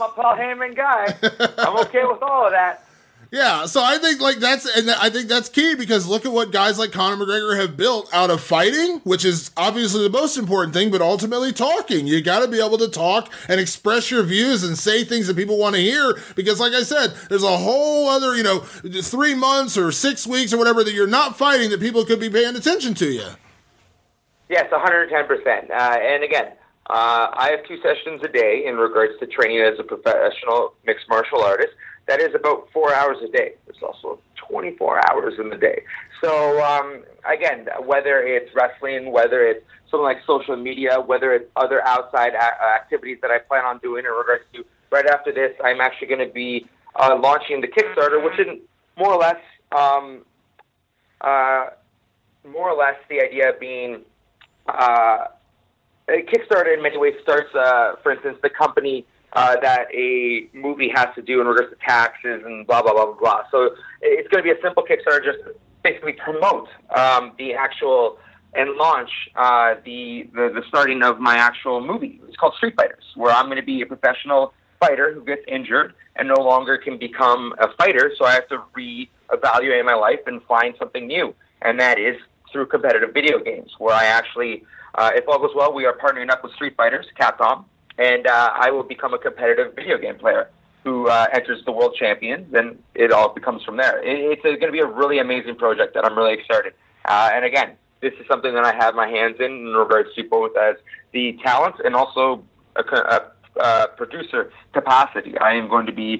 I'm okay with all of that. Yeah, so I think that's key because look at what guys like Conor McGregor have built out of fighting, which is obviously the most important thing, but ultimately talking. You got to be able to talk and express your views and say things that people want to hear because, like I said, there's a whole other 3 months or 6 weeks or whatever that you're not fighting that people could be paying attention to you. Yes, 110%. And again, I have 2 sessions a day in regards to training as a professional mixed martial artist. That is about 4 hours a day. There's also 24 hours in the day. So, again, whether it's wrestling, whether it's something like social media, whether it's other outside activities that I plan on doing in regards to, right after this, I'm actually going to be launching the Kickstarter, which is more or less the idea being Kickstarter in many ways starts, for instance, the company that a movie has to do in regards to taxes and blah, blah, blah, blah, blah. So it's going to be a simple Kickstarter just to basically promote the actual and launch the starting of my actual movie. It's called Street Fighters, where I'm going to be a professional fighter who gets injured and no longer can become a fighter, so I have to reevaluate my life and find something new, and that is through competitive video games, where I actually, if all goes well, we are partnering up with Street Fighters, Capcom, and I will become a competitive video game player who enters the World Champions, and it all becomes from there. It's going to be a really amazing project that I'm really excited. And again, this is something that I have my hands in regards to both as the talent and also a producer capacity. I am going to be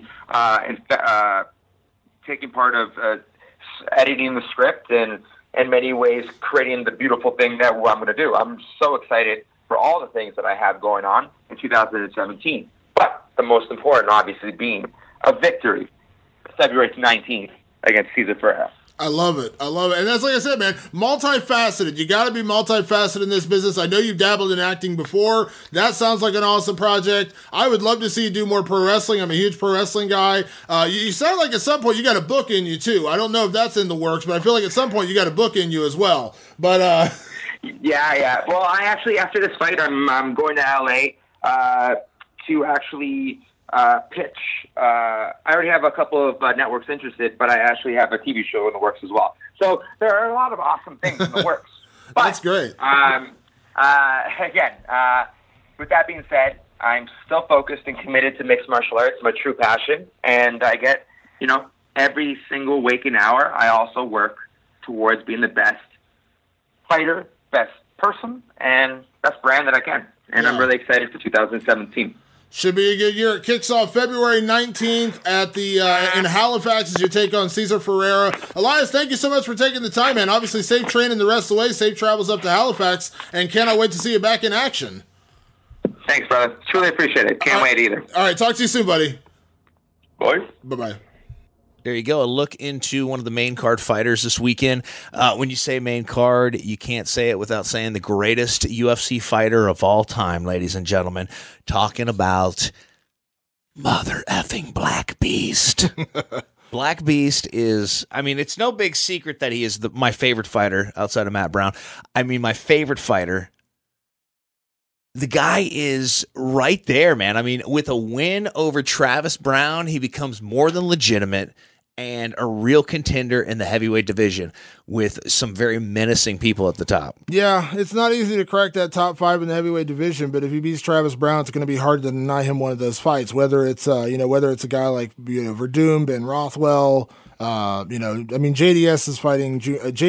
taking part of editing the script and in many ways creating the beautiful thing that I'm going to do. I'm so excited for all the things that I have going on in 2017. But the most important, obviously, being a victory February 19th against Cezar Ferreira. I love it. And that's like I said, man, multifaceted. You got to be multifaceted in this business. I know you've dabbled in acting before. That sounds like an awesome project. I would love to see you do more pro wrestling. I'm a huge pro wrestling guy. You sound like at some point you got a book in you, too. I don't know if that's in the works, but I feel like at some point you got a book in you as well. But, Yeah. Well, I actually, after this fight, I'm going to LA to actually pitch. I already have a couple of networks interested, but I actually have a TV show in the works as well. So there are a lot of awesome things in the works. But, that's great. Again, with that being said, I'm still focused and committed to mixed martial arts, my true passion, and I get, every single waking hour, I also work towards being the best fighter, best person, and best brand that I can. And yeah. I'm really excited for 2017. Should be a good year. It kicks off February 19th at the in Halifax as you take on Cezar Ferreira. Elias, thank you so much for taking the time, man. Obviously, safe training the rest of the way, safe travels up to Halifax, and cannot wait to see you back in action. Thanks, brother. Truly appreciate it. Can't wait either. All right, talk to you soon, buddy. Boys. Bye-bye. There you go. A look into one of the main card fighters this weekend. When you say main card, you can't say it without saying the greatest UFC fighter of all time, ladies and gentlemen. Talking about mother effing Black Beast. Black Beast is, it's no big secret that he is my favorite fighter outside of Matt Browne. My favorite fighter. The guy is right there, man. With a win over Travis Browne, he becomes more than legitimate and a real contender in the heavyweight division with some very menacing people at the top. Yeah, it's not easy to crack that top 5 in the heavyweight division, but if he beats Travis Browne, it's going to be hard to deny him one of those fights, whether it's a guy like Verdum, Ben Rothwell, JDS is fighting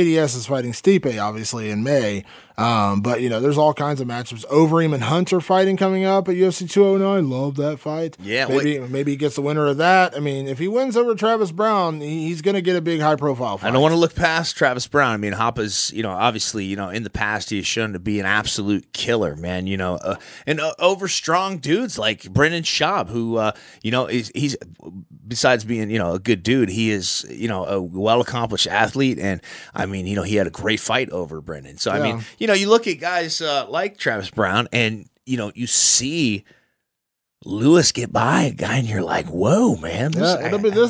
Stipe obviously in May. But there's all kinds of matchups. Overeem and Hunt are fighting coming up at UFC 209. Love that fight. Yeah, maybe he gets the winner of that. I mean, if he wins over Travis Browne, he's going to get a big high profile fight. I don't want to look past Travis Browne. I mean, Hopa's, obviously, in the past he has shown to be an absolute killer, man. And over strong dudes like Brendan Schaub, who he's besides being a good dude, he is a well accomplished athlete, and I mean, he had a great fight over Brendan. So I mean, you look at guys like Travis Browne, and you see Lewis get by a guy, and you're like, "Whoa, man!" This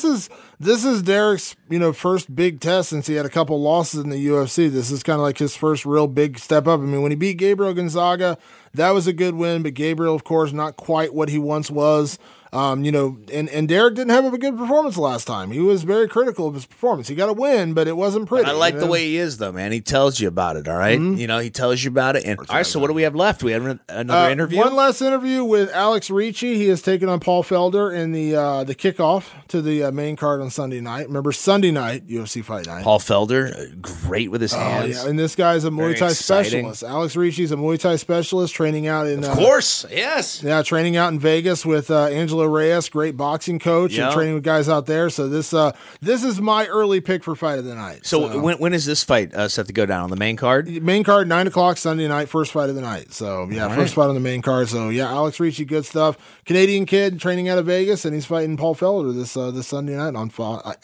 is Derrick's first big test since he had a couple losses in the UFC. This is kind of like his first real big step up. I mean, when he beat Gabriel Gonzaga, that was a good win, but Gabriel, of course, not quite what he once was. And Derrick didn't have a good performance last time. He was very critical of his performance. He got a win, but it wasn't pretty. But I like the way he is, though, man. He tells you about it, all right? Mm-hmm. He tells you about it. And all right, so what do we have left? We have another interview? One last interview with Alex Ricci. He has taken on Paul Felder in the kickoff to the main card on Sunday night. Remember, Sunday night, UFC Fight Night. Paul Felder, great with his hands. Yeah, and this guy's a Muay Thai specialist. Alex Ricci's a Muay Thai specialist training out in... Of course, yes. Yeah, training out in Vegas with Angelo Reyes, great boxing coach, and training with guys out there. So this is my early pick for fight of the night. So when is this fight set to go down? On the main card? Main card, 9 o'clock Sunday night, first fight of the night. So first fight on the main card. So Alex Ricci, good stuff. Canadian kid training out of Vegas, and he's fighting Paul Felder this Sunday night on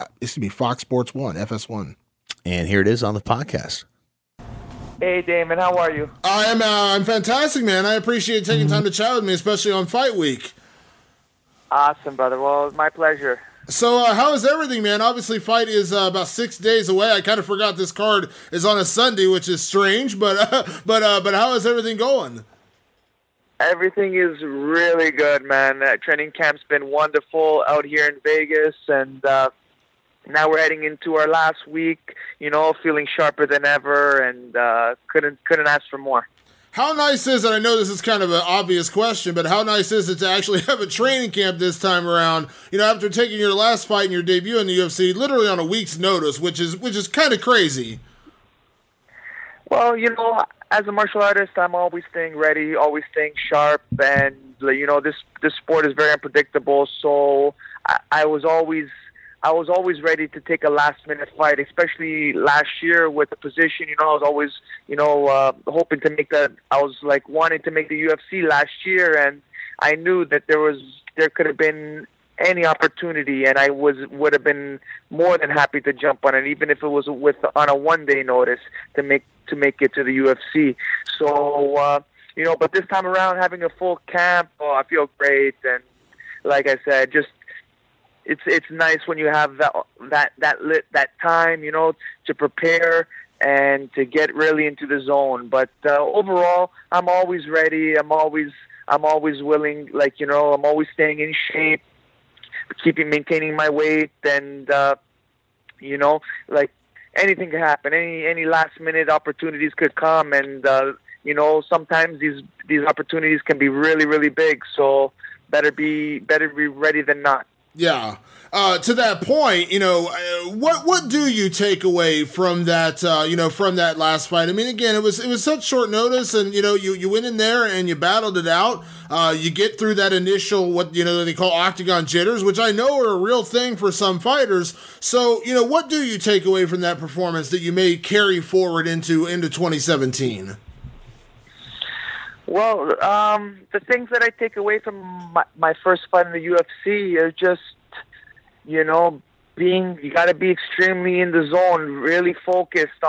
Fox Sports 1, FS1. And here it is on the podcast. Hey, Damon, how are you? I'm fantastic, man. I appreciate taking time to chat with me, especially on Fight Week. Awesome, brother. Well, it's my pleasure. So how is everything, man? Obviously, fight is about 6 days away. I kind of forgot this card is on a Sunday, which is strange, but how is everything going? Everything is really good, man. Training camp's been wonderful out here in Vegas, and now we're heading into our last week, feeling sharper than ever, and couldn't ask for more. How nice is it? I know this is kind of an obvious question, but how nice is it to actually have a training camp this time around? After taking your last fight and your debut in the UFC, literally on a week's notice, which is kind of crazy. Well, as a martial artist, I'm always staying ready, always staying sharp, and this sport is very unpredictable. So I was always ready to take a last-minute fight, especially last year with the position. I was always, hoping to make that. I was wanting to make the UFC last year, and I knew that there could have been any opportunity, and I would have been more than happy to jump on it, even if it was on a one-day notice to make it to the UFC. So, but this time around, having a full camp, I feel great, and like I said, just. It's nice when you have that time, to prepare and to get really into the zone. But overall, I'm always ready. I'm always willing. I'm always staying in shape, maintaining my weight, and anything can happen. Any last minute opportunities could come, and sometimes these opportunities can be really, really big. So better be ready than not. Yeah. To that point, what do you take away from that, from that last fight? I mean, again, it was such short notice, and, you went in there and you battled it out. You get through that initial, what, they call octagon jitters, which I know are a real thing for some fighters. So, what do you take away from that performance that you may carry forward into 2017? Well, the things that I take away from my first fight in the UFC are just, you got to be extremely in the zone, really focused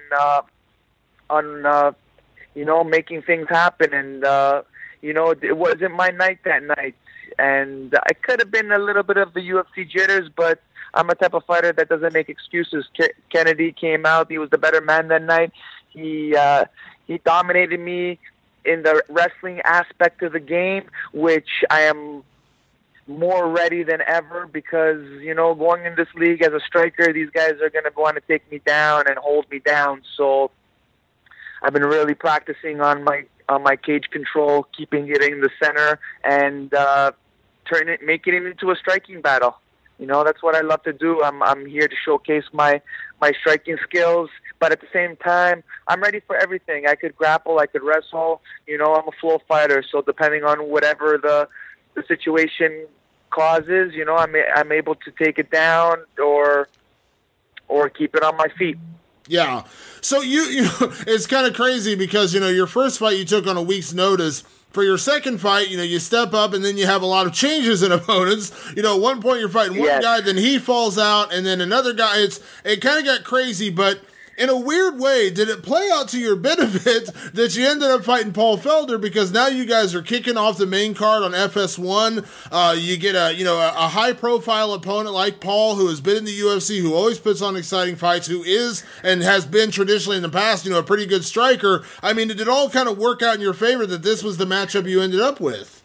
on making things happen. And, it wasn't my night that night. And I could have been a little bit of the UFC jitters, but I'm a type of fighter that doesn't make excuses. Kennedy came out. He was the better man that night. He dominated me in the wrestling aspect of the game, which I am more ready than ever because, going in this league as a striker, these guys are going to want to take me down and hold me down. So I've been really practicing on my cage control, keeping it in the center, and making it into a striking battle. That's what I love to do. I'm here to showcase my striking skills, but at the same time, I'm ready for everything. I could grapple, I could wrestle. I'm a flow fighter, so depending on whatever the situation causes, I'm able to take it down or keep it on my feet. Yeah. So you it's kind of crazy because, your first fight you took on a week's notice. For your second fight, you step up and then you have a lot of changes in opponents. At one point you're fighting one guy, then he falls out, and then another guy. It kind of got crazy, but in a weird way, did it play out to your benefit that you ended up fighting Paul Felder, because now you guys are kicking off the main card on FS1. You get a high-profile opponent like Paul, who has been in the UFC, who always puts on exciting fights, who is and has been traditionally in the past, a pretty good striker. I mean, did it all kind of work out in your favor that this was the matchup you ended up with?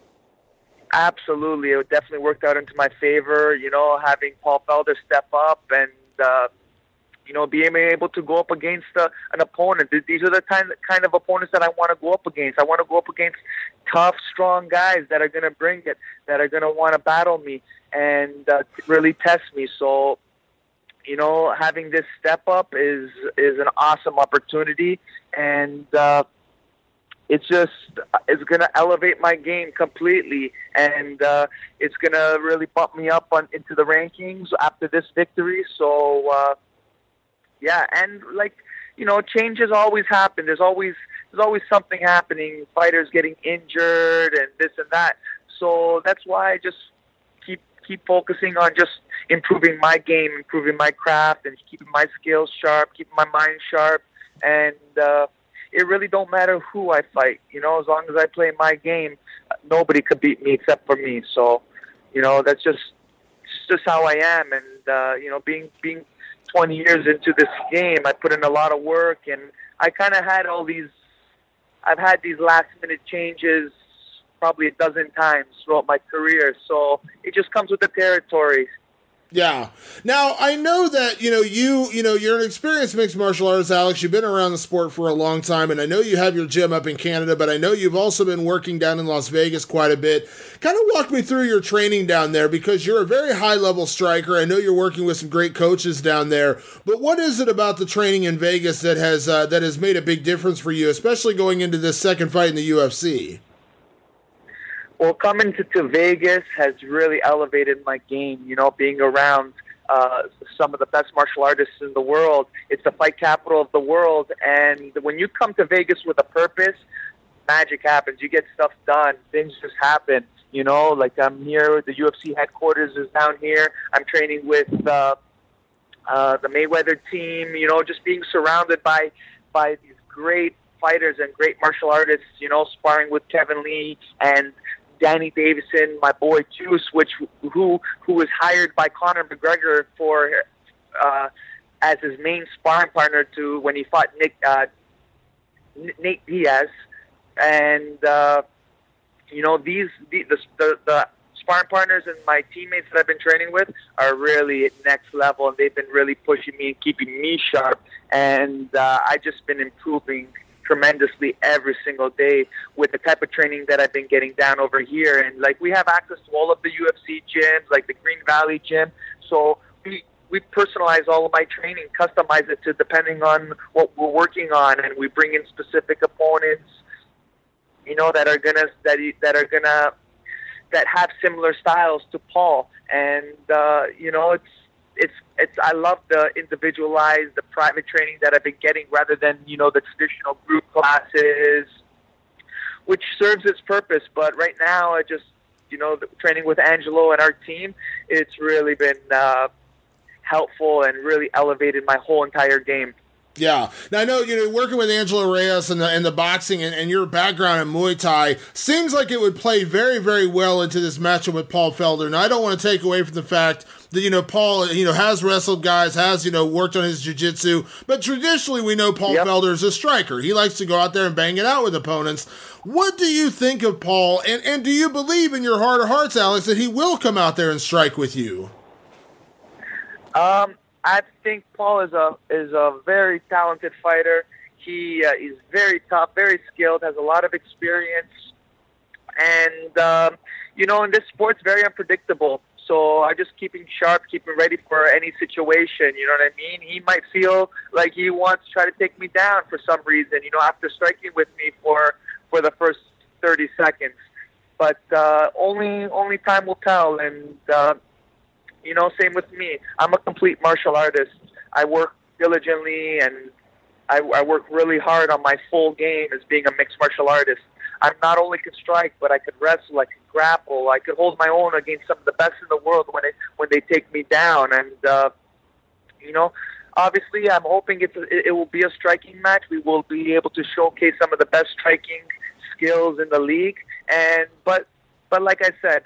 Absolutely. It definitely worked out into my favor, having Paul Felder step up and being able to go up against an opponent. These are the kind of opponents that I want to go up against. I want to go up against tough, strong guys that are going to bring it, that are going to want to battle me and really test me. So, having this step up is an awesome opportunity, and it's going to elevate my game completely, and it's going to really bump me up into the rankings after this victory. So, and changes always happen. There's always something happening, fighters getting injured and this and that. So that's why I just keep focusing on just improving my game, improving my craft, and keeping my skills sharp, keeping my mind sharp. And it really don't matter who I fight. As long as I play my game, nobody could beat me except for me. So, that's just how I am. And being 20 years into this game, I put in a lot of work, and I kind of had I've had these last minute changes probably a dozen times throughout my career. So it just comes with the territory. Yeah. Now, I know that, you're an experienced mixed martial artist, Alex. You've been around the sport for a long time, and I know you have your gym up in Canada, but I know you've also been working down in Las Vegas quite a bit. Kind of walk me through your training down there, because you're a very high-level striker. I know you're working with some great coaches down there, but what is it about the training in Vegas that has made a big difference for you, especially going into this second fight in the UFC? Well, coming to Vegas has really elevated my game, being around some of the best martial artists in the world. It's the fight capital of the world, and when you come to Vegas with a purpose, magic happens. You get stuff done. Things just happen, like I'm here, the UFC headquarters is down here. I'm training with the Mayweather team, just being surrounded by these great fighters and great martial artists, sparring with Kevin Lee and Danny Davison, my boy Juice, who was hired by Conor McGregor for as his main sparring partner to when he fought Nate Diaz, and the sparring partners and my teammates that I've been training with are really at next level, and they've been really pushing me and keeping me sharp, and I've just been improving tremendously every single day with the type of training that I've been getting down over here. And we have access to all of the UFC gyms, like the Green Valley gym. So we personalize all of my training, customize it to depending on what we're working on, and we bring in specific opponents, that have similar styles to Paul. And it's I love the individualized, the private training that I've been getting rather than, the traditional group classes, which serves its purpose. But right now, I just, the training with Angelo and our team, it's really been helpful and really elevated my whole entire game. Yeah. Now, I know, working with Angelo Reyes and the boxing and your background in Muay Thai seems like it would play very, very well into this matchup with Paul Felder. Now, I don't want to take away from the fact that, Paul, has wrestled guys, has, worked on his jiu-jitsu, but traditionally we know Paul Felder is a striker. He likes to go out there and bang it out with opponents. What do you think of Paul, and do you believe in your heart of hearts, Alex, that he will come out there and strike with you? I think Paul is a very talented fighter. He's very tough, very skilled, has a lot of experience, and in this sport, it's very unpredictable. So I just keep him sharp, keep him ready for any situation. You know what I mean? He might feel like he wants to try to take me down for some reason, after striking with me for the first 30 seconds. But only time will tell. And, same with me. I'm a complete martial artist. I work diligently, and I work really hard on my full game as being a mixed martial artist. I not only can strike, but I could wrestle, I could grapple, I could hold my own against some of the best in the world when they take me down. And obviously, I'm hoping it will be a striking match. We will be able to showcase some of the best striking skills in the league. But like I said,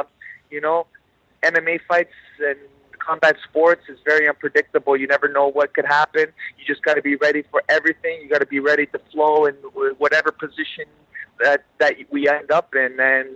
MMA fights and combat sports is very unpredictable. You never know what could happen. You just got to be ready for everything. You got to be ready to flow in whatever position that we end up in, and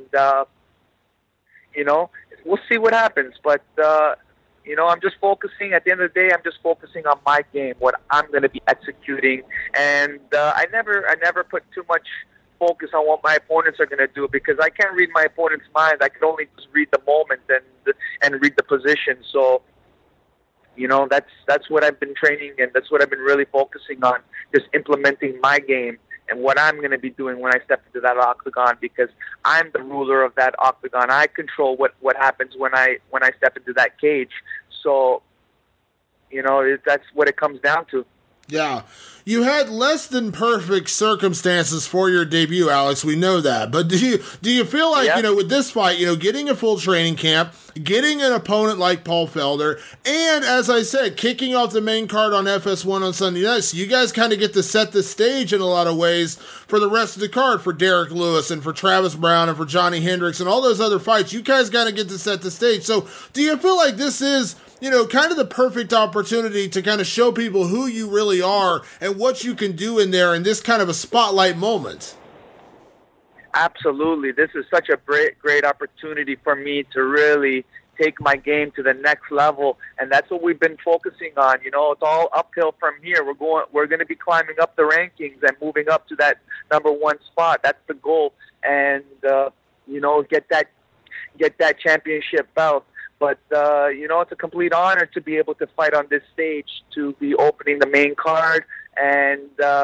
we'll see what happens. But I'm just focusing. At the end of the day, I'm just focusing on my game, what I'm going to be executing, and I never put too much focus on what my opponents are going to do, because I can't read my opponent's mind. I can only just read the moment and read the position. So, that's what I've been training, and that's what I've been really focusing on, just implementing my game and what I'm going to be doing when I step into that octagon, because I'm the ruler of that octagon. I control what happens when I step into that cage. So, that's what it comes down to. Yeah. You had less than perfect circumstances for your debut, Alex. We know that. But do you feel like, with this fight, getting a full training camp, getting an opponent like Paul Felder, and, as I said, kicking off the main card on FS1 on Sunday night, so you guys kind of get to set the stage in a lot of ways for the rest of the card, for Derrick Lewis and for Travis Browne and for Johnny Hendricks and all those other fights. You guys kind of get to set the stage. So do you feel like this is kind of the perfect opportunity to kind of show people who you really are and what you can do in there in this kind of a spotlight moment? Absolutely. This is such a great opportunity for me to really take my game to the next level, and that's what we've been focusing on. It's all uphill from here. We're going to be climbing up the rankings and moving up to that number one spot. That's the goal, and get that championship belt. But, it's a complete honor to be able to fight on this stage, to be opening the main card, and,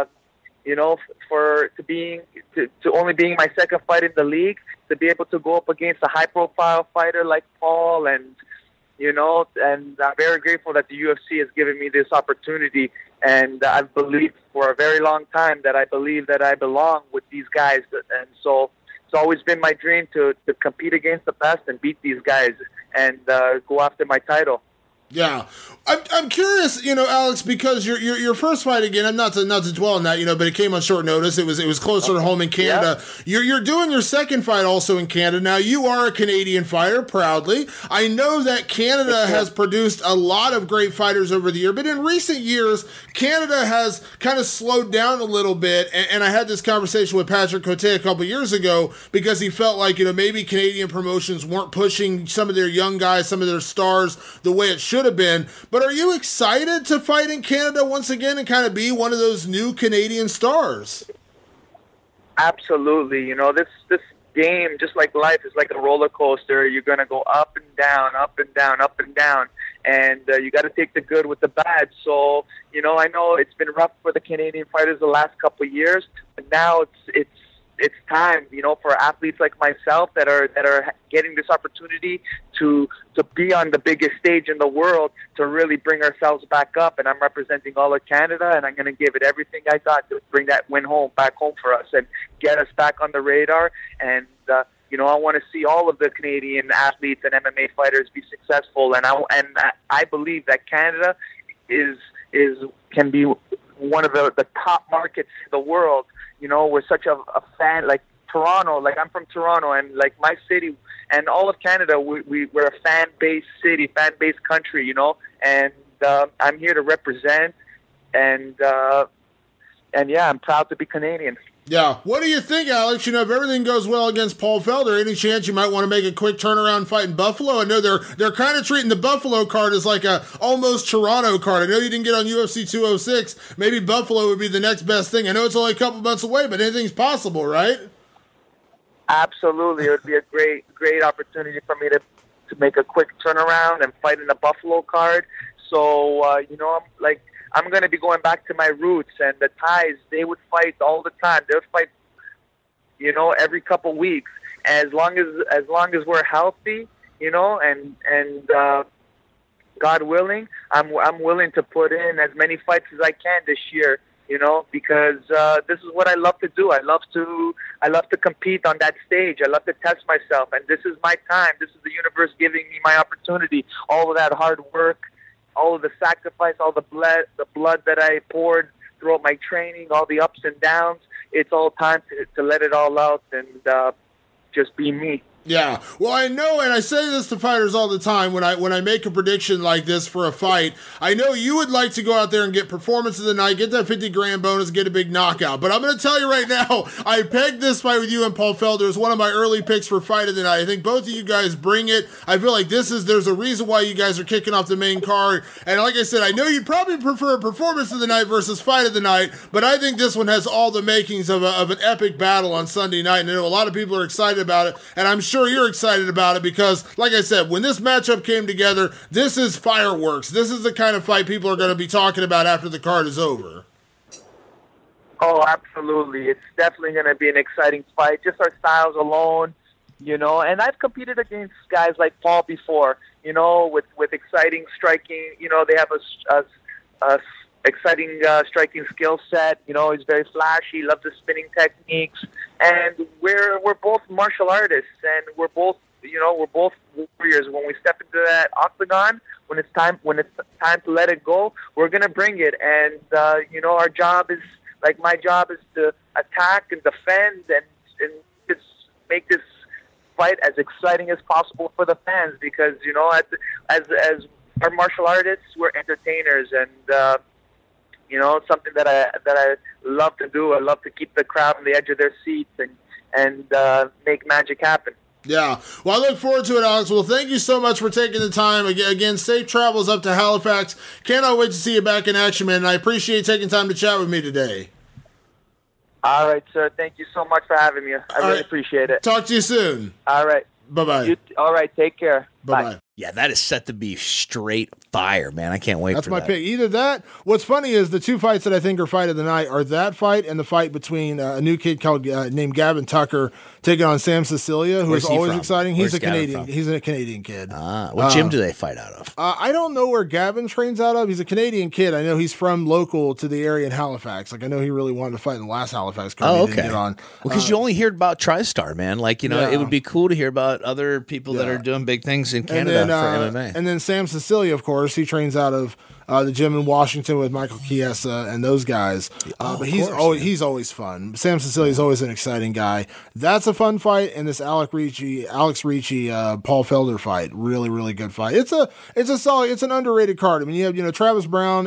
to only being my second fight in the league, to be able to go up against a high-profile fighter like Paul, and I'm very grateful that the UFC has given me this opportunity, and I've believed for a very long time that I believe that I belong with these guys, and so it's always been my dream to compete against the best and beat these guys and go after my title. Yeah, I'm curious, Alex, because your first fight again. I'm not to dwell on that, but it came on short notice. It was closer to home in Canada. Yeah. You're doing your second fight also in Canada. Now you are a Canadian fighter, proudly. I know that Canada has produced a lot of great fighters over the year, but in recent years, Canada has kind of slowed down a little bit. And I had this conversation with Patrick Cote a couple years ago because he felt like maybe Canadian promotions weren't pushing some of their young guys, some of their stars, the way it should have been. But are you excited to fight in Canada once again and kind of be one of those new Canadian stars? Absolutely. This game, just like life, is like a roller coaster. You're going to go up and down, up and down, up and down. And you got to take the good with the bad. So, I know it's been rough for the Canadian fighters the last couple of years, but now it's time, for athletes like myself that are getting this opportunity to be on the biggest stage in the world, to really bring ourselves back up. And I'm representing all of Canada, and I'm going to give it everything I got to bring that win back home for us and get us back on the radar. And I want to see all of the Canadian athletes and MMA fighters be successful. And I believe that Canada can be one of the top markets in the world. We're such a fan, like Toronto, like I'm from Toronto, and like my city and all of Canada, we're a fan-based city, fan-based country, and I'm here to represent, and yeah, I'm proud to be Canadian. Yeah. What do you think, Alex? If everything goes well against Paul Felder, any chance you might want to make a quick turnaround fight in Buffalo? I know they're kind of treating the Buffalo card as like a almost Toronto card. I know you didn't get on UFC 206. Maybe Buffalo would be the next best thing. I know it's only a couple months away, but anything's possible, right? Absolutely. It would be a great opportunity for me to to make a quick turnaround and fight in the Buffalo card. So, I'm going to be going back to my roots, and the Thais, they would fight all the time. They would fight, every couple weeks. As long as we're healthy, and God willing, I'm willing to put in as many fights as I can this year, because this is what I love to do. I love to compete on that stage. I love to test myself, and this is my time. This is the universe giving me my opportunity. All of that hard work, all of the sacrifice, all the blood that I poured throughout my training, all the ups and downs. It's all time to let it all out and just be me. Yeah, well, I know, and I say this to fighters all the time when I make a prediction like this for a fight. I know you would like to go out there and get performance of the night, get that $50,000 bonus, get a big knockout. But I'm going to tell you right now, I pegged this fight with you and Paul Felder as one of my early picks for fight of the night. I think both of you guys bring it. I feel like there's a reason why you guys are kicking off the main card. And like I said, I know you'd probably prefer performance of the night versus fight of the night, but I think this one has all the makings of an epic battle on Sunday night. And I know a lot of people are excited about it, and I'm sure you're excited about it because, like I said, when this matchup came together, this is fireworks. This is the kind of fight people are going to be talking about after the card is over. Oh, absolutely. It's definitely going to be an exciting fight. Just our styles alone, and I've competed against guys like Paul before, with exciting striking. They have a exciting striking skill set. He's very flashy, loves the spinning techniques, and we're both martial artists, and we're both warriors. When we step into that octagon, when it's time to let it go, we're gonna bring it. And our job is, like, my job is to attack and defend and just make this fight as exciting as possible for the fans, because as our martial artists, we're entertainers, and it's something that I love to do. I love to keep the crowd on the edge of their seats and make magic happen. Yeah. Well, I look forward to it, Alex. Well, thank you so much for taking the time. Again, safe travels up to Halifax. Cannot wait to see you back in action, man. And I appreciate taking time to chat with me today. All right, sir. Thank you so much for having me. I really appreciate it. Talk to you soon. All right. Bye-bye. All right. Take care. Bye-bye. Bye. Yeah, that is set to be straight fire, man. I can't wait That's for my that. pick. Either that. What's funny is the two fights that I think are fight of the night are that fight and the fight between a new kid called named Gavin Tucker taking on Sam Cecilia, who Where's is he always from? exciting. Where's He's a Gavin Canadian. from? He's a Canadian kid. What gym do they fight out of? I don't know where Gavin trains out of. He's a Canadian kid. I know he's from local to the area in Halifax. Like, I know he really wanted to fight in the last Halifax card. Oh, He didn't okay. get on. Well, because you only hear about TriStar, man. Like, Yeah. it would be cool to hear about other people that are doing big things in Canada for MMA. And then Sam Cecilia, of course, he trains out of the gym in Washington with Michael Chiesa and those guys. But he's always fun. Sam Cecilia is always an exciting guy. That's a fun fight, and this Alex Ricci, Paul Felder fight, really, really good fight. It's a solid. It's an underrated card. I mean, you have Travis Browne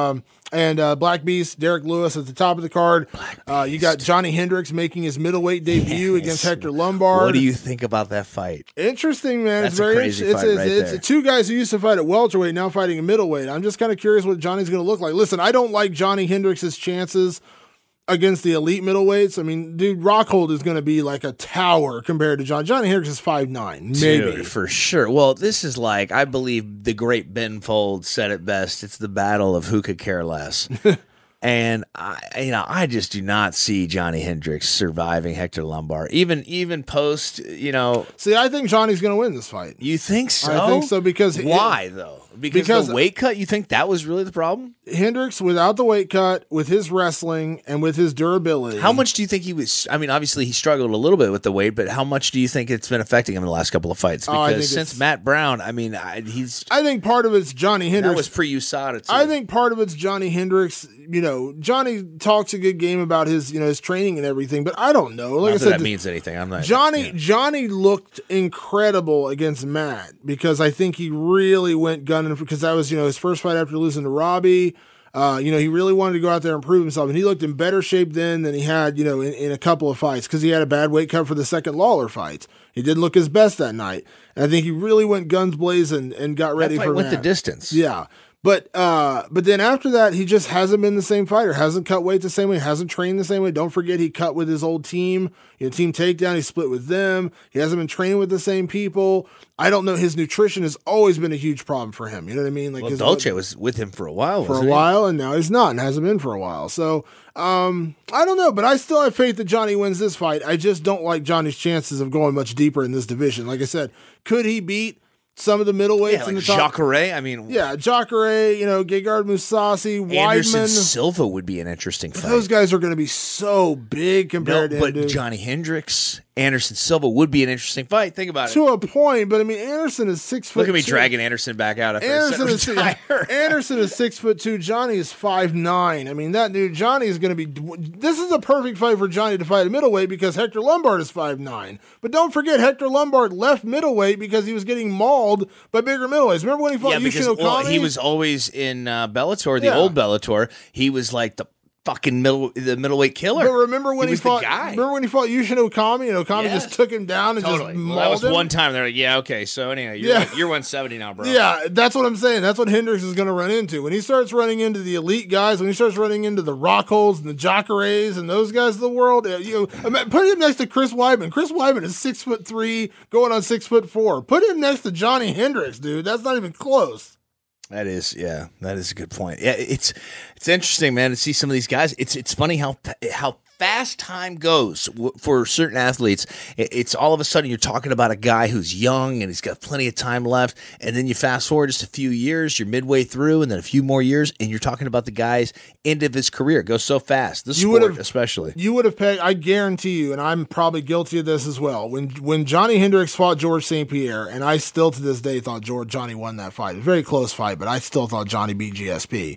and Black Beast, Derrick Lewis at the top of the card. You got Johnny Hendricks making his middleweight debut against Hector Lombard. What do you think about that fight? Interesting, man. That's it's very a crazy interesting. fight right there. It's two guys who used to fight at welterweight, now fighting at middleweight. I'm just kind of curious what Johnny's going to look like. Listen, I don't like Johnny Hendricks' chances against the elite middleweights. I mean, dude, Rockhold is going to be like a tower compared to Johnny Hendricks is 5'9", maybe. Dude, for sure. Well, this is like, I believe the great Ben Folds said it best. It's the battle of who could care less. And I just do not see Johnny Hendricks surviving Hector Lombard. Even post, See, I think Johnny's going to win this fight. You think so? I think so because why though? Because the weight cut. You think that was really the problem? Hendricks, without the weight cut, with his wrestling and with his durability. How much do you think he was? I mean, obviously he struggled a little bit with the weight, but how much do you think it's been affecting him in the last couple of fights? Because since Matt Browne, I mean, I think part of it's Johnny Hendricks. That was pre-USADA too. I think part of it's Johnny Hendricks. Johnny talks a good game about his training and everything, but I don't know. Like Not I said, that means anything. I'm not. Johnny looked incredible against Matt because I think he really went gunning because that was his first fight after losing to Robbie. He really wanted to go out there and prove himself, and he looked in better shape then than he had, in a couple of fights because he had a bad weight cut for the second Lawler fight. He didn't look his best that night, and I think he really went guns blazing and got ready that fight for went Matt. the distance. Yeah. But then after that, he just hasn't been the same fighter. Hasn't cut weight the same way. Hasn't trained the same way. Don't forget, he cut with his old team. Team Takedown. He split with them. He hasn't been training with the same people. I don't know. His nutrition has always been a huge problem for him. You know what I mean? Like Dolce was with him for a while. And now he's not, and hasn't been for a while. So I don't know, but I still have faith that Johnny wins this fight. I just don't like Johnny's chances of going much deeper in this division. Like I said, could he beat some of the middleweights in the top? Jacare, I mean, Jacare, Gegard Mousasi, Anderson Weidman. Silva would be an interesting fight. Those guys are going to be so big compared to him. But Johnny Hendricks, Anderson Silva would be an interesting fight. Think about it. To a point, but I mean, Anderson is 6 foot. Look at me dragging Anderson back out. Anderson is 6'2". Johnny is 5'9". I mean, that dude, Johnny is going to be. This is a perfect fight for Johnny to fight at middleweight because Hector Lombard is 5'9". But don't forget, Hector Lombard left middleweight because he was getting mauled by bigger middleweights. Remember when he fought Yushin Okami? Well, he was always in Bellator, the old Bellator. He was like the fucking middleweight killer. But remember when he fought Yushin Okami, and Okami just took him down and just mauled him? That was one time. They're like, yeah, okay, so anyway, you're 170 now, bro. Yeah, that's what I'm saying. That's what Hendricks is going to run into. When he starts running into the elite guys, when he starts running into the Rockholds and the Jacares and those guys of the world, put him next to Chris Weidman. Chris Weidman is 6'3", going on 6'4". Put him next to Johnny Hendricks, dude. That's not even close. That is a good point. Yeah, it's interesting, man, to see some of these guys. It's funny how fast time goes for certain athletes. It's all of a sudden you're talking about a guy who's young and he's got plenty of time left, and then you fast forward just a few years, you're midway through, and then a few more years, and you're talking about the guy's end of his career. It goes so fast. This sport especially. You would have pegged, I guarantee you, and I'm probably guilty of this as well, when Johnny Hendricks fought George St. Pierre, and I still to this day thought Johnny won that fight. It was a very close fight, but I still thought Johnny beat GSP.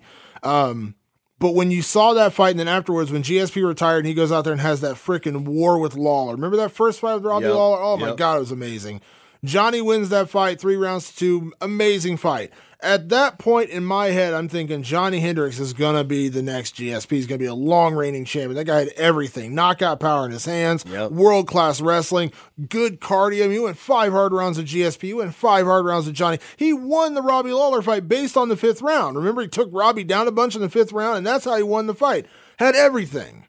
But when you saw that fight, and then afterwards, when GSP retired and he goes out there and has that freaking war with Lawler. Remember that first fight with Robbie Lawler? Oh, my God, it was amazing. Johnny wins that fight 3-2. Amazing fight. At that point in my head, I'm thinking Johnny Hendricks is going to be the next GSP. He's going to be a long-reigning champion. That guy had everything. Knockout power in his hands, world-class wrestling, good cardio. I mean, he went 5 hard rounds with GSP. He went 5 hard rounds with Johnny. He won the Robbie Lawler fight based on the 5th round. Remember, he took Robbie down a bunch in the 5th round, and that's how he won the fight. Had everything.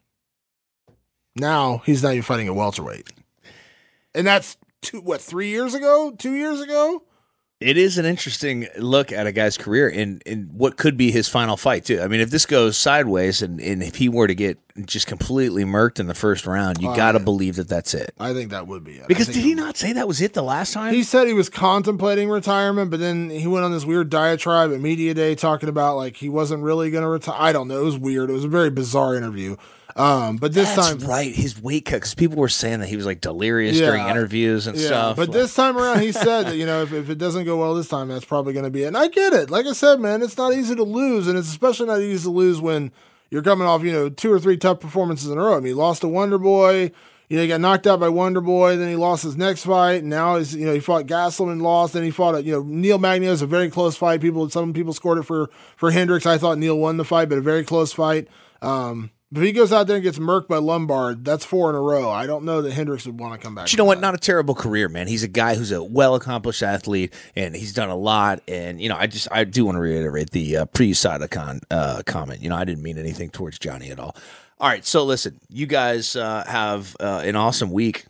Now, he's not even fighting at welterweight. And that's, 3 years ago? 2 years ago? It is an interesting look at a guy's career in what could be his final fight, too. I mean, if this goes sideways and if he were to get just completely murked in the first round, you got to believe that that's it. I think that would be it. Because did he not say that was it the last time? He said he was contemplating retirement, but then he went on this weird diatribe at Media Day talking about like he wasn't really going to retire. I don't know. It was weird. It was a very bizarre interview. But this time, right, his weight cut, because people were saying that he was like delirious during interviews and stuff. But this time around, he said that if it doesn't go well this time, that's probably going to be it. And I get it. Like I said, man, it's not easy to lose, and it's especially not easy to lose when you're coming off 2 or 3 tough performances in a row. I mean, he lost to Wonder Boy. He got knocked out by Wonder Boy. Then he lost his next fight. And now he fought Gastelum and lost. Then he fought Neil Magny. It was a very close fight. Some people scored it for Hendricks. I thought Neil won the fight, but a very close fight. If he goes out there and gets murked by Lombard, that's 4 in a row. I don't know that Hendricks would want to come back. But you know what? Not a terrible career, man. He's a guy who's a well-accomplished athlete, and he's done a lot. And, I do want to reiterate the pre-USADA comment. I didn't mean anything towards Johnny at all. All right, so listen, you guys have an awesome week.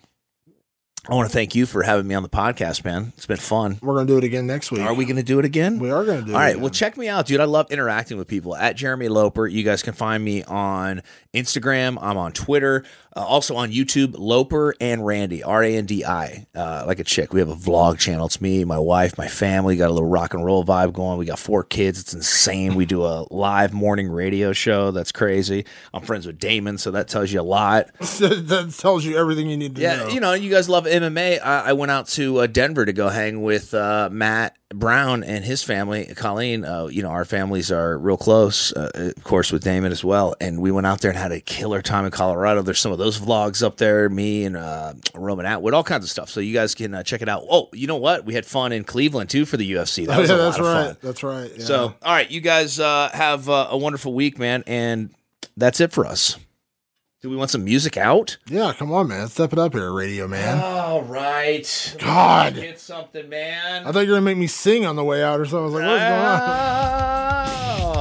I want to thank you for having me on the podcast, man. It's been fun. We're going to do it again next week. Are we going to do it again? We are going to do it All right, again. well, check me out, dude. I love interacting with people. At Jeremy Loper. You guys can find me on Instagram. I'm on Twitter. Also on YouTube, Loper and Randy, R-A-N-D-I, like a chick. We have a vlog channel. It's me, my wife, my family. Got a little rock and roll vibe going. We got 4 kids. It's insane. We do a live morning radio show. That's crazy. I'm friends with Damon, so that tells you a lot. That tells you everything you need to know. Yeah, you guys love MMA. I went out to Denver to go hang with Matt Browne and his family, Colleen. Our families are real close, of course, with Damon as well. And we went out there and had a killer time in Colorado. There's some of those vlogs up there, me and Roman Atwood, all kinds of stuff. So you guys can check it out. Oh, you know what? We had fun in Cleveland, too, for the UFC. That was a lot of fun. That's right. Yeah. So, all right, you guys have a wonderful week, man. And that's it for us. Do we want some music out? Yeah, come on, man. Step it up here, radio man. All right. God. Hit something, man. I thought you were going to make me sing on the way out or something. I was like, what's going on?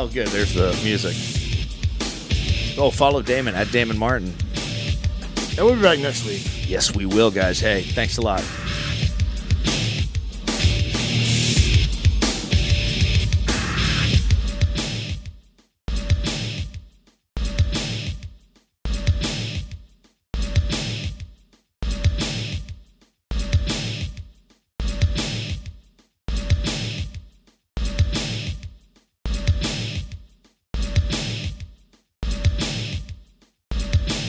Oh, good. There's the music. Oh, follow Damon at Damon Martin. And we'll be back next week. Yes, we will, guys. Hey, thanks a lot.